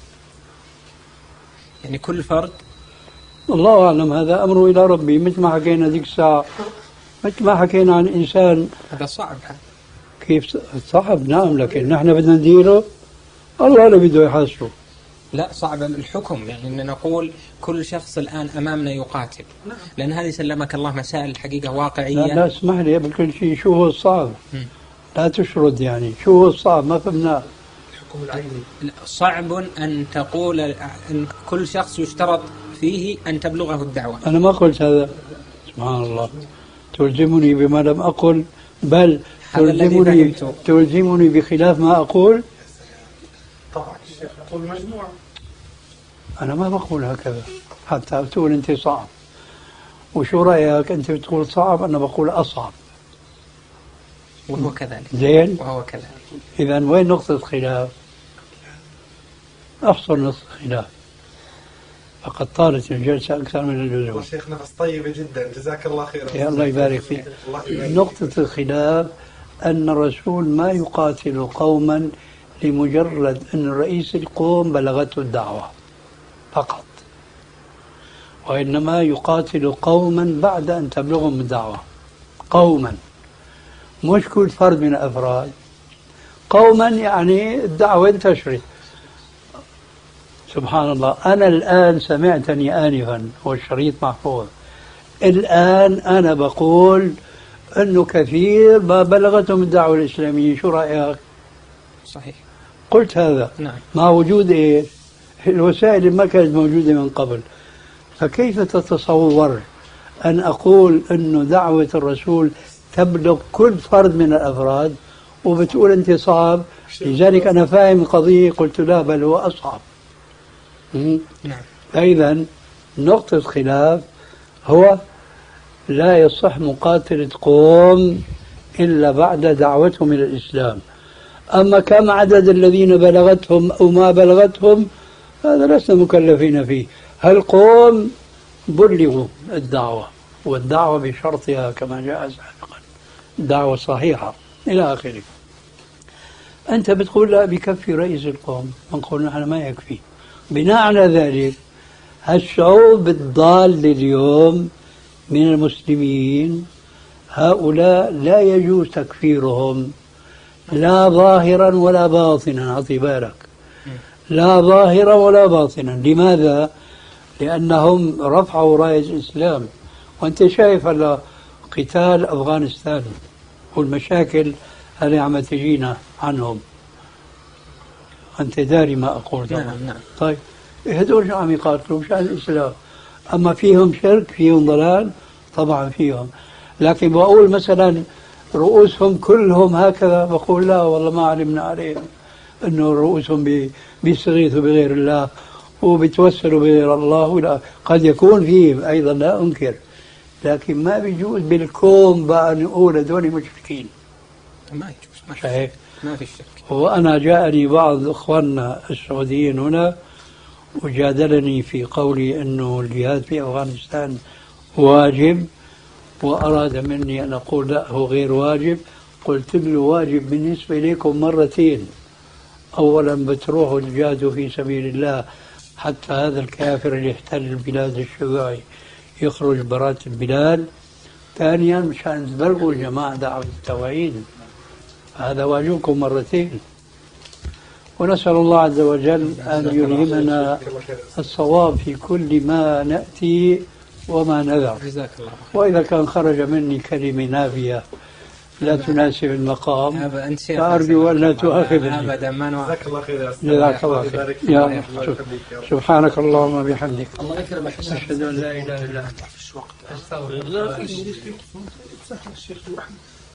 يعني كل فرد. الله أعلم، هذا أمره إلى ربي. مثل ما حكينا ذيك الساعة، مثل ما حكينا عن إنسان. هذا صعب. كيف صعب؟ نعم، لكن نحن بدنا نديره، الله اللي بده يحاسبه. لا صعب الحكم، يعني أن نقول كل شخص الآن أمامنا يقاتل، لأن هذه سلمك الله مسائل الحقيقة واقعية. لا, لا اسمح لي قبل كل شيء، شو هو الصعب؟ م. لا تشرد، يعني شو هو الصعب؟ ما فهمناه. الحكم العيني. صعب أن تقول أن كل شخص يشترط فيه أن تبلغه الدعوة. أنا ما قلت هذا، سبحان الله. تلزمني بما لم أقل، بل تلزمني, تلزمني بخلاف ما أقول. طبعا الشيخ يقول مجموعة. أنا ما بقول هكذا، حتى بتقول أنت صعب. وشو رأيك؟ أنت بتقول صعب، أنا بقول أصعب. وهو كذلك. زين؟ وهو كذلك. إذا وين نقطة الخلاف؟ أحصر نقطة الخلاف. فقد طالت الجلسة أكثر من اللزوم. شيخ نفس طيبة جدا، جزاك الله خير. يا الله يبارك فيك. نقطة الخلاف أن الرسول ما يقاتل قوما لمجرد أن رئيس القوم بلغته الدعوة فقط، وإنما يقاتل قوما بعد أن تبلغهم الدعوة. قوما، مش كل فرد من الأفراد. قوما يعني الدعوة انتشرت. سبحان الله، أنا الآن سمعتني آنفا والشريط محفوظ، الآن أنا بقول أنه كثير ما بلغتهم الدعوة الإسلامية. شو رأيك؟ صحيح. قلت هذا. نعم. مع وجود إيه؟ الوسائل ما كانت موجودة من قبل. فكيف تتصور أن أقول أنه دعوة الرسول تبلغ كل فرد من الأفراد وبتقول أنت صعب؟ لذلك أنا فاهم القضية، قلت لا بل هو أصعب. نعم. فإذا نقطة خلاف هو لا يصح مقاتلة قوم إلا بعد دعوتهم إلى الإسلام. أما كم عدد الذين بلغتهم أو ما بلغتهم هذا لسنا مكلفين فيه. هالقوم بلغوا الدعوة، والدعوة بشرطها كما جاء سابقا، دعوة صحيحة إلى آخره. أنت بتقول لا بكفي رئيس القوم، نقول نحن ما يكفي. بناء على ذلك هالشعوب الضال اليوم من المسلمين هؤلاء لا يجوز تكفيرهم لا ظاهرا ولا باطنا. أعطي بالك، لا ظاهرا ولا باطنا. لماذا؟ لأنهم رفعوا راية الإسلام. وأنت شايف هلا قتال أفغانستان والمشاكل اللي عم تجينا عنهم، أنت داري ما أقول طبعا. نعم. نعم. طيب هذول شو عم يقاتلوا؟ مشان الإسلام. أما فيهم شرك، فيهم ضلال، طبعا فيهم. لكن بقول مثلا رؤوسهم كلهم هكذا، بقول لا والله ما علمنا عليهم أنه رؤوسهم بيستغيثوا بغير الله وبيتوسلوا بغير الله. ولا قد يكون فيهم أيضا، لا أنكر، لكن ما بيجوز بالكون بقى نقول هذول مشركين. ما يجوز. ما في هيك. ما في شرك. وأنا جاءني بعض إخواننا السعوديين هنا وجادلني في قولي أنه الجهاد في أفغانستان واجب، وأراد مني أن أقول لا هو غير واجب. قلت له واجب بالنسبة إليكم مرتين. أولا بتروحوا تجاهدوا في سبيل الله حتى هذا الكافر اللي يحتل البلاد الشيوعي يخرج برات البلاد. ثانيا مشان تبلغوا الجماعة دعوة التوحيد، هذا واجبكم مرتين. ونسأل الله عز وجل أن يلهمنا الصواب في كل ما نأتي وما نذر. جزاك الله. وإذا كان خرج مني كلمة نافية لا تناسب المقام فأرجو أن لا تؤاخذني. أبدا ما نوافق. جزاك الله خير. جزاك الله خير. يا سبحانك اللهم وبحمدك، الله يكرمك. أشهد أن لا إله إلا أنت، مش وقت. أستغفرك.